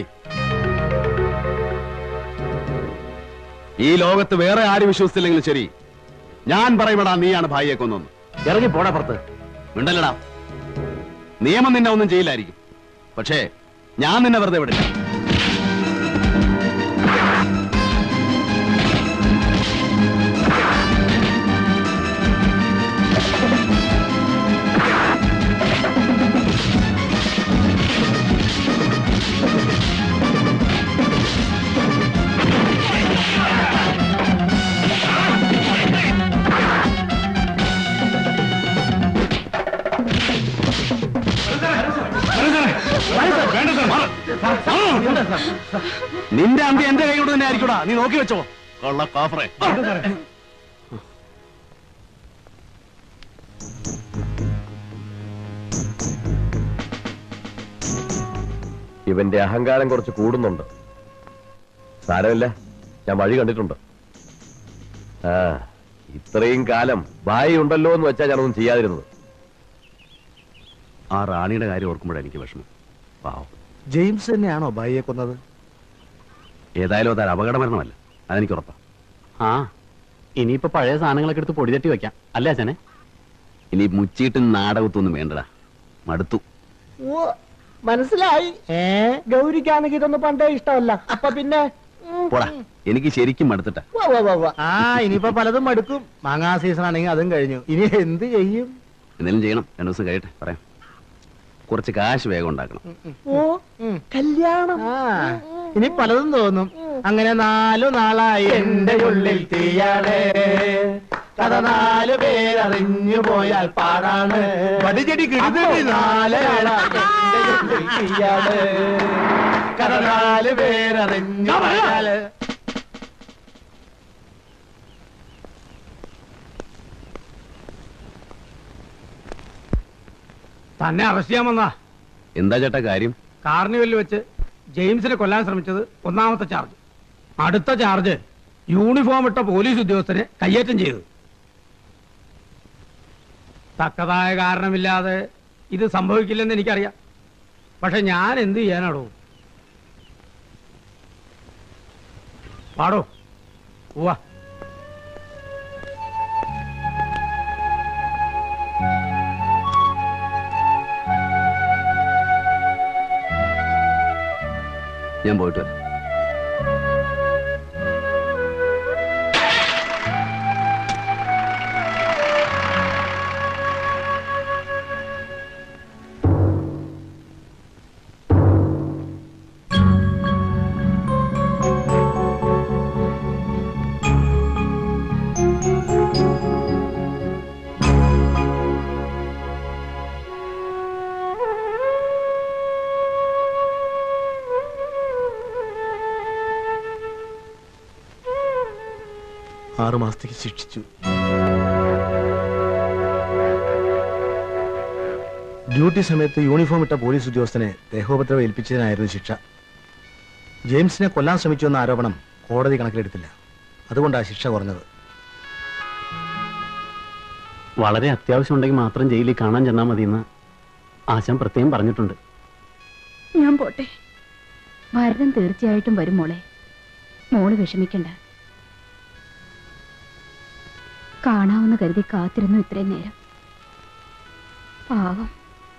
H: ഈ ലോകത്ത് വേറെ ആര് വിശ്വസിച്ചില്ലെങ്കിലും ശരി, ഞാൻ പറയുമ്പടാ നീയാണ് ഭായിയെ കൊന്നൊന്ന്.
K: ഇറങ്ങി പോടാ പുറത്ത്.
H: മിണ്ടല്ലടാ. നിയമം നിന്നെ ഒന്നും ചെയ്യില്ലായിരിക്കും, പക്ഷേ ഞാൻ നിന്നെ വെറുതെ വിടില്ല. നിന്റെ അന്തി എന്റെ കൈകൊണ്ട് തന്നെ ആയിരിക്കൂടാ. നീ നോക്കി വെച്ചോ. കൊള്ള കാഫറെ.
P: ഇവന്റെ അഹങ്കാരം കുറച്ച് കൂടുന്നുണ്ട്. സാരമില്ല, ഞാൻ വഴി കണ്ടിട്ടുണ്ട്. ഇത്രയും കാലം ഭായി ഉണ്ടല്ലോ എന്ന് വെച്ചാൽ ഞാനൊന്നും ചെയ്യാതിരുന്നത്.
H: ആ റാണിയുടെ കാര്യം ഓർക്കുമ്പോഴാണ് എനിക്ക് വിഷമം. പാവം.
N: ജെയിംസ് തന്നെയാണോ ഭായിയെ കൊന്നത്?
H: ഏതായാലും അതൊരു അപകടമരണമല്ല, അതെനിക്ക് ഉറപ്പാ.
A: ആ, ഇനിയിപ്പോ പഴയ സാധനങ്ങളൊക്കെ എടുത്ത് പൊടി തട്ടി വെക്കാം അല്ലേ അച്ഛനെ?
H: ഇനി മുച്ചിട്ടും നാടകത്തൊന്നും വേണ്ടടാ, മടുത്തു.
B: മനസ്സിലായി. ഗൗരിക്കാണെങ്കിൽ ഇതൊന്നും പണ്ടേ ഇഷ്ടമല്ല. അപ്പൊ പിന്നെ
L: പോടാ, എനിക്ക് ശരിക്കും മടുത്തിട്ട.
B: ആ ഇനിയിപ്പോ പലതും മടുക്കും. മാങ്ങാ സീസൺ ആണെങ്കിൽ അതും കഴിഞ്ഞു. ഇനി എന്ത് ചെയ്യും?
L: എന്തെങ്കിലും ചെയ്യണം. 2 ദിവസം കഴിയട്ടെ, പറയാം. കുറച്ച് കാശ് വേഗം ഉണ്ടാക്കണം.
B: ഓ കല്യാണം. ഇനി പലതും തോന്നും. അങ്ങനെ 4 നാളായി എന്റെ ഉള്ളിൽ തീയാണ്. കഥ 4 പേരറിഞ്ഞു പോയാൽ പാടാണ്. 4 നാളായി എന്റെ ഉള്ളിൽ തീയാണ്. കഥ 4 പേരറിഞ്ഞു പോയാൽ.
G: തന്നെ അറസ്റ്റ് ചെയ്യാൻ വന്നാ.
L: എന്താ ചേട്ടാ കാര്യം?
G: കാർണിവലിൽ വെച്ച് ജെയിംസിനെ കൊല്ലാൻ ശ്രമിച്ചത് 1ാമത്തെ ചാർജ്. അടുത്ത ചാർജ് യൂണിഫോം ഇട്ട പോലീസ് ഉദ്യോഗസ്ഥനെ കയ്യേറ്റം ചെയ്തു. തക്കതായ കാരണമില്ലാതെ ഇത് സംഭവിക്കില്ലെന്ന് എനിക്കറിയാം. പക്ഷെ ഞാൻ എന്ത് ചെയ്യാനാടോ? പാടോ പോവാ.
L: ഞാൻ പോയിട്ട് വരാം.
N: ആറ് മാസത്തേക്ക് ശിക്ഷിച്ചു. ഡ്യൂട്ടി സമയത്ത് യൂണിഫോം ഇട്ട പോലീസ് ഉദ്യോഗസ്ഥനെ ദേഹോപദ്രവം ഏൽപ്പിച്ചതിനായിരുന്നു ശിക്ഷ. ജെയിംസിനെ കൊല്ലാൻ ശ്രമിച്ചു എന്ന ആരോപണം കോടതി കണക്കിലെടുത്തില്ല. അതുകൊണ്ടാണ് ശിക്ഷ കുറഞ്ഞത്.
R: വളരെ അത്യാവശ്യം ഉണ്ടെങ്കിൽ മാത്രം ജയിലിൽ കാണാൻ ചെന്നാൽ മതിയെന്ന് ആശാൻ പ്രത്യേകം പറഞ്ഞിട്ടുണ്ട്.
D: ഞാൻ പോട്ടെ. ഭരതൻ തീർച്ചയായിട്ടും വരും മോളെ. മോള് വിഷമിക്കണ്ട. കാണാമെന്ന് കരുതി കാത്തിരുന്നു ഇത്രയും നേരം. പാവം.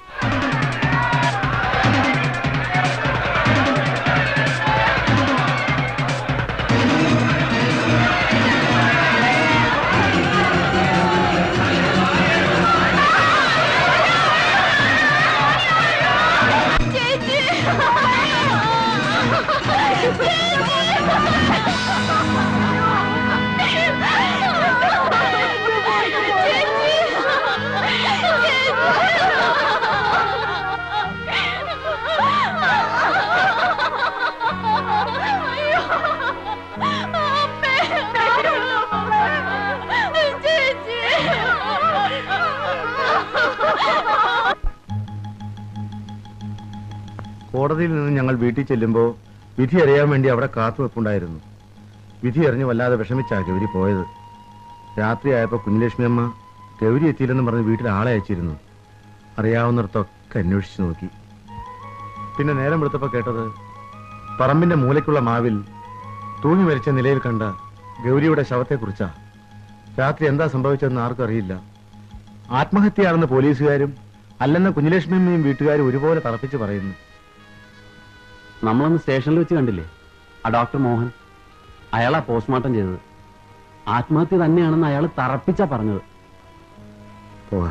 N: കോടതിയിൽ നിന്ന് ഞങ്ങൾ വീട്ടിൽ ചെല്ലുമ്പോൾ വിധി അറിയാൻ വേണ്ടി അവിടെ കാത്തുവെപ്പുണ്ടായിരുന്നു. വിധി അറിഞ്ഞ് വല്ലാതെ വിഷമിച്ചാ ഗൗരി പോയത്. രാത്രിയായപ്പോൾ കുഞ്ഞലക്ഷ്മി അമ്മ ഗൗരി എത്തിയില്ലെന്ന് പറഞ്ഞ് വീട്ടിൽ ആളെ അയച്ചിരുന്നു. അറിയാവുന്നിടത്തൊക്കെ അന്വേഷിച്ചു നോക്കി. പിന്നെ നേരം വെളുത്തപ്പോൾ കേട്ടത് പറമ്പിന്റെ മൂലയ്ക്കുള്ള മാവിൽ തൂങ്ങി മരിച്ച നിലയിൽ കണ്ട ഗൗരിയുടെ ശവത്തെക്കുറിച്ചാ. രാത്രി എന്താ സംഭവിച്ചതെന്ന് ആർക്കും അറിയില്ല. ആത്മഹത്യയാണെന്ന് പോലീസുകാരും അല്ലെന്ന് കുഞ്ഞലക്ഷ്മിയമ്മയും വീട്ടുകാരും ഒരുപോലെ തറപ്പിച്ച് പറയുന്നു.
R: നമ്മളന്ന് സ്റ്റേഷനിൽ വെച്ച് കണ്ടില്ലേ ആ ഡോക്ടർ മോഹൻ? അയാളാ പോസ്റ്റ്മോർട്ടം ചെയ്തത്. ആത്മഹത്യ തന്നെയാണെന്ന് അയാൾ തറപ്പിച്ചാ പറഞ്ഞത്.
N: പോവാ.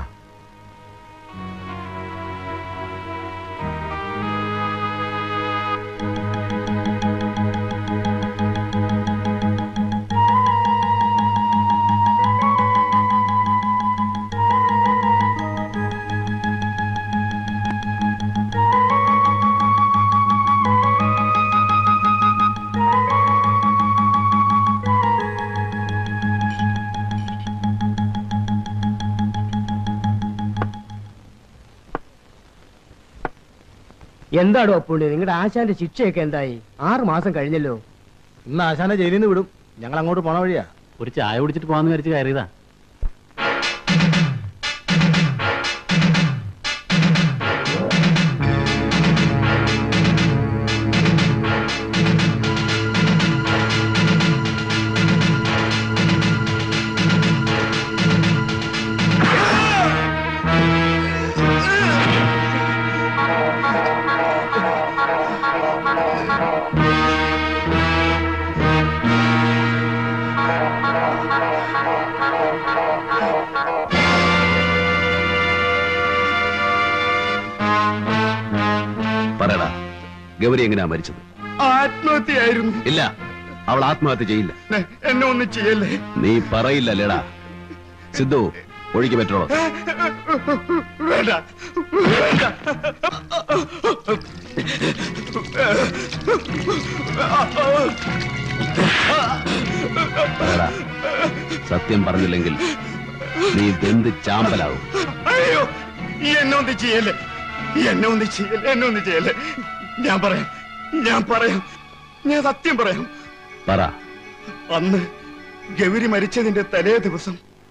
S: എന്താടോ അപ്പുണ്ണി, നിങ്ങളുടെ ആശാന്റെ ശിക്ഷയൊക്കെ എന്തായി? 6 മാസം കഴിഞ്ഞല്ലോ.
N: ഇന്ന് ആശാനെ ജയിലിൽ നിന്ന് വിടും. ഞങ്ങൾ അങ്ങോട്ട് പോണ വഴിയാ.
R: ഒരു ചായ കുടിച്ചിട്ട് പോകാന്ന് വിചാരിച്ച് കയറിയതാ.
H: ഗൗരി എങ്ങനെയാ മരിച്ചത്?
N: ആത്മഹത്യയായിരുന്നു.
H: ഇല്ല, അവൾ ആത്മഹത്യ ചെയ്യില്ല.
N: എന്നെ ഒന്നും ചെയ്യല്ലേ.
H: നീ പറയില്ല ലേടാ. സിദ്ധു, ഒഴുക്കി പെട്രോൾ.
N: വേണ്ട വേണ്ട.
H: സത്യം പറഞ്ഞില്ലെങ്കിൽ നീ വെന്ത് ചാമ്പലാവും.
N: അയ്യോ, എന്നെ ഒന്നും ചെയ്യല്ലേ, എന്നെ ഒന്നും ചെയ്യല്ലേ, എന്നെ ഒന്നും ചെയ്യല്ലേ. ഞാൻ പറയാം, ഞാൻ സത്യം പറയാം.
H: പറ.
N: അന്ന് ഗൗരി മരിച്ചതിന്റെ തലേ ദിവസം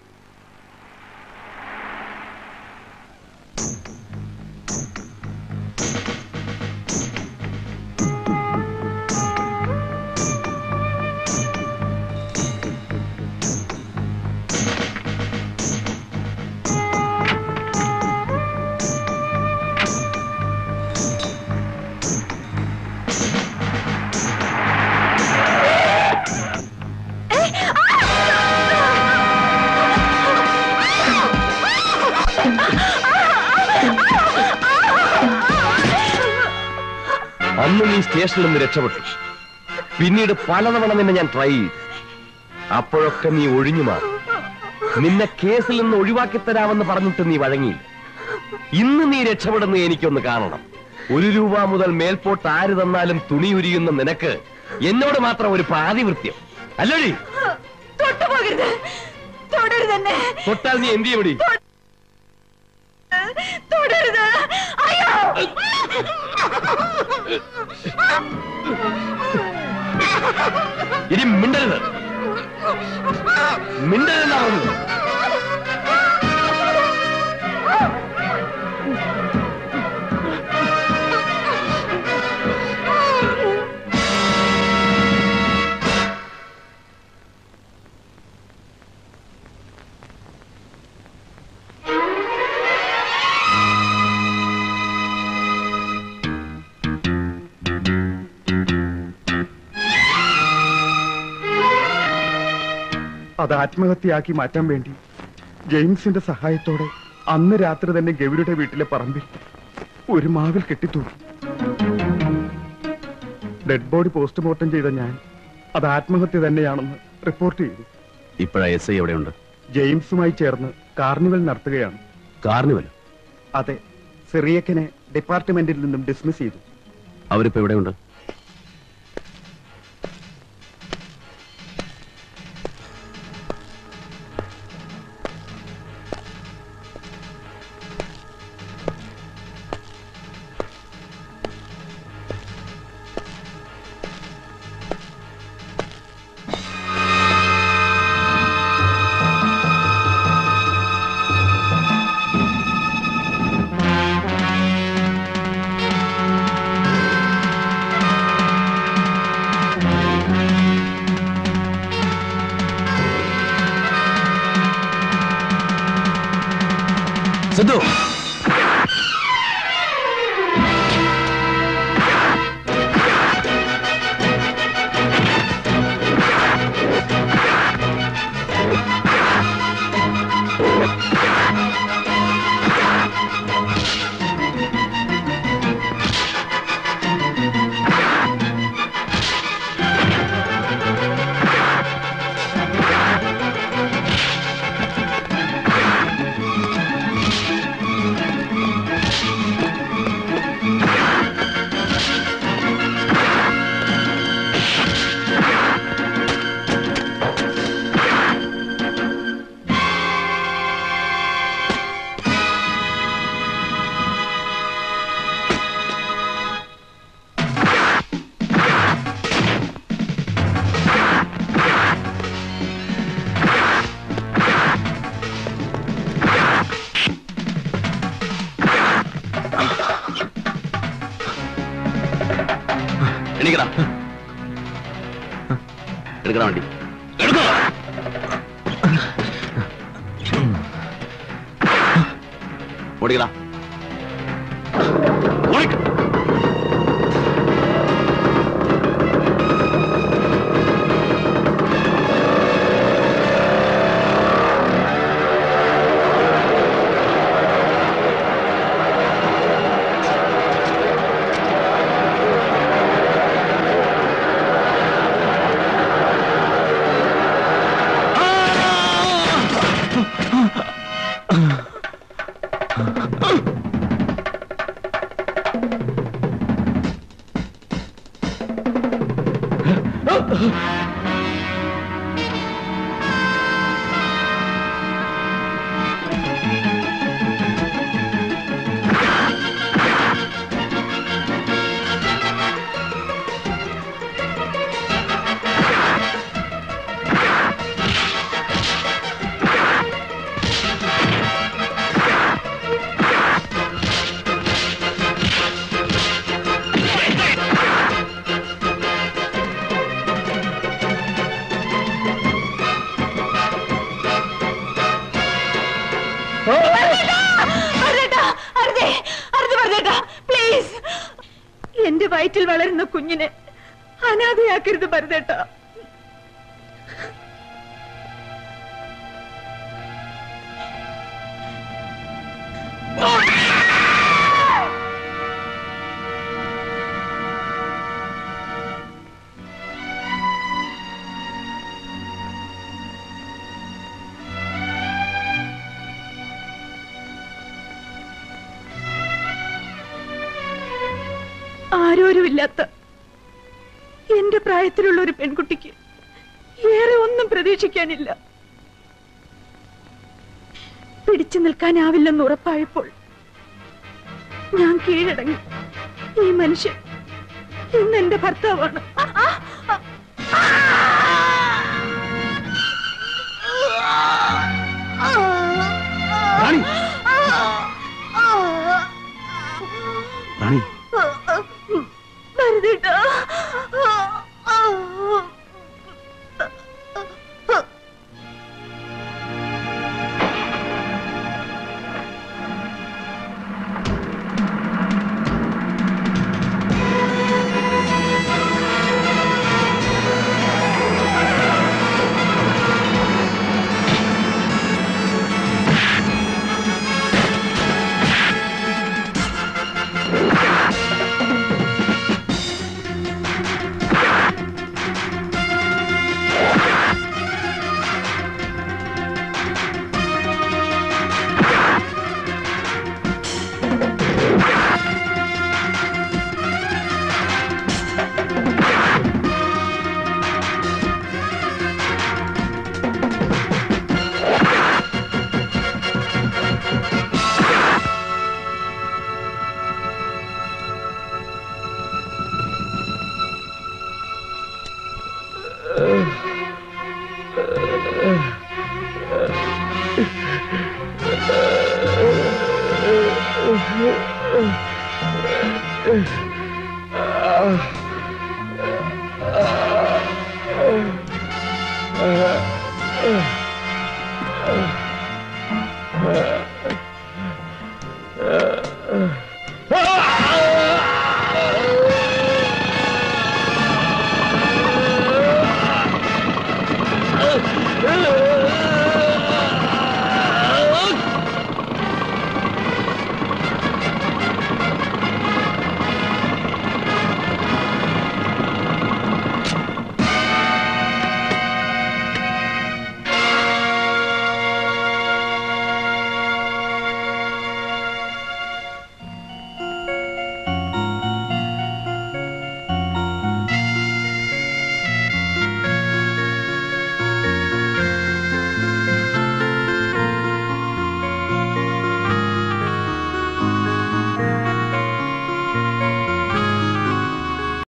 P: അന്ന് നീ സ്റ്റേഷനിൽ നിന്ന് രക്ഷപ്പെട്ടു. പിന്നീട് പലതവണ നിന്നെ ഞാൻ ട്രൈ ചെയ്തു. അപ്പോഴൊക്കെ നീ ഒഴിഞ്ഞു മാറി. നിന്നെ കേസിൽ നിന്ന് ഒഴിവാക്കി തരാമെന്ന് പറഞ്ഞിട്ട് നീ വഴങ്ങിയില്ല. ഇന്ന് നീ രക്ഷപ്പെടുന്ന എനിക്കൊന്ന് കാണണം. 1 രൂപ മുതൽ മേൽപോട്ട് ആര് തന്നാലും തുണി ഉരിയുന്ന നിനക്ക് എന്നോട് മാത്രം ഒരു പാതിവൃത്യം അല്ലടി? തൊട്ടാൽ നീ എന്ത് ചെയ്യടി? ഇനി മിണ്ടരുത്, മിണ്ടരുതെന്നാ പറഞ്ഞത്.
T: അത് ആത്മഹത്യയാക്കി മാറ്റാൻ വേണ്ടി ജെയിംസിന്റെ സഹായത്തോടെ അന്ന് രാത്രി തന്നെ ഗൗരിയുടെ വീട്ടിലെ പറമ്പിൽ ഒരു മാവിൽ കെട്ടിത്തൂക്കി. ഡെഡ് ബോഡി പോസ്റ്റ്മോർട്ടം ചെയ്ത ഞാൻ അത് ആത്മഹത്യ തന്നെയാണെന്ന് റിപ്പോർട്ട് ചെയ്തു.
H: ഇപ്പോഴാ SI എവിടെയുണ്ട്?
T: ജെയിംസുമായി ചേർന്ന് കാർണിവൽ നടത്തുകയാണ്.
H: കാർണിവൽ?
T: അതെ, സിറിയക്കിനെ ഡിപ്പാർട്ട്മെന്റിൽ നിന്നും ഡിസ്മിസ് ചെയ്തു.
H: അവരിപ്പോ എവിടെയുണ്ട്? സിദ്ധു, എണീക്കടാ, എടുക്കടാ വണ്ടി, എടുക്കോ. ഓടിക്കടാ, ഓടിക്ക.
U: എന്റെ വയറ്റിൽ വളരുന്ന കുഞ്ഞിനെ അനാഥയാക്കരുത് ഭരതേട്ട. ആരോരുമില്ലാത്ത എന്റെ പ്രായത്തിലുള്ള ഒരു പെൺകുട്ടിക്ക് ഏറെ ഒന്നും പ്രതീക്ഷിക്കാനില്ല. പിടിച്ചു നിൽക്കാനാവില്ലെന്ന് ഉറപ്പായപ്പോൾ ഞാൻ കീഴടങ്ങി. ഈ മനുഷ്യൻ ഇന്ന് എന്റെ ഭർത്താവാണ്.